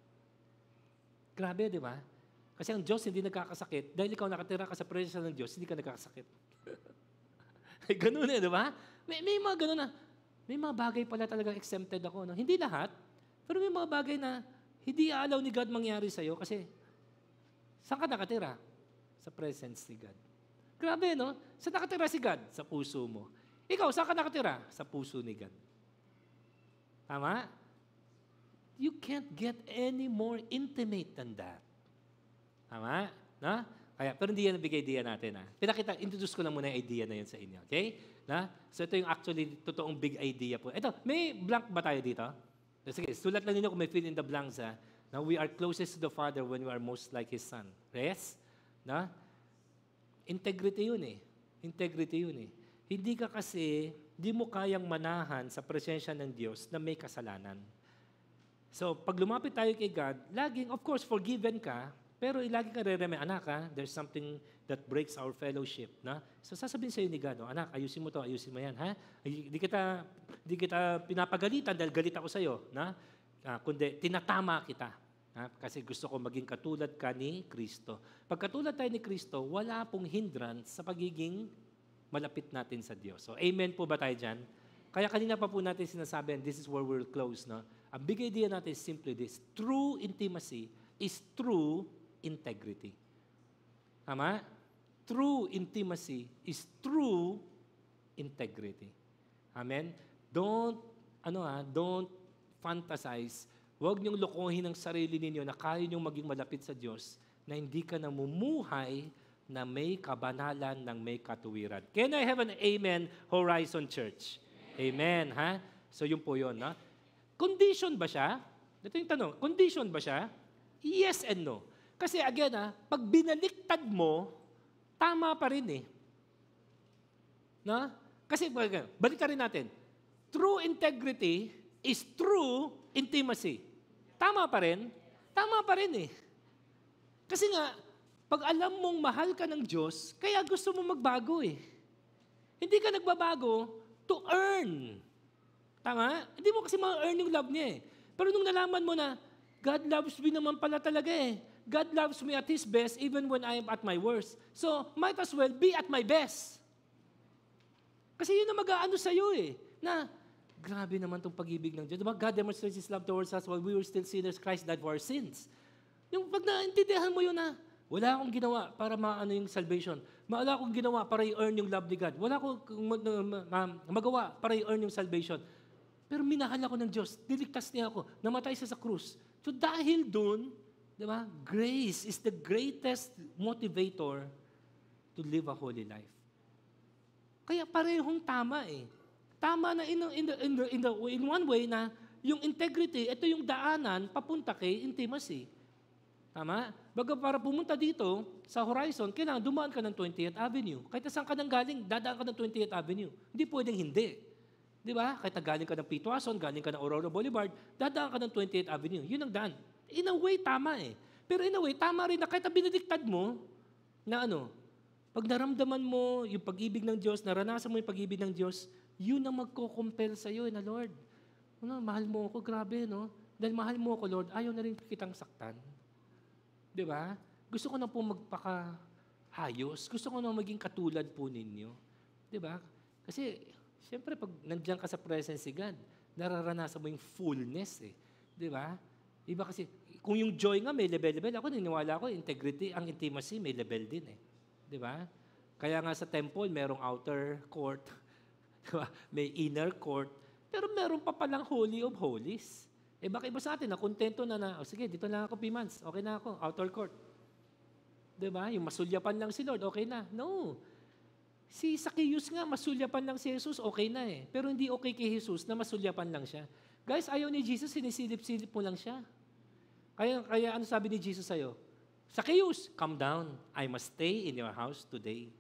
Grabe, di ba? Kasi ang Diyos hindi nagkakasakit, dahil ikaw nakatira ka sa presensya ng Diyos, hindi ka nagkakasakit. Ganun eh, di ba? May, may mga ganun na, may mga bagay pala talagang exempted ako. No? Hindi lahat, pero may mga bagay na hindi aalaw ni God mangyari sa'yo kasi saan ka nakatira? Sa presence ni God. Grabe, no? Saan nakatira si God? Sa puso mo. Ikaw, saan ka nakatira? Sa puso ni God. Tama? You can't get any more intimate than that. Tama? Na? Kaya, pero hindi yan ang bigay idea natin. Ha? Pinakita, introduce ko lang muna yung idea na yun sa inyo. Okay? Na? So ito yung actually totoong big idea po. Ito, may blank ba tayo dito? Sige, sulat lang ninyo kung may fill in the blanks. Ha? Now, we are closest to the Father when we are most like His Son. Yes? Na? Integrity yun eh. Integrity yun eh. Hindi ka kasi, di mo kayang manahan sa presensya ng Diyos na may kasalanan. So, pag lumapit tayo kay God, laging, of course, forgiven ka, pero lagi ka re-remind, anak ha, there's something that breaks our fellowship. Na? So, sasabihin sa'yo ni God, oh, anak, ayusin mo to, ayusin mo yan. Ha? Di kita, di kita pinapagalitan dahil galit ako sa'yo. Na? Uh, kundi, tinatama kita. Ha? Kasi gusto ko maging katulad ka ni Kristo. Pag katulad tayo ni Kristo, wala pong hindrance sa pagiging malapit natin sa Diyos. So, amen po ba tayo dyan? Kaya kanina pa po natin sinasabi, and this is where we'll close. No? Ang big idea natin is simply this. True intimacy is true integrity. Tama? True intimacy is true integrity. Amen? Don't, ano ha, don't fantasize. Huwag niyong lokohin ang sarili ninyo na kaya niyong maging malapit sa Diyos na hindi ka namumuhay na may kabanalan ng may katuwiran. Can I have an amen, Horizon Church? Amen, ha? So yun po yun, ha? Condition ba siya? Ito yung tanong, condition ba siya? Yes and no. Kasi again, ha, pag binaliktad mo, tama pa rin eh. No? Kasi balik rin natin. True integrity is true intimacy. Tama pa rin? Tama pa rin eh. Kasi nga, pag alam mong mahal ka ng Diyos, kaya gusto mo magbago eh. Hindi ka nagbabago to earn. Tama? Hindi mo kasi ma-earn yung love niya eh. Pero nung nalaman mo na, God loves me naman pala talaga eh. God loves me at His best even when I am at my worst. So, might as well be at my best. Kasi yun ang mag-aano sa'yo eh. Na, grabe naman itong pag-ibig ng Diyos. Diba? God demonstrates His love towards us while we were still sinners, Christ died for our sins. Yung pag naintindihan mo yun na, wala akong ginawa para maano yung salvation. Wala akong ginawa para i-earn yung love ni God. Wala akong magawa para i-earn yung salvation. Pero minahal ako ng Diyos. Niligtas niya ako. Namatay siya sa krus. So dahil dun, di ba, grace is the greatest motivator to live a holy life. Kaya parehong tama eh. Tama na in, in, the, in, the, in, the, in one way na yung integrity, ito yung daanan papunta kay intimacy. Tama? Baga para pumunta dito sa Horizon, kailangan dumaan ka ng twentieth Avenue. Kahit saan ka nang galing, dadaan ka ng twentieth Avenue. Hindi pwedeng hindi. Di ba? Kahit galing ka ng Pitwason, galing ka ng Aurora Boulevard, dadaan ka ng twentieth Avenue. Yun ang daan. In a way, tama eh. Pero in a way, tama rin na kahit binadiktad mo, na ano, pag naramdaman mo yung pag-ibig ng Diyos, naranasan mo yung pag-ibig ng Diyos, yun ang magko-compel sa'yo eh, na Lord. Ano, mahal mo ako, grabe, no? Dahil mahal mo ako, Lord, ayaw na rin kitang saktan. Di ba? Gusto ko na po magpaka-ayos. Gusto ko na maging katulad po ninyo. Di ba? Kasi, siyempre, pag nandiyan ka sa presence ni God, nararanasan mo yung fullness eh. Di ba? Iba kasi, kung yung joy nga may level-level, ako niniwala ko, integrity, ang intimacy may level din eh. Di ba? Kaya nga sa temple, merong outer court, diba? May inner court, pero meron pa palang holy of holies. Eh baka iba sa atin, na kontento na na, oh, sige, dito lang ako, P-months, okay na ako, outer court. Di ba? Yung masulyapan lang si Lord, okay na. No. Si Zacchaeus nga, masulyapan lang si Jesus, okay na eh. Pero hindi okay kay Jesus na masulyapan lang siya. Guys, ayaw ni Jesus, sinisilip-silip mo lang siya. Kaya, kaya ano sabi ni Jesus sa'yo? Zacchaeus, come down. I must stay in your house today.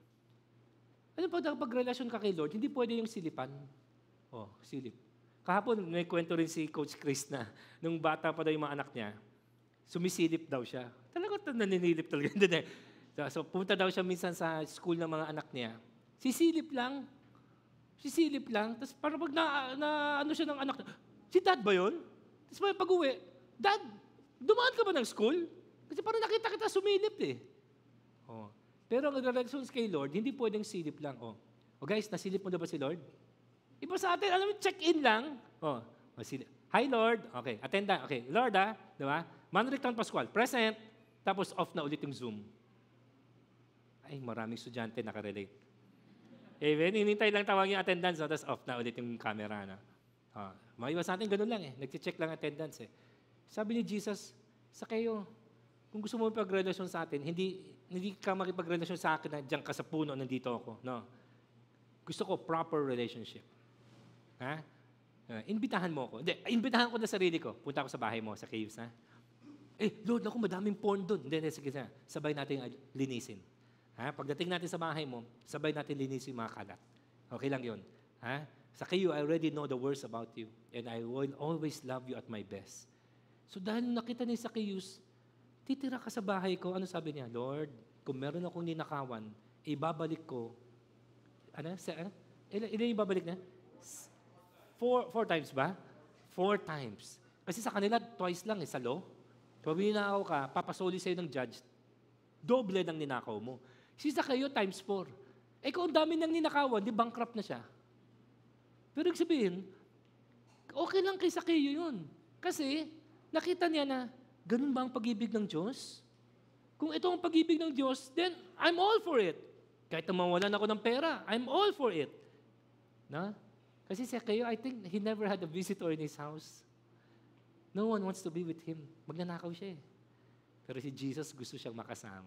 Ano pa, pag relasyon ka kay Lord, hindi pwede yung silipan. Oh, silip. Kahapon, may kwento rin si Coach Chris na nung bata pa daw yung mga anak niya, sumisilip daw siya. Talaga naninilip talaga. So, so punta daw siya minsan sa school ng mga anak niya. Sisilip lang. Sisilip lang. Tapos parang pag na, na ano siya ng anak, si dad ba yun? Tapos may pag-uwi, dad, dumaan ka ba ng school? Kasi parang nakita kita sumilip eh. Oh. Pero ang relasyon kay Lord, hindi pwedeng silip lang. Oh. O guys, nasilip mo na ba si Lord? Iba sa atin, alam mo, check-in lang. Oh. Masilip. Hi Lord. Okay, attendant. Okay, Lord ah. Di ba? Manric Tan Pascual, present. Tapos off na ulit yung Zoom. Ay, maraming estudyante nakarelate. Amen? Hinintay lang tawag yung attendance, no? Tapos off na ulit yung camera. No? Oh. Mga iba sa atin, ganun lang eh. Nag-check lang attendance eh. Sabi ni Jesus, sa kayo, kung gusto mo magpagrelasyon sa atin, hindi, hindi ka makipagrelasyon sa akin na diyan ka sa puno, nandito ako. No. Gusto ko proper relationship. Ha? Uh, imbitahan mo ako. Hindi, imbitahan ko na sarili ko. Punta ako sa bahay mo, sa caves, ha? Eh, Lord, ako, madaming porn doon. Hindi, sige na. Sabay natin linisin. Ha? Pagdating natin sa bahay mo, sabay natin linisin yung mga kalat. Okay lang yun. Ha? Sa kayo, I already know the words about you. And I will always love you at my best. So dahil nakita ni Zacchaeus, titira ka sa bahay ko. Ano sabi niya? Lord, kung meron akong ninakawan, ibabalik ko. Ano? Sa, ano? Ilan, ilan yung babalik na? Four, four times ba? Four times. Kasi sa kanila, twice lang eh, sa law. Pag ninakaw ka, papasoli sa'yo ng judge, doble ng ninakaw mo. Si Zacchaeus, times four. Eh kung ang dami ng ninakawan, di bankrupt na siya. Pero ibig sabihin, okay lang kay Zacchaeus yun. Kasi, nakita niya na, ganun ba ang pag-ibig ng Diyos? Kung ito ang pag-ibig ng Diyos, then I'm all for it. Kahit na mawalan ako ng pera, I'm all for it. Na? Kasi si Zacchaeus, I think he never had a visitor in his house. No one wants to be with him. Magnanakaw siya eh. Pero si Jesus gusto siyang makasama.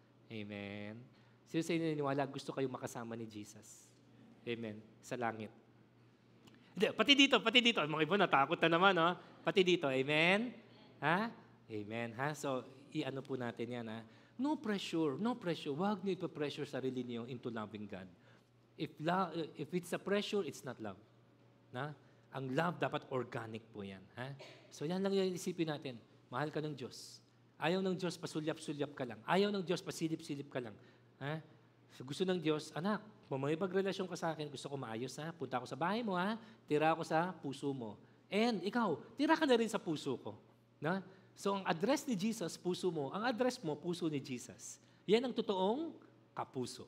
Amen. Sino sa inyo naniniwala, gusto kayong makasama ni Jesus? Amen. Sa langit. Hindi, pati dito, pati dito. Mga iba natakot na naman, no? Pati dito. Amen? Ha? Amen. Ha? So, i-ano po natin yan, ha? No pressure. No pressure. Huwag niyo ipa-pressure sarili niyo into loving God. If, love, if it's a pressure, it's not love. Na? Ang love dapat organic po yan. Ha? So yan lang yung isipin natin. Mahal ka ng Diyos. Ayaw ng Diyos, pasulyap-sulyap ka lang. Ayaw ng Diyos, pasilip-silip ka lang. Ha? So gusto ng Diyos, anak, kung may pagrelasyon ka sa akin, gusto ko maayos, ha? Punta ako sa bahay mo, ha? Tira ako sa puso mo. And ikaw, tira ka na rin sa puso ko. Na? So ang address ni Jesus, puso mo. Ang address mo, puso ni Jesus. Yan ang totoong kapuso.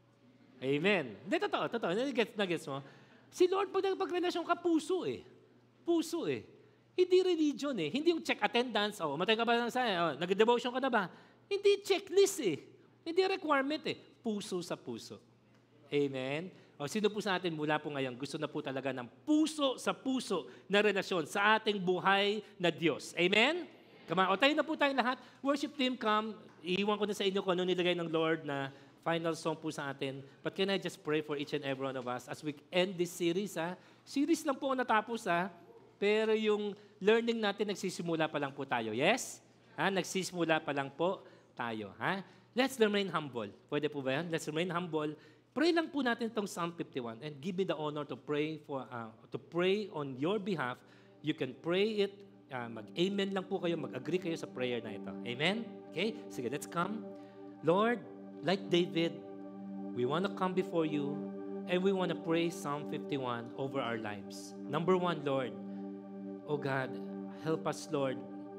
Amen. Hindi, totoo, totoo. Nagets, nagets mo? Si Lord, pag nagpagrelasyon ka, puso eh. Puso eh. Hindi religion eh. Hindi yung check attendance. Oh, matay ka ba sa oh, nag-devotion ka na ba? Hindi checklist eh. Hindi requirement eh. Puso sa puso. Amen. O sino po sa atin mula po ngayon, gusto na po talaga ng puso sa puso na relasyon sa ating buhay na Diyos. Amen? Come on. O tayo na po tayong lahat. Worship team, come. Iiwan ko na sa inyo kung ano nilagay ng Lord na final song po sa atin. But can I just pray for each and every one of us as we end this series, ha? Series lang po ang natapos, ha? Pero yung learning natin, nagsisimula pa lang po tayo. Yes? Ha? Nagsisimula pa lang po tayo, ha? Let's remain humble. Pwede po ba yan? Let's remain humble. Pray lang po natin itong Psalm fifty-one and give me the honor to pray for uh, to pray on your behalf. You can pray it. Uh, mag-amen lang po kayo. Mag-agree kayo sa prayer na ito. Amen? Okay? Sige, let's come. Lord, like David, we want to come before you and we want to pray Psalm fifty-one over our lives. Number one, Lord, oh God, help us, Lord,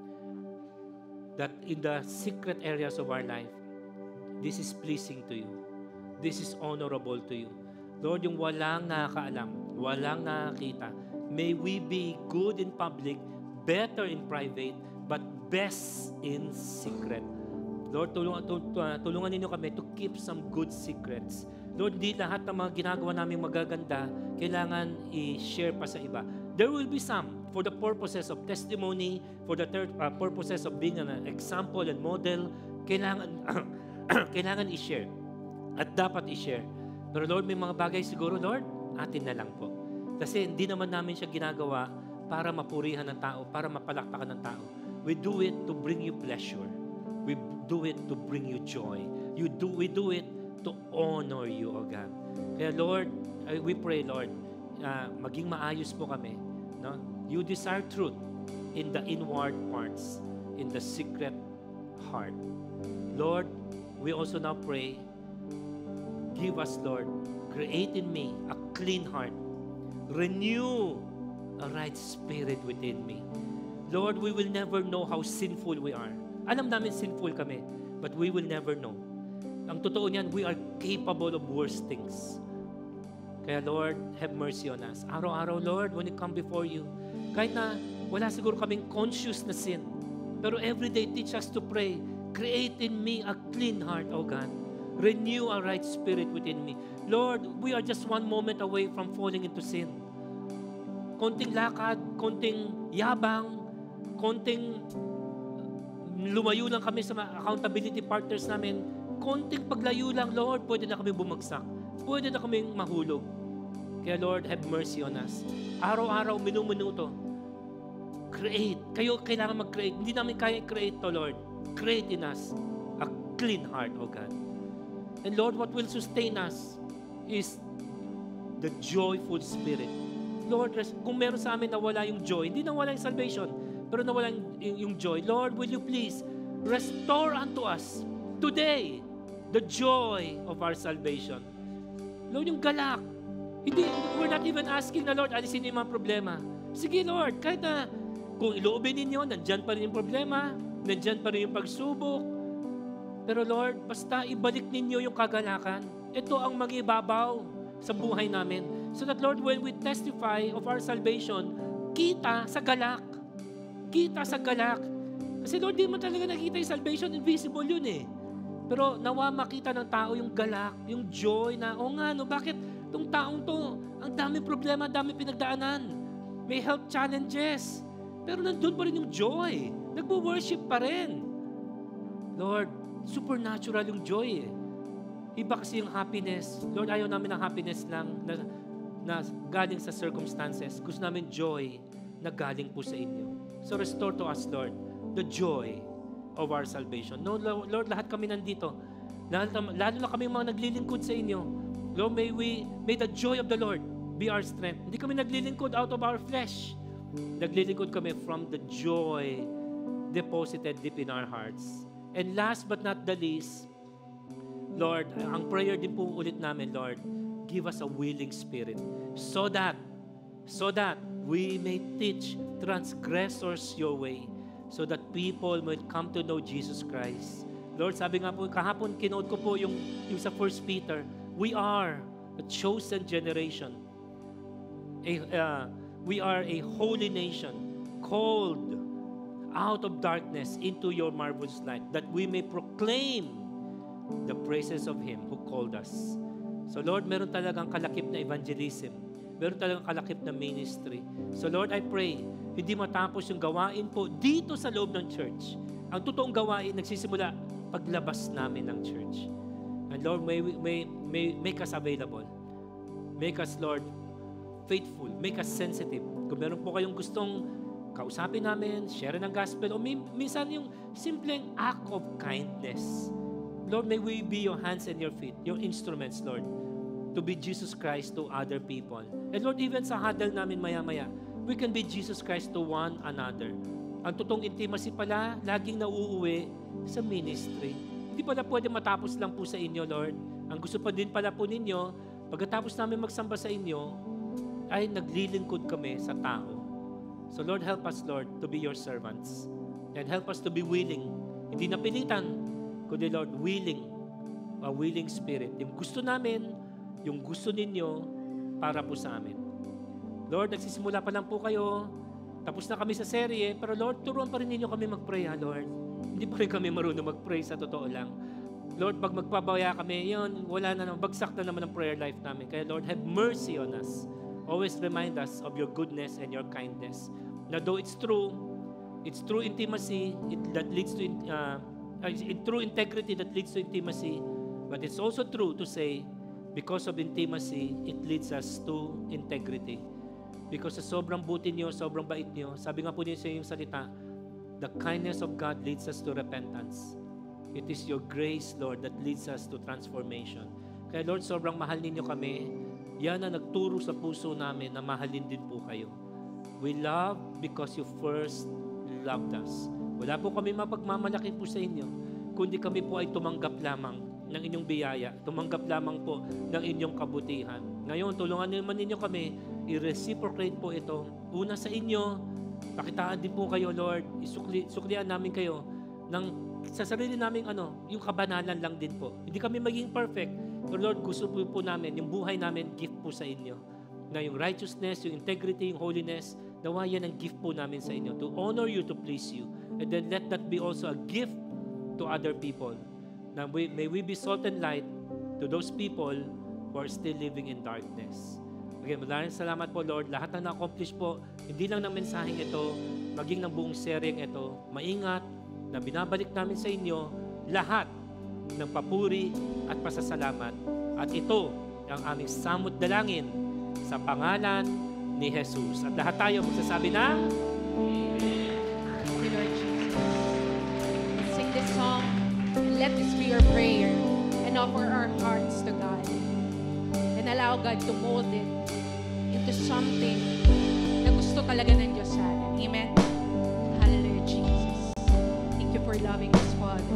that in the secret areas of our life, this is pleasing to you. This is honorable to you. Lord, yung walang nakakaalam, walang nakakita, may we be good in public, better in private, but best in secret. Lord, tulungan, tulungan ninyo kami to keep some good secrets. Lord, di lahat ng mga ginagawa namin magaganda, kailangan i-share pa sa iba. There will be some for the purposes of testimony, for the third, uh, purposes of being an example and model, kailangan, kailangan i-share. At dapat i-share. Pero Lord, may mga bagay siguro, Lord, atin na lang po. Kasi hindi naman namin siya ginagawa para mapurihan ng tao, para mapalakpakan ng tao. We do it to bring you pleasure. We do it to bring you joy. You do, we do it to honor you, O God. Kaya Lord, we pray, Lord, uh, maging maayos po kami. No? You desire truth in the inward parts, in the secret heart. Lord, we also now pray, give us, Lord, create in me a clean heart. Renew a right spirit within me. Lord, we will never know how sinful we are. Alam namin sinful kami, but we will never know. Ang totoo niyan, we are capable of worse things. Kaya Lord, have mercy on us. Araw-araw, Lord, when we come before you, kahit na wala siguro kaming conscious na sin, pero everyday teach us to pray, create in me a clean heart, O God. Renew a right spirit within me. Lord, we are just one moment away from falling into sin. Konting lakad, konting yabang, konting lumayo lang kami sa mga accountability partners namin, konting paglayo lang, Lord, pwede na kami bumagsak. Pwede na kami mahulog. Kaya Lord, have mercy on us. Araw-araw, minuminuto, create. Kayo kailangan mag-create. Hindi namin kaya create to, Lord. Create in us a clean heart, O God. And Lord, what will sustain us is the joyful spirit. Lord, kung meron sa amin nawala yung joy, hindi nawala yung salvation, pero nawala yung, yung joy. Lord, will you please restore unto us today the joy of our salvation. Lord, yung galak. Hindi, we're not even asking na, Lord, alisin niyo yung mga problema. Sige, Lord, kahit na kung iloobin ninyo, nandyan pa rin yung problema, nandyan pa rin yung pagsubok. Pero Lord, basta ibalik ninyo yung kagalakan. Ito ang magibabaw sa buhay namin. So that, Lord, when we testify of our salvation, kita sa galak. Kita sa galak. Kasi Lord, di mo talaga nakita yung salvation, invisible yun eh. Pero nawa makita ng tao yung galak, yung joy na, o nga, no, bakit itong taong to, ang daming problema, ang daming pinagdaanan. May health challenges. Pero nandun pa rin yung joy. Nagpo-worship pa rin. Lord, supernatural yung joy eh. Iba kasi yung happiness. Lord, ayaw namin ng happiness lang na, na galing sa circumstances. Gusto namin joy na galing po sa inyo. So restore to us, Lord, the joy of our salvation. No, Lord, lahat kami nandito. Lalo, lalo na kami mga naglilingkod sa inyo. Lord, may we, may the joy of the Lord be our strength. Hindi kami naglilingkod out of our flesh. Naglilingkod kami from the joy deposited deep in our hearts. And last but not the least, Lord, ang prayer din po ulit namin, Lord, give us a willing spirit so that, so that we may teach transgressors your way, so that people might come to know Jesus Christ. Lord, sabi nga po, kahapon kinote ko po yung, yung sa First Peter, we are a chosen generation. A, uh, we are a holy nation, called out of darkness into your marvelous light, that we may proclaim the praises of Him who called us. So Lord, meron talagang kalakip na evangelism. Meron talagang kalakip na ministry. So Lord, I pray, hindi matapos yung gawain po dito sa loob ng church. Ang totoong gawain nagsisimula paglabas namin ng church. And Lord, may, may, may make us available. Make us, Lord, faithful. Make us sensitive. Kung meron po kayong gustong kausapin namin, share ng gospel, o may, minsan yung simpleng act of kindness. Lord, may we be your hands and your feet, your instruments, Lord, to be Jesus Christ to other people. And Lord, even sa huddle namin maya-maya, we can be Jesus Christ to one another. Ang totoong intimacy pala, laging nauuwi sa ministry. Hindi pala pwede matapos lang po sa inyo, Lord. Ang gusto pa din pala po ninyo, pagkatapos namin magsamba sa inyo, ay naglilingkod kami sa tao. So Lord, help us, Lord, to be your servants. And help us to be willing. Hindi napilitan, kundi Lord, willing. A willing spirit. Yung gusto namin, yung gusto ninyo, para po sa amin. Lord, nagsisimula pa lang po kayo, tapos na kami sa serye, pero Lord, turuan pa rin ninyo kami mag-pray, ha, Lord. Hindi pa rin kami marunong mag-pray, sa totoo lang. Lord, pag magpabaya kami, yun, wala na naman, bagsak na naman ang prayer life namin. Kaya Lord, have mercy on us. Always remind us of your goodness and your kindness. Na though it's true, it's true intimacy it, that leads to, uh, it's true integrity that leads to intimacy, but it's also true to say, because of intimacy, it leads us to integrity. Because sa sobrang buti niyo, sobrang bait niyo, sabi nga po niyo sa iyong salita, the kindness of God leads us to repentance. It is your grace, Lord, that leads us to transformation. Kaya Lord, sobrang mahal ninyo kami. Yan ang nagturo sa puso namin na mahalin din po kayo. We love because you first loved us. Wala po kami mapagmamalaki po sa inyo. kundi kami po ay tumanggap lamang ng inyong biyaya, tumanggap lamang po ng inyong kabutihan. Ngayon, tulungan naman ninyo kami, i-reciprocate po ito. Una sa inyo, pakitaan din po kayo, Lord, isukli, suklian namin kayo ng sa sarili naming ano, yung kabanalan lang din po. Hindi kami maging perfect, pero Lord, gusto po, po namin, yung buhay namin, gift po sa inyo. Na yung righteousness, yung integrity, yung holiness, nawa yan ang gift po namin sa inyo to honor you, to please you. And then let that be also a gift to other people. Na we, may we be salt and light to those people who are still living in darkness. Again, maraming salamat po, Lord. Lahat na na-accomplish po, hindi lang ng mensaheng ito, maging ng buong sharing ito, maingat na binabalik namin sa inyo lahat ng papuri at pasasalamat. At ito ang aming samot dalangin sa pangalan ni Jesus. At lahat tayo magsasabi na, Thank you, Lord Jesus. Sing this song and let this be your prayer and offer our hearts to God and allow God to mold it into something na gusto talaga ng Diyos sa atin. Amen? Hallelujah, Jesus. Thank you for loving us, Father.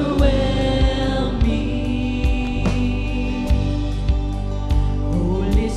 Holy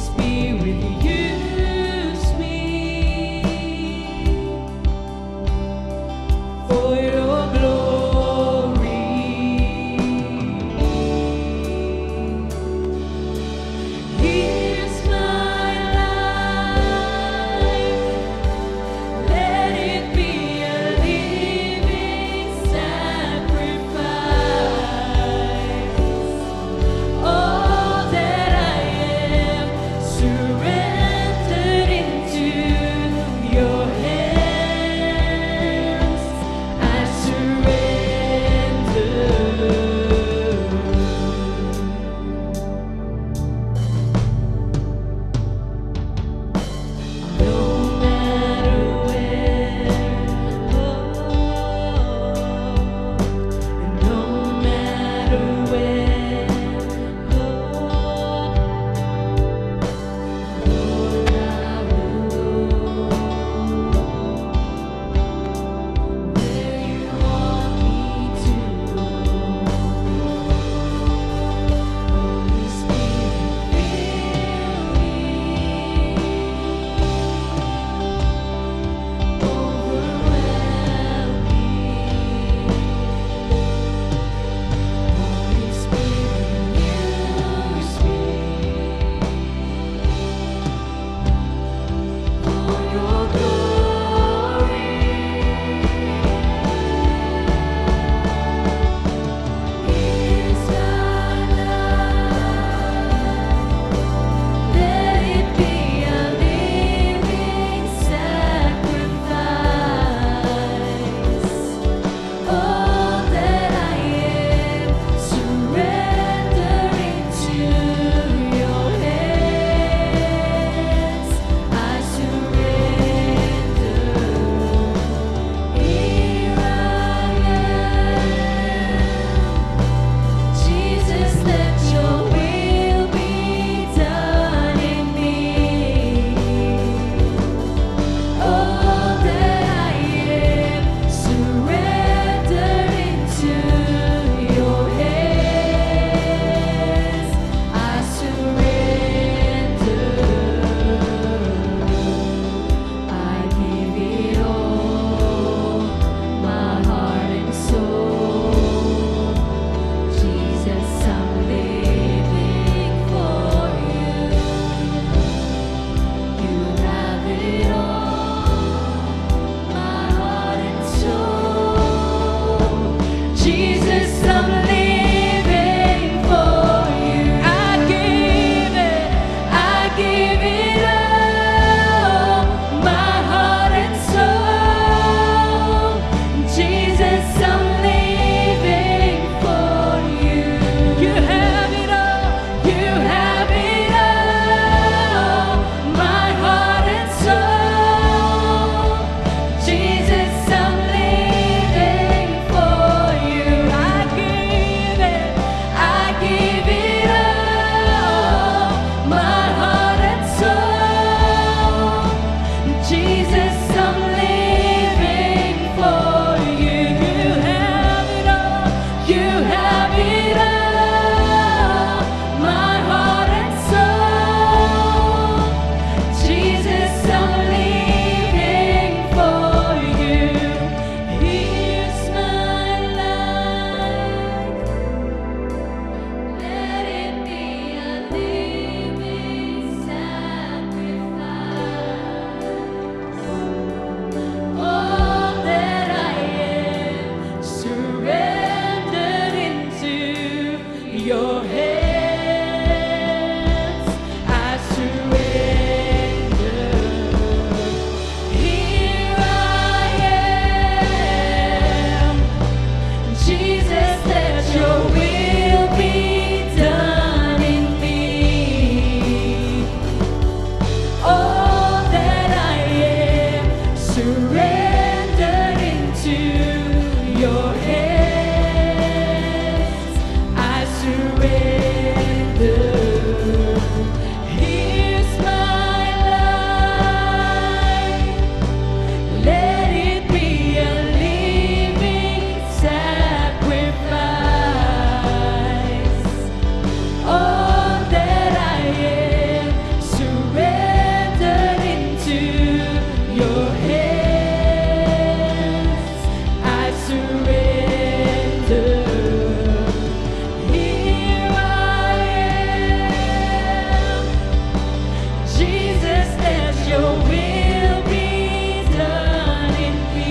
your will be done in me.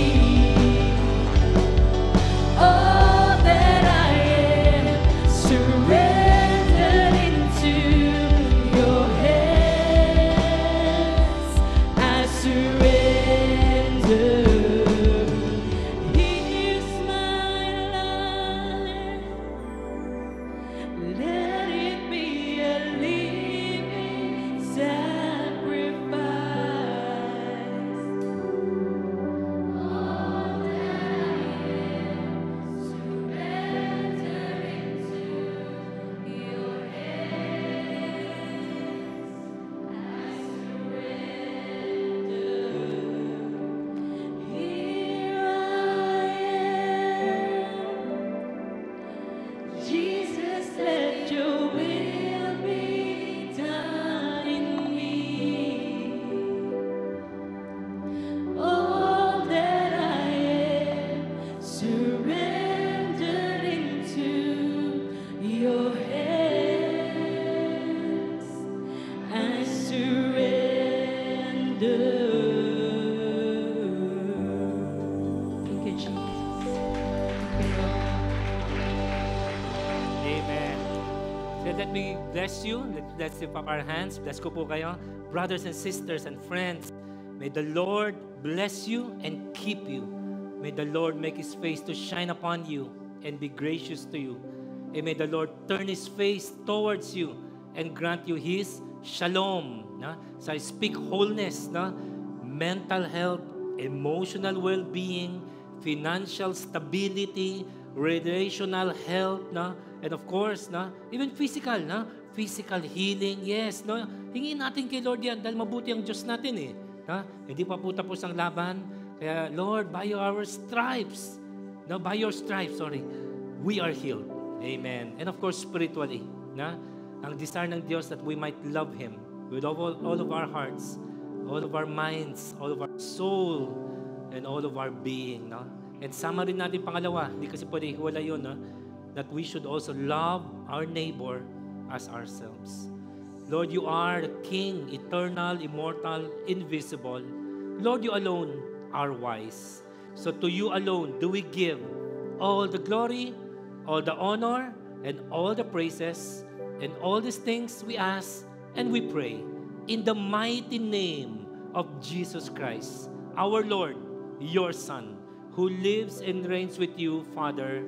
All that I am surrendered into your hands. I surrender. Here's my life. Let it be a living sacrifice. All that I am surrender into your hands. I surrender. Here I am. Jesus, let your will be done in me. All that I am surrendered into your hands. I surrender. Thank you, Jesus. Thank you, Lord. Amen. So let me bless you. Let, let's lift up our hands. Bless ko po kayo. Brothers and sisters and friends, may the Lord bless you and keep you. May the Lord make His face to shine upon you and be gracious to you. And may the Lord turn His face towards you and grant you His shalom. Na? So I speak wholeness, na? Mental health, emotional well-being, financial stability, relational health, na? And of course, na? Even physical, na? Physical healing, yes. No? Hingin natin kay Lord yan dahil mabuti ang Diyos natin eh. Ha? Hindi pa po tapos ang laban. Kaya, Lord, by our stripes, no, by your stripes, sorry, we are healed. Amen. And of course, spiritually, na? Ang desire ng Diyos that we might love Him with all, all of our hearts, all of our minds, all of our soul, and all of our being. No? And sama rin natin pangalawa, hindi kasi pwede hiwala yun, no? That we should also love our neighbor as ourselves. Lord, you are the King, eternal, immortal, invisible. Lord, you alone are wise. So to you alone do we give all the glory, all the honor, and all the praises, and all these things we ask and we pray in the mighty name of Jesus Christ, our Lord, your Son, who lives and reigns with you, Father,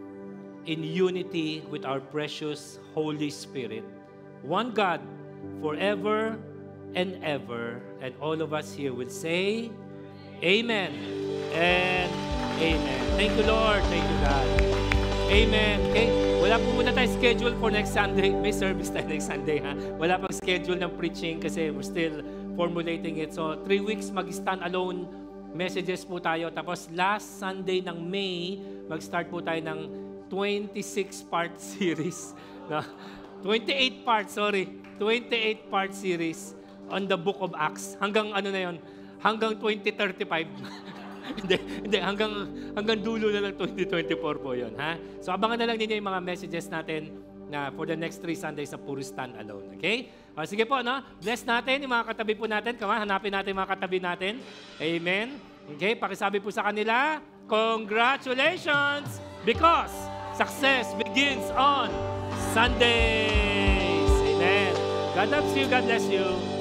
in unity with our precious Holy Spirit. One God, forever and ever. And all of us here will say, Amen and Amen. Thank you, Lord. Thank you, God. Amen. Okay? Wala po muna tayo schedule for next Sunday. May service tayo next Sunday, ha? Wala pang schedule ng preaching kasi we're still formulating it. So, three weeks mag-stand alone messages po tayo. Tapos, last Sunday ng May, mag-start po tayo ng twenty-six part series. No? twenty-eight parts, sorry. twenty-eight part series on the book of Acts. Hanggang ano na yon? Hanggang twenty thirty-five. hindi, hindi. Hanggang, hanggang dulo na lang twenty twenty-four po yun. Ha? So, abangan na lang ninyo yung mga messages natin na for the next three Sundays sa Puro Stand Alone. Okay? O, sige po, no? Bless natin yung mga katabi po natin. Come on, hanapin natin yung mga katabi natin. Amen. Okay? Pakisabi po sa kanila, congratulations! Because success begins on Sundays. Amen. God loves you. God bless you.